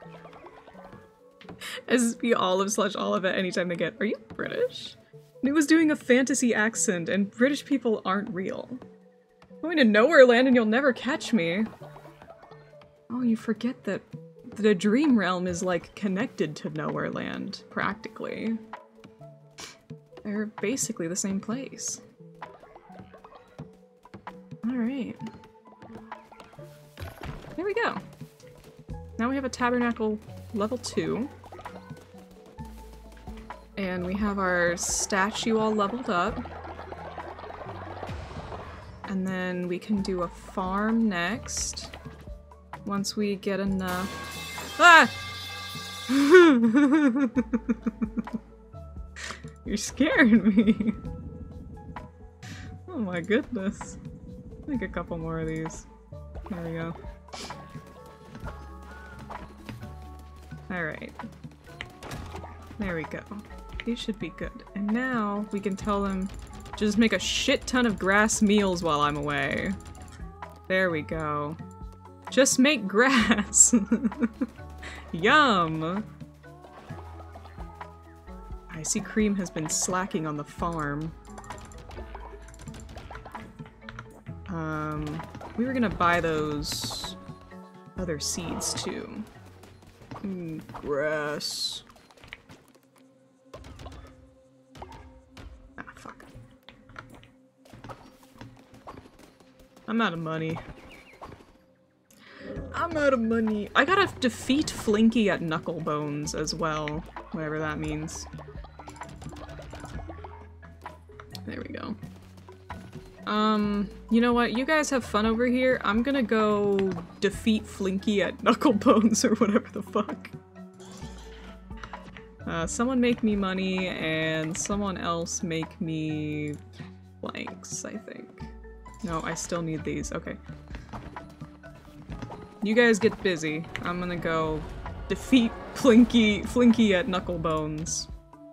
[SPEAKER 1] S S P olive slash olive at any time they get. Are you British? And it was doing a fantasy accent, and British people aren't real. I'm going to nowhere land and you'll never catch me. Oh, you forget that the dream realm is like connected to nowhere land, practically. They're basically the same place. Alright. There we go. Now we have a tabernacle level two. And we have our statue all leveled up. And then we can do a farm next. Once we get enough. Ah! You scared me. Oh my goodness. Make a couple more of these. There we go. Alright. There we go. These should be good. And now we can tell them just make a shit ton of grass meals while I'm away. There we go. Just make grass. Yum. I see Cream has been slacking on the farm. Um, we were gonna buy those other seeds too. Mm, grass. Ah, fuck. I'm out of money. I'm out of money. I gotta defeat Flinky at Knucklebones as well, whatever that means. There we go. Um, you know what? You guys have fun over here. I'm gonna go defeat Flinky at Knucklebones or whatever the fuck. Uh, someone make me money and someone else make me blanks, I think. No, I still need these. Okay. You guys get busy. I'm gonna go defeat Flinky, Flinky at Knucklebones.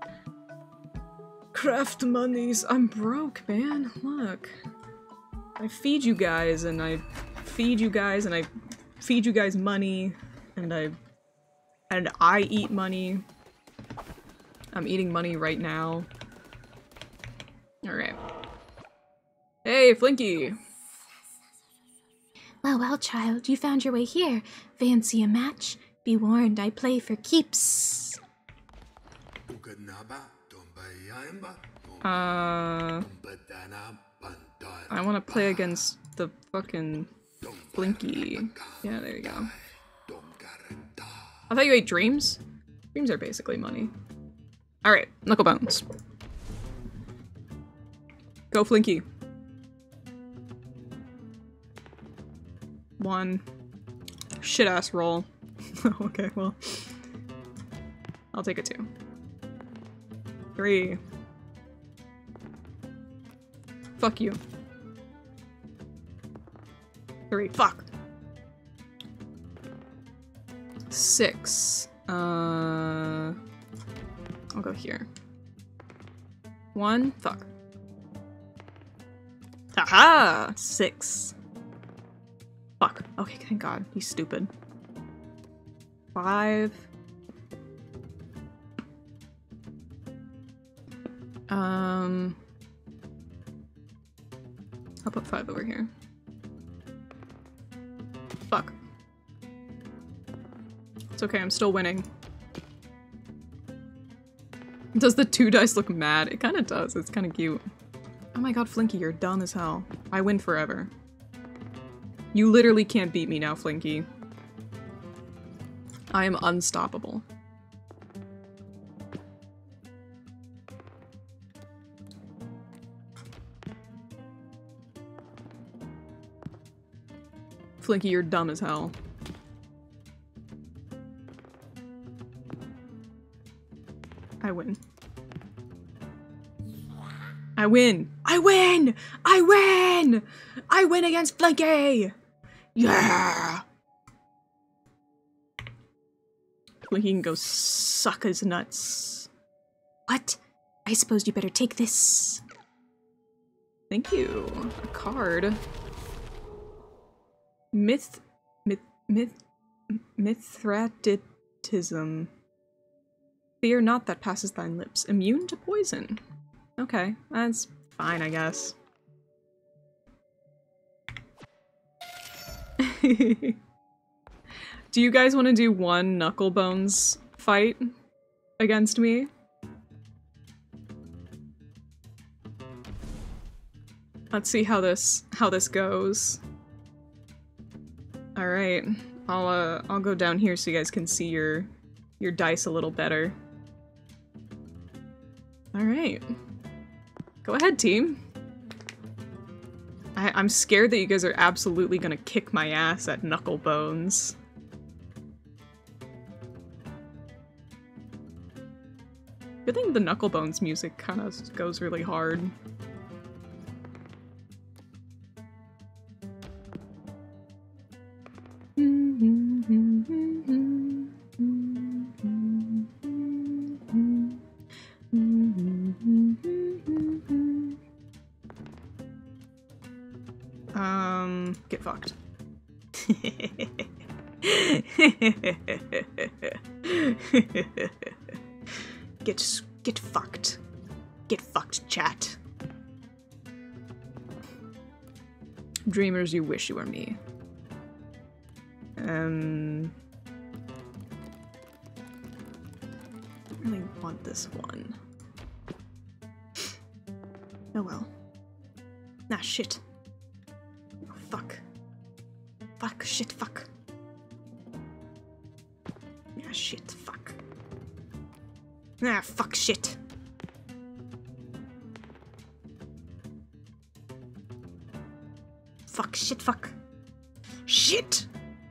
[SPEAKER 1] Craft monies. I'm broke, man. Look. I feed you guys and I feed you guys and I feed you guys money and I and I eat money. I'm eating money right now. Alright. Hey, Flinky!
[SPEAKER 2] Well, well, child, you found your way here. Fancy a match? Be warned, I play for keeps.
[SPEAKER 1] Uh... I want to play against the fucking Flinky. Yeah, there you go. I thought you ate dreams? Dreams are basically money. Alright, Knucklebones. Go, Flinky. One. Shit-ass roll. Okay, well. I'll take a two. Three. Fuck you. Three. Fuck. Six. Uh... I'll go here. One. Fuck. Haha! Six. Fuck. Okay, thank God. You stupid. Five. Um... I'll put five over here. Fuck. It's okay, I'm still winning. Does the two dice look mad? It kinda does, it's kinda cute. Oh my god, Flinky, you're dumb as hell. I win forever. You literally can't beat me now, Flinky. I am unstoppable. Flinky, you're dumb as hell. I win. I win! I win! I win! I win against Flinky! Yeah! Flinky can go suck his nuts.
[SPEAKER 2] What? I suppose you better take this.
[SPEAKER 1] Thank you. A card. Myth... Myth... Myth... Mithratism. Fear not that passes thine lips. Immune to poison. Okay, that's fine, I guess. Do you guys want to do one Knucklebones fight against me? Let's see how this how this goes. All right, I'll uh I'll go down here so you guys can see your your dice a little better. All right, go ahead, team. I I'm scared that you guys are absolutely gonna kick my ass at Knucklebones. Good thing the Knucklebones music kind of goes really hard. Um, get fucked. Get get fucked. Get fucked, chat. Dreamers, you wish you were me. Um, don't really want this one. Oh well. Ah, shit. Oh, fuck. Fuck, shit, fuck. Ah, shit, fuck. Ah, fuck, shit. Fuck, shit, fuck. Shit!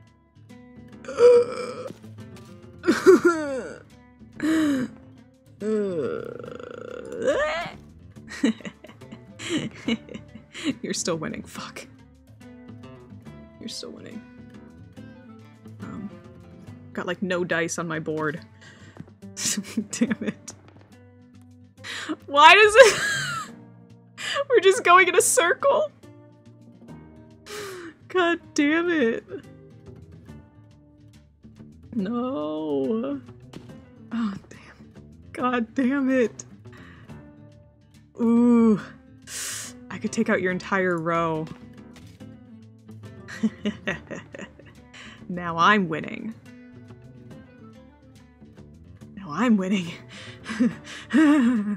[SPEAKER 1] You're still winning. Fuck. You're still winning. Um, got like no dice on my board. Damn it. Why does it... We're just going in a circle? God damn it. No. Oh, damn. God damn it. Ooh. I could take out your entire row. Now I'm winning. Now I'm winning. Oh,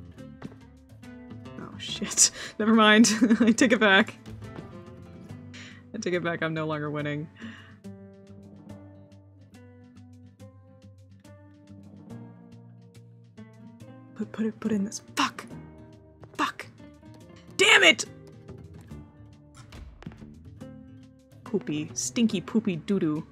[SPEAKER 1] shit. Never mind. I take it back. I take it back. I'm no longer winning. Put, put it, put in this. Fuck! Fuck! Damn it! Poopy. Stinky poopy doo-doo.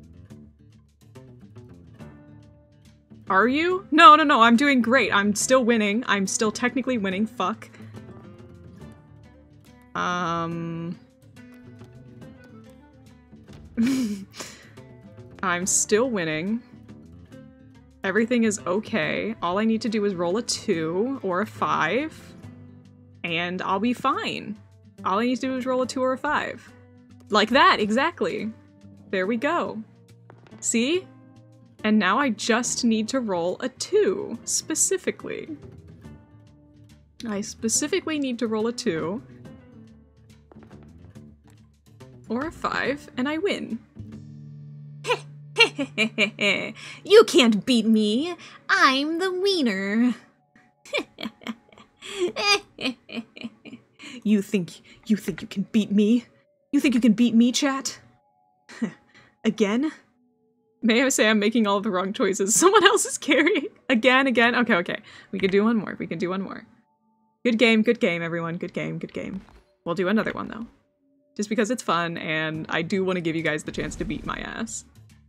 [SPEAKER 1] Are you? No, no, no, I'm doing great. I'm still winning. I'm still technically winning. Fuck. Um... I'm still winning. Everything is okay. All I need to do is roll a two or a five, and I'll be fine. All I need to do is roll a two or a five. Like that, exactly. There we go. See? And now I just need to roll a two, specifically. I specifically need to roll a two or a five, and I win.
[SPEAKER 2] You can't beat me. I'm the wiener.
[SPEAKER 1] You think you think you can beat me? You think you can beat me, chat? Again? May I say I'm making all the wrong choices. Someone else is carrying. Again, again. Okay, okay. We can do one more. We can do one more. Good game, good game, everyone. Good game, good game. We'll do another one, though. Just because it's fun, and I do want to give you guys the chance to beat my ass.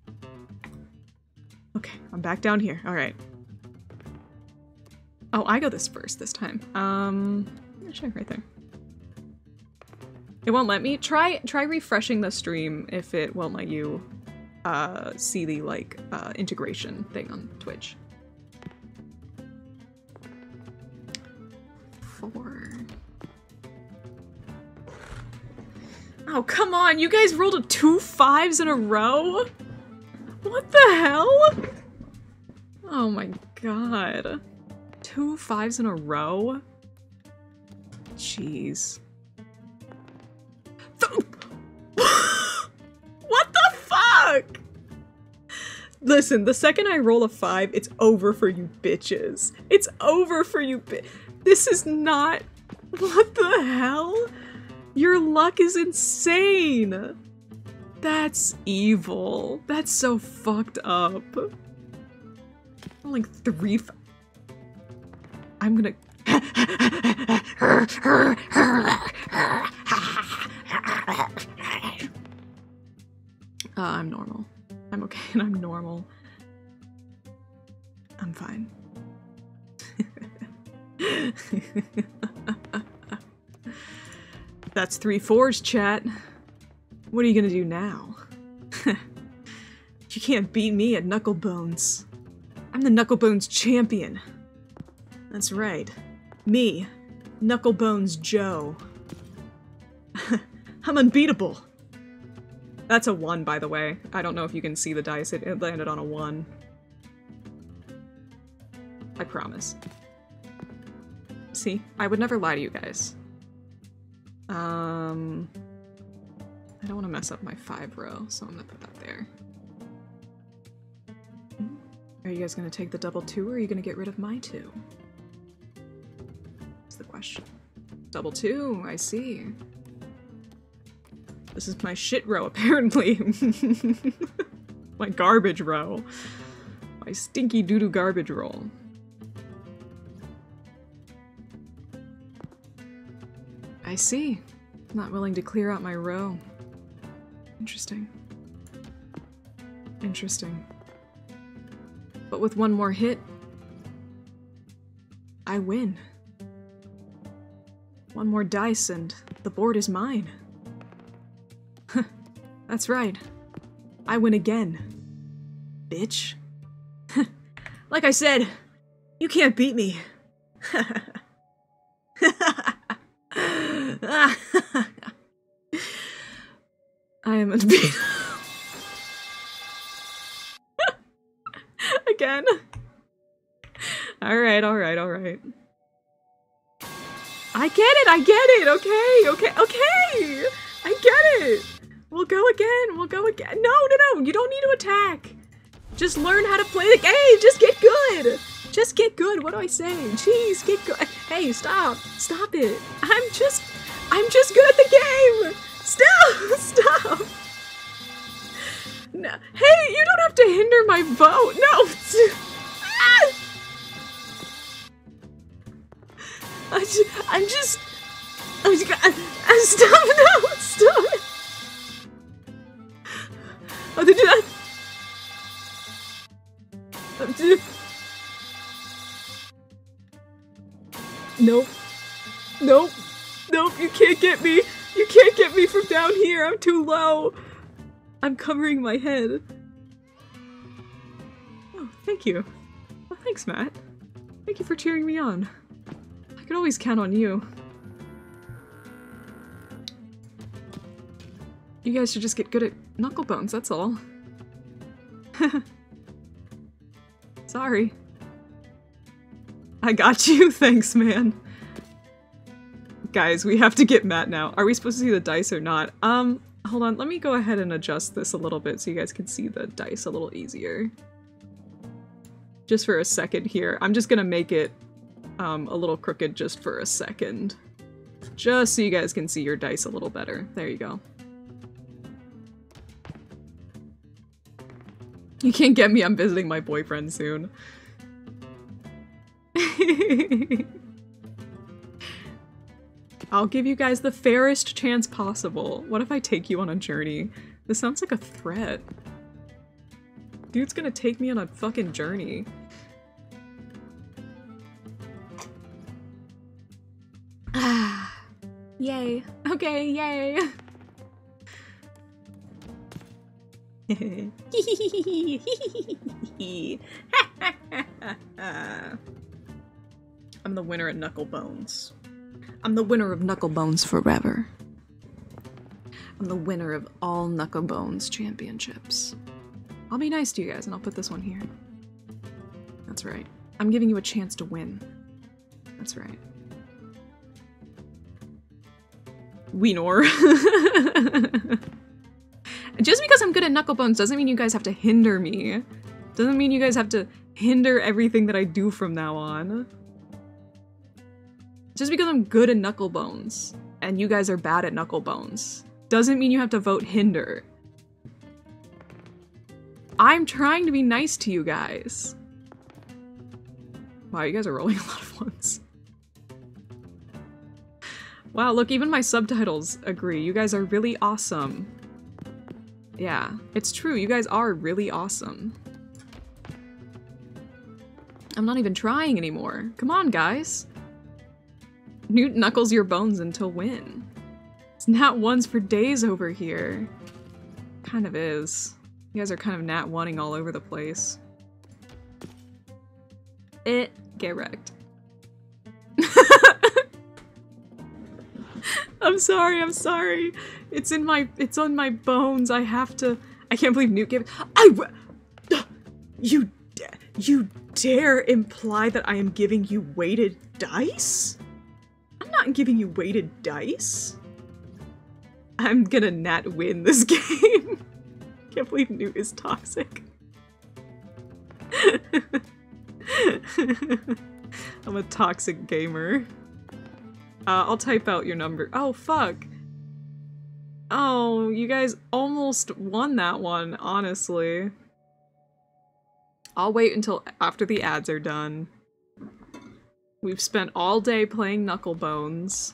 [SPEAKER 1] Okay, I'm back down here. Alright. Oh, I go this first this time. Um, sure, right there. It won't let me. Try try refreshing the stream if it won't let you uh, see the, like, uh, integration thing on Twitch. Four. Oh, come on! You guys rolled a two fives in a row? What the hell? Oh my god. Two fives in a row? Jeez. What the fuck? Listen, the second I roll a five, it's over for you bitches. It's over for you bi- This is not- What the hell? Your luck is insane! That's evil. That's so fucked up. I'm like three f- I'm gonna- Uh, I'm normal. I'm okay and I'm normal. I'm fine. That's three fours, chat. What are you gonna do now? You can't beat me at Knucklebones. I'm the Knucklebones champion. That's right. Me, Knucklebones Joe. I'm unbeatable. That's a one, by the way. I don't know if you can see the dice. It, it landed on a one. I promise. See? I would never lie to you guys. Um... I don't want to mess up my five row, so I'm gonna put that there. Are you guys gonna take the double two, or are you gonna get rid of my two? That's the question. Double two, I see. This is my shit row, apparently. My garbage row. My stinky doo-doo garbage roll. I see. Not willing to clear out my row. Interesting. Interesting. But with one more hit, I win. One more dice and the board is mine. That's right. I win again. Bitch. Like I said, you can't beat me. I am unbeatable. Again. Alright, alright, alright. I get it, I get it, okay, okay, okay! I get it! We'll go again, we'll go again. No, no, no, you don't need to attack. Just learn how to play the game, just get good! Just get good, what do I say? Jeez, get good. Hey, stop, stop it. I'm just, I'm just good at the game! Stop, stop! No. Hey, you don't have to hinder my vote, no! Ah! I'm just, I'm just, I'm just, I, stop, no, stop it! Oh, did you not? Oh, did you? Nope. Nope. Nope, you can't get me. You can't get me from down here. I'm too low. I'm covering my head. Oh, thank you. Well, thanks, Matt. Thank you for cheering me on. I can always count on you. You guys should just get good at Knucklebones, that's all. Sorry. I got you, thanks, man. Guys, we have to get Matt now. Are we supposed to see the dice or not? Um, hold on, let me go ahead and adjust this a little bit so you guys can see the dice a little easier. Just for a second here. I'm just gonna make it um, a little crooked just for a second. Just so you guys can see your dice a little better. There you go. You can't get me, I'm visiting my boyfriend soon. I'll give you guys the fairest chance possible. What if I take you on a journey? This sounds like a threat. Dude's gonna take me on a fucking journey. Ah. Yay. Okay, yay. I'm the winner at Knucklebones. I'm the winner of Knucklebones forever. I'm the winner of all Knucklebones championships. I'll be nice to you guys and I'll put this one here. That's right. I'm giving you a chance to win. That's right. Weenor. Just because I'm good at Knucklebones doesn't mean you guys have to hinder me. Doesn't mean you guys have to hinder everything that I do from now on. Just because I'm good at Knucklebones and you guys are bad at Knucklebones doesn't mean you have to vote hinder. I'm trying to be nice to you guys. Wow, you guys are rolling a lot of ones. Wow, look, even my subtitles agree. You guys are really awesome. Yeah, it's true. You guys are really awesome. I'm not even trying anymore. Come on, guys. Newt knuckles your bones until win. It's nat ones for days over here. Kind of is. You guys are kind of nat one-ing all over the place. It get wrecked. I'm sorry, I'm sorry. It's in my, it's on my bones. I have to, I can't believe Newt gave, I, you, you dare imply that I am giving you weighted dice? I'm not giving you weighted dice. I'm gonna nat win this game. Can't believe Newt is toxic. I'm a toxic gamer. Uh, I'll type out your number. Oh, fuck. Oh, you guys almost won that one, honestly. I'll wait until after the ads are done. We've spent all day playing Knucklebones.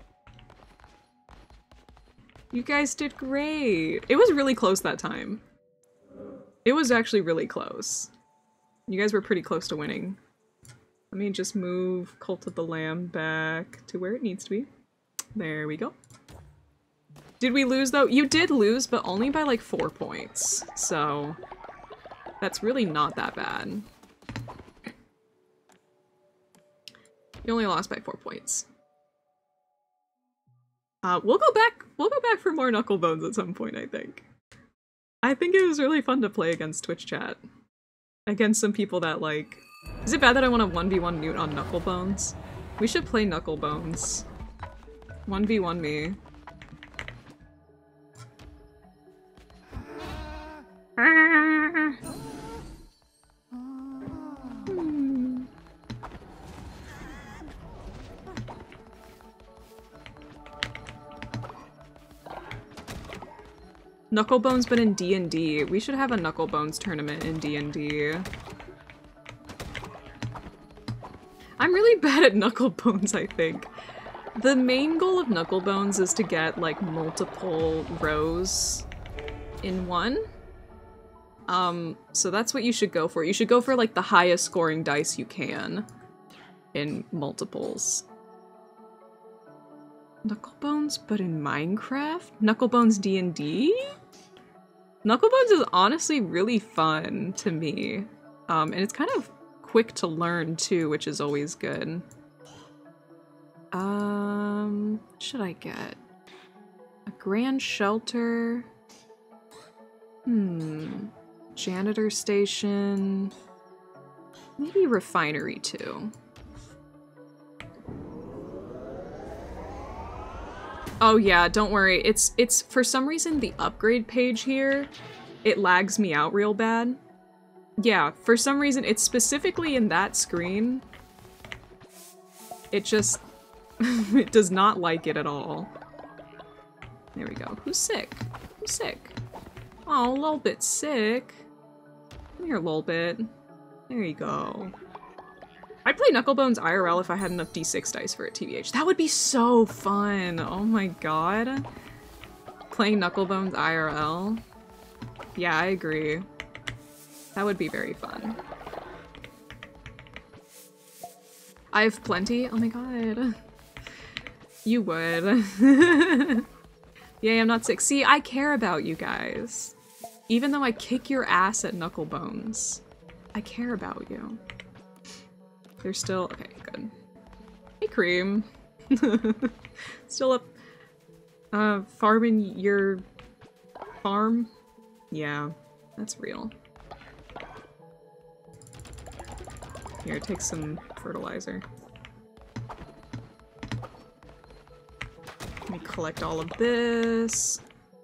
[SPEAKER 1] You guys did great. It was really close that time. It was actually really close. You guys were pretty close to winning. Let me just move Cult of the Lamb back to where it needs to be. There we go. Did we lose though? You did lose, but only by like four points. So that's really not that bad. You only lost by four points. Uh, we'll go back, we'll go back for more Knucklebones at some point, I think. I think it was really fun to play against Twitch chat. Against some people that like... Is it bad that I want to one v one Newt on Knucklebones? We should play Knucklebones. one v one me. Hmm. Knucklebones, but in D and D. We should have a Knucklebones tournament in D and D. I'm really bad at Knucklebones, I think. The main goal of Knucklebones is to get, like, multiple rows in one. Um, so that's what you should go for. You should go for, like, the highest scoring dice you can in multiples. Knucklebones, but in Minecraft? Knucklebones D and D? Knucklebones is honestly really fun to me. Um, and it's kind of quick to learn too, which is always good. Um, what should I get? A grand shelter. Hmm. Janitor station. Maybe refinery too. Oh yeah, don't worry. It's, it's, for some reason the upgrade page here, it lags me out real bad. Yeah, for some reason, it's specifically in that screen. It just, it does not like it at all. There we go. Who's sick? Who's sick? Oh, a little bit sick. Come here, a little bit. There you go. I'd play Knucklebones I R L if I had enough D six dice for it, T B H. That would be so fun! Oh my god. Playing Knucklebones I R L? Yeah, I agree. That would be very fun. I have plenty? Oh my god. You would. Yay, I'm not sick. See, I care about you guys. Even though I kick your ass at Knucklebones, I care about you. They're still- okay, good. Hey, Cream. Still up, uh, farming your farm? Yeah, that's real. Here, take some fertilizer. Let me collect all of this.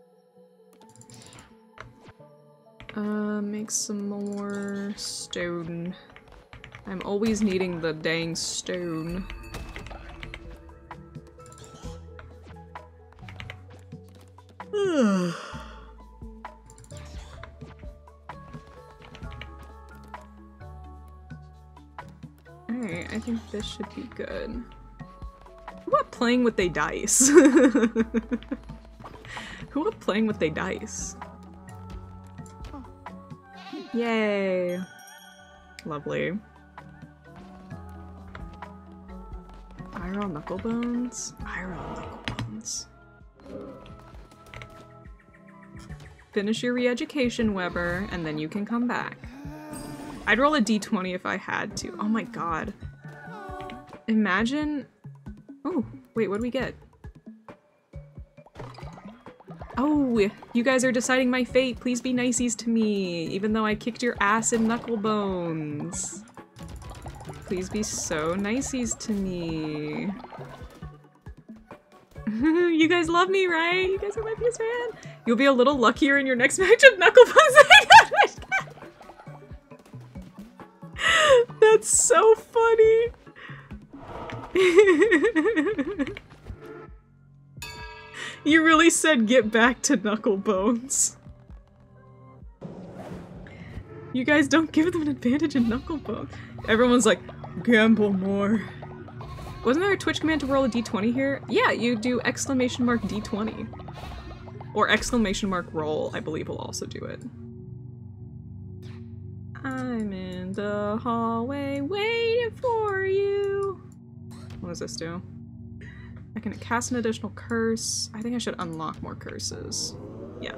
[SPEAKER 1] Uh, make some more stone. I'm always needing the dang stone. Alright, I think this should be good. Who up playing with they dice? Who up playing with they dice? Yay! Lovely. I R L Knucklebones? I R L Knucklebones. Finish your re-education, Weber, and then you can come back. I'd roll a d twenty if I had to. Oh my god. Imagine... Oh, wait, what do we get? Oh, you guys are deciding my fate. Please be niceys to me, even though I kicked your ass in Knucklebones. Please be so niceys to me. You guys love me, right? You guys are my biggest fan. You'll be a little luckier in your next match of Knucklebones. That's so funny. You really said get back to Knucklebones. You guys don't give them an advantage in Knucklebones. Everyone's like, gamble more. Wasn't there a Twitch command to roll a d twenty here? Yeah, you do exclamation mark d twenty. Or exclamation mark roll, I believe will also do it. I'm in the hallway waiting for you. What does this do? I can cast an additional curse. I think I should unlock more curses. Yeah.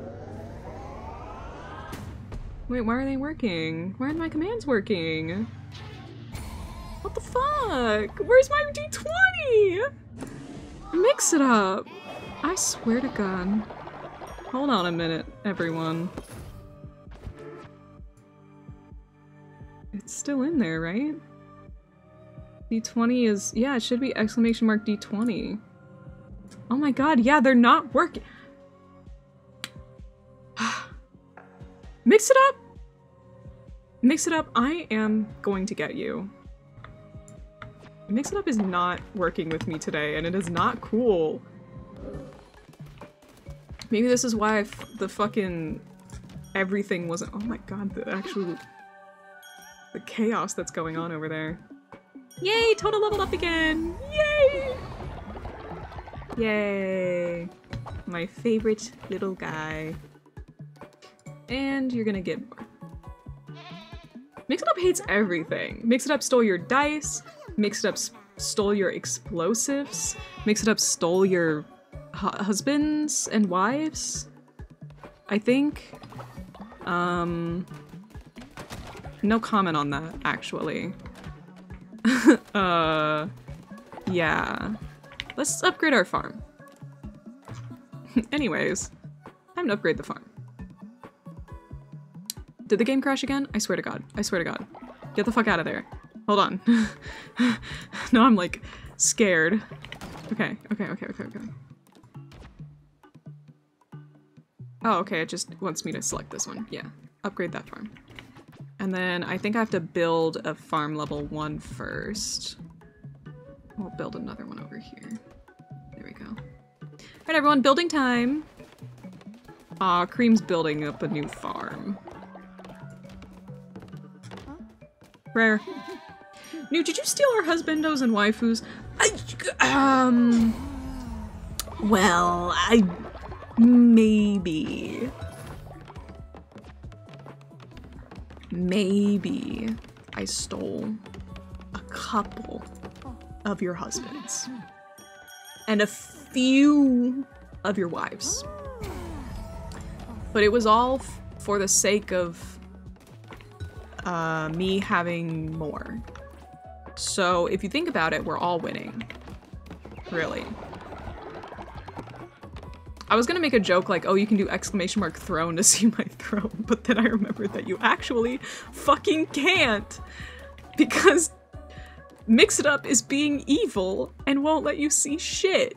[SPEAKER 1] Wait, why are they working? Why aren't my commands working? What the fuck? Where's my d twenty? Mix it up. I swear to God. Hold on a minute, everyone. It's still in there, right? d twenty is- yeah, it should be exclamation mark d twenty. Oh my god, yeah, they're not working. Mix it up! Mix it up, I am going to get you. Mix it up is not working with me today, and it is not cool. Maybe this is why f the fucking everything wasn't- oh my god, the actual- the chaos that's going on over there. Yay! Total leveled up again! Yay! Yay! My favorite little guy. And you're gonna get more. Mix It Up hates everything. Mix It Up stole your dice. Mix It Up stole your explosives. Mix It Up stole your hu husbands and wives. I think. Um... No comment on that, actually. uh, yeah. Let's upgrade our farm. Anyways, time to upgrade the farm. Did the game crash again? I swear to God. I swear to God. Get the fuck out of there. Hold on. Now I'm like scared. Okay, okay, okay, okay, okay. Oh, okay, it just wants me to select this one. Yeah, upgrade that farm. And then I think I have to build a farm level one first. We'll build another one over here. There we go. Alright everyone, building time! Aw, Cream's building up a new farm. Rare. Newt, did you steal our husbandos and waifus? I, um... Well, I... Maybe. Maybe I stole a couple of your husbands. And a few of your wives. But it was all f for the sake of uh, me having more. So if you think about it, we're all winning. Really. I was gonna make a joke like, oh, you can do exclamation mark throne to see my throne, but then I remembered that you actually fucking can't. Because Mix It Up is being evil and won't let you see shit.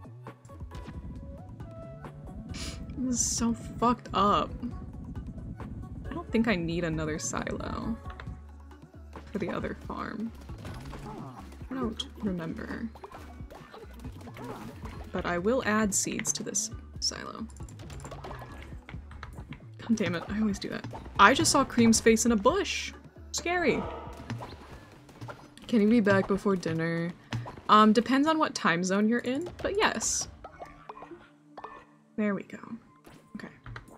[SPEAKER 1] This is so fucked up. I don't think I need another silo for the other farm. I don't remember. But I will add seeds to this silo. God damn it, I always do that. I just saw Cream's face in a bush. Scary. Can you be back before dinner? Um, depends on what time zone you're in, but yes. There we go. Okay.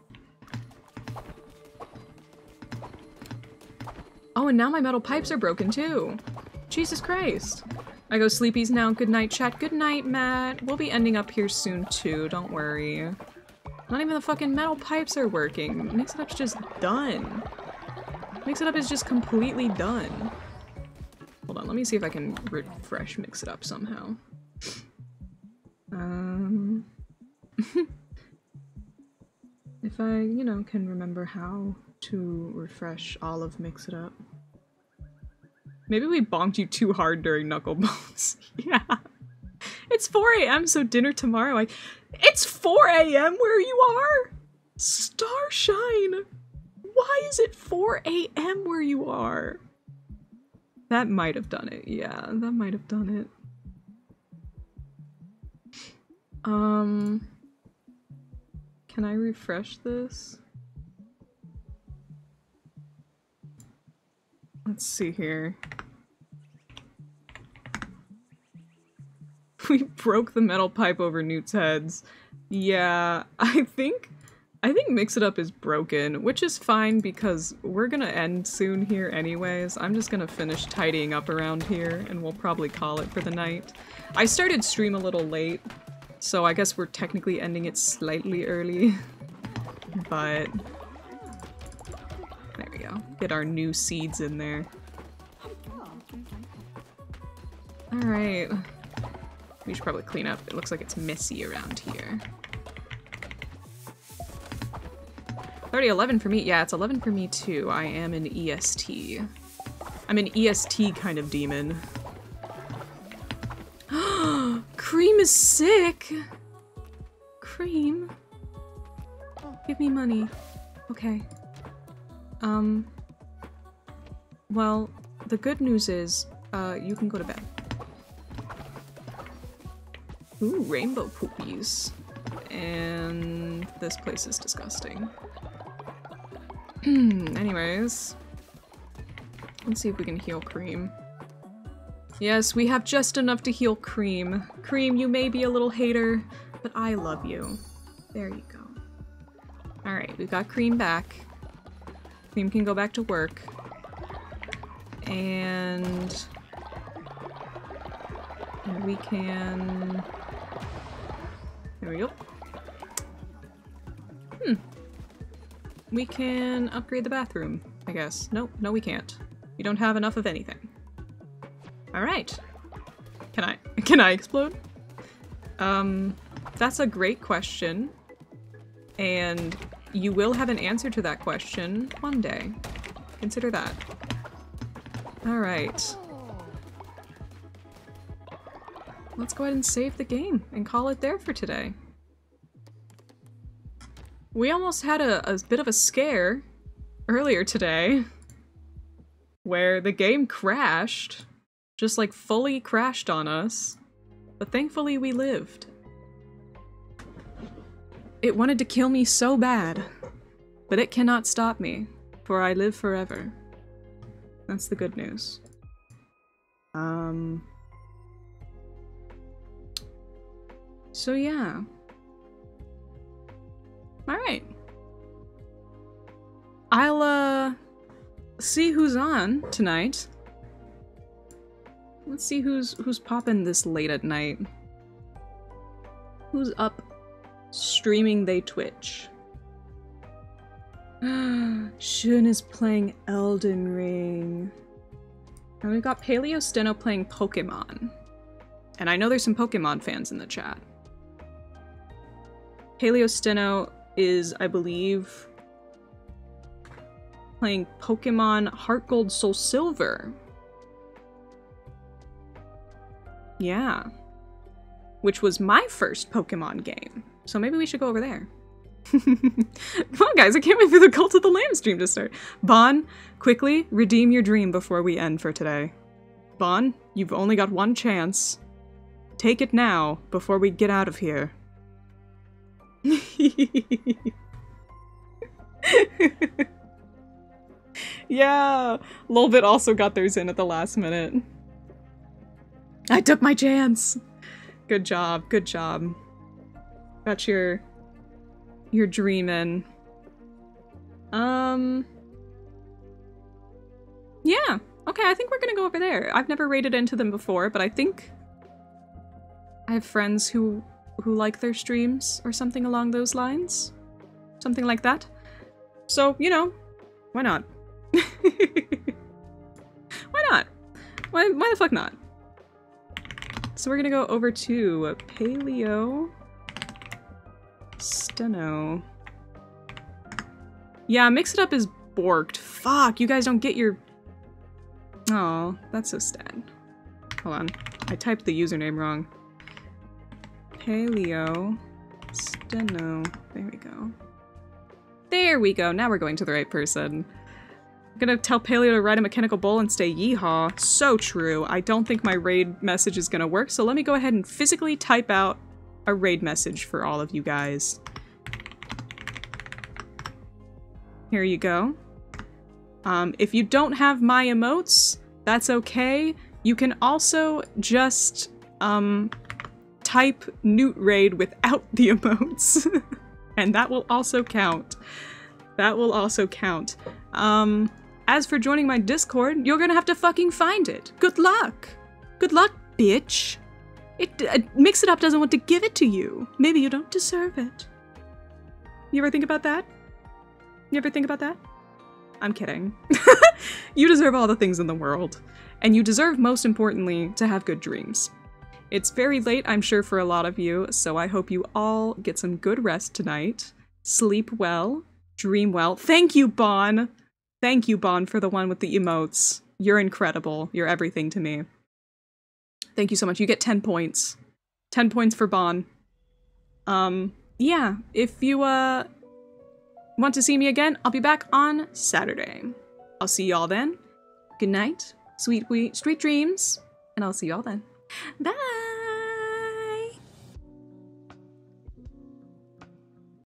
[SPEAKER 1] Oh, and now my metal pipes are broken too. Jesus Christ. I go sleepies now. Good night, chat. Good night, Matt. We'll be ending up here soon too, don't worry. Not even the fucking metal pipes are working. Mix It Up's just done. Mix It Up is just completely done. Hold on, let me see if I can refresh Mix It Up somehow. Um, if I, you know, can remember how to refresh all of Mix It Up. Maybe we bonked you too hard during Knucklebones. Yeah. It's four A M so dinner tomorrow. I- It's four A M where you are? Starshine! Why is it four A M where you are? That might have done it. Yeah, that might have done it. Um... Can I refresh this? Let's see here. We broke the metal pipe over Newt's heads. Yeah, I think I think Mix It Up is broken, which is fine because we're gonna end soon here anyways. I'm just gonna finish tidying up around here and we'll probably call it for the night. I started stream a little late, so I guess we're technically ending it slightly early. But there we go. Get our new seeds in there. Alright. We should probably clean up. It looks like it's messy around here. Already eleven for me. Yeah, it's eleven for me too. I am an E S T. I'm an E S T kind of demon. Cream is sick! Cream? Give me money. Okay. Um... Well, the good news is, uh, you can go to bed. Ooh, rainbow poopies. And this place is disgusting. Anyways. Let's see if we can heal Cream. Yes, we have just enough to heal Cream. Cream, you may be a little hater, but I love you. There you go. Alright, we've got Cream back. Cream can go back to work. And... and we can... There we go. Hmm. We can upgrade the bathroom, I guess. Nope, no we can't. We don't have enough of anything. Alright. Can I- can I explode? Um, that's a great question. And you will have an answer to that question one day. Consider that. Alright. Let's go ahead and save the game and call it there for today. We almost had a, a bit of a scare earlier today where the game crashed, just like fully crashed on us, but thankfully we lived. It wanted to kill me so bad, but it cannot stop me, for I live forever. That's the good news. Um... So yeah. Alright. I'll, uh... see who's on tonight. Let's see who's who's popping this late at night. Who's up streaming they Twitch? Shun is playing Elden Ring. And we've got Paleo Steno playing Pokemon. And I know there's some Pokemon fans in the chat. Paleo Steno is, I believe, playing Pokemon Heart Gold Soul Silver. Yeah. Which was my first Pokemon game. So maybe we should go over there. Come on, guys, I can't wait for the Cult of the Lamb stream to start. Bon, quickly, redeem your dream before we end for today. Bon, you've only got one chance. Take it now, before we get out of here. Yeah, Lolbit also got theirs in at the last minute. I took my chance! Good job, good job. Got your... your dream in. Um... Yeah, okay, I think we're gonna go over there. I've never raided into them before, but I think I have friends who who like their streams or something along those lines. Something like that. So, you know, why not? Why not? Why, why the fuck not? So we're gonna go over to Paleo Steno. Yeah, Mix It Up is borked. Fuck, you guys don't get your... Oh, that's so sad. Hold on. I typed the username wrong. Paleo Steno. There we go. There we go. Now we're going to the right person. I'm gonna tell Paleo to ride a mechanical bull and stay yeehaw. So true. I don't think my raid message is gonna work, so let me go ahead and physically type out a raid message for all of you guys. Here you go. Um, if you don't have my emotes, that's okay. You can also just, um, type Newt Raid without the emotes. And that will also count. That will also count. Um, as for joining my Discord, you're gonna have to fucking find it. Good luck. Good luck, bitch. It, uh, Mix It Up doesn't want to give it to you. Maybe you don't deserve it. You ever think about that? You ever think about that? I'm kidding. You deserve all the things in the world. And you deserve, most importantly, to have good dreams. It's very late, I'm sure, for a lot of you, so I hope you all get some good rest tonight. Sleep well. Dream well. Thank you, Bon! Thank you, Bon, for the one with the emotes. You're incredible. You're everything to me. Thank you so much. You get ten points. ten points for Bon. Um, yeah. If you, uh, want to see me again, I'll be back on Saturday. I'll see y'all then. Good night. Sweet, sweet dreams. And I'll see y'all then. Bye!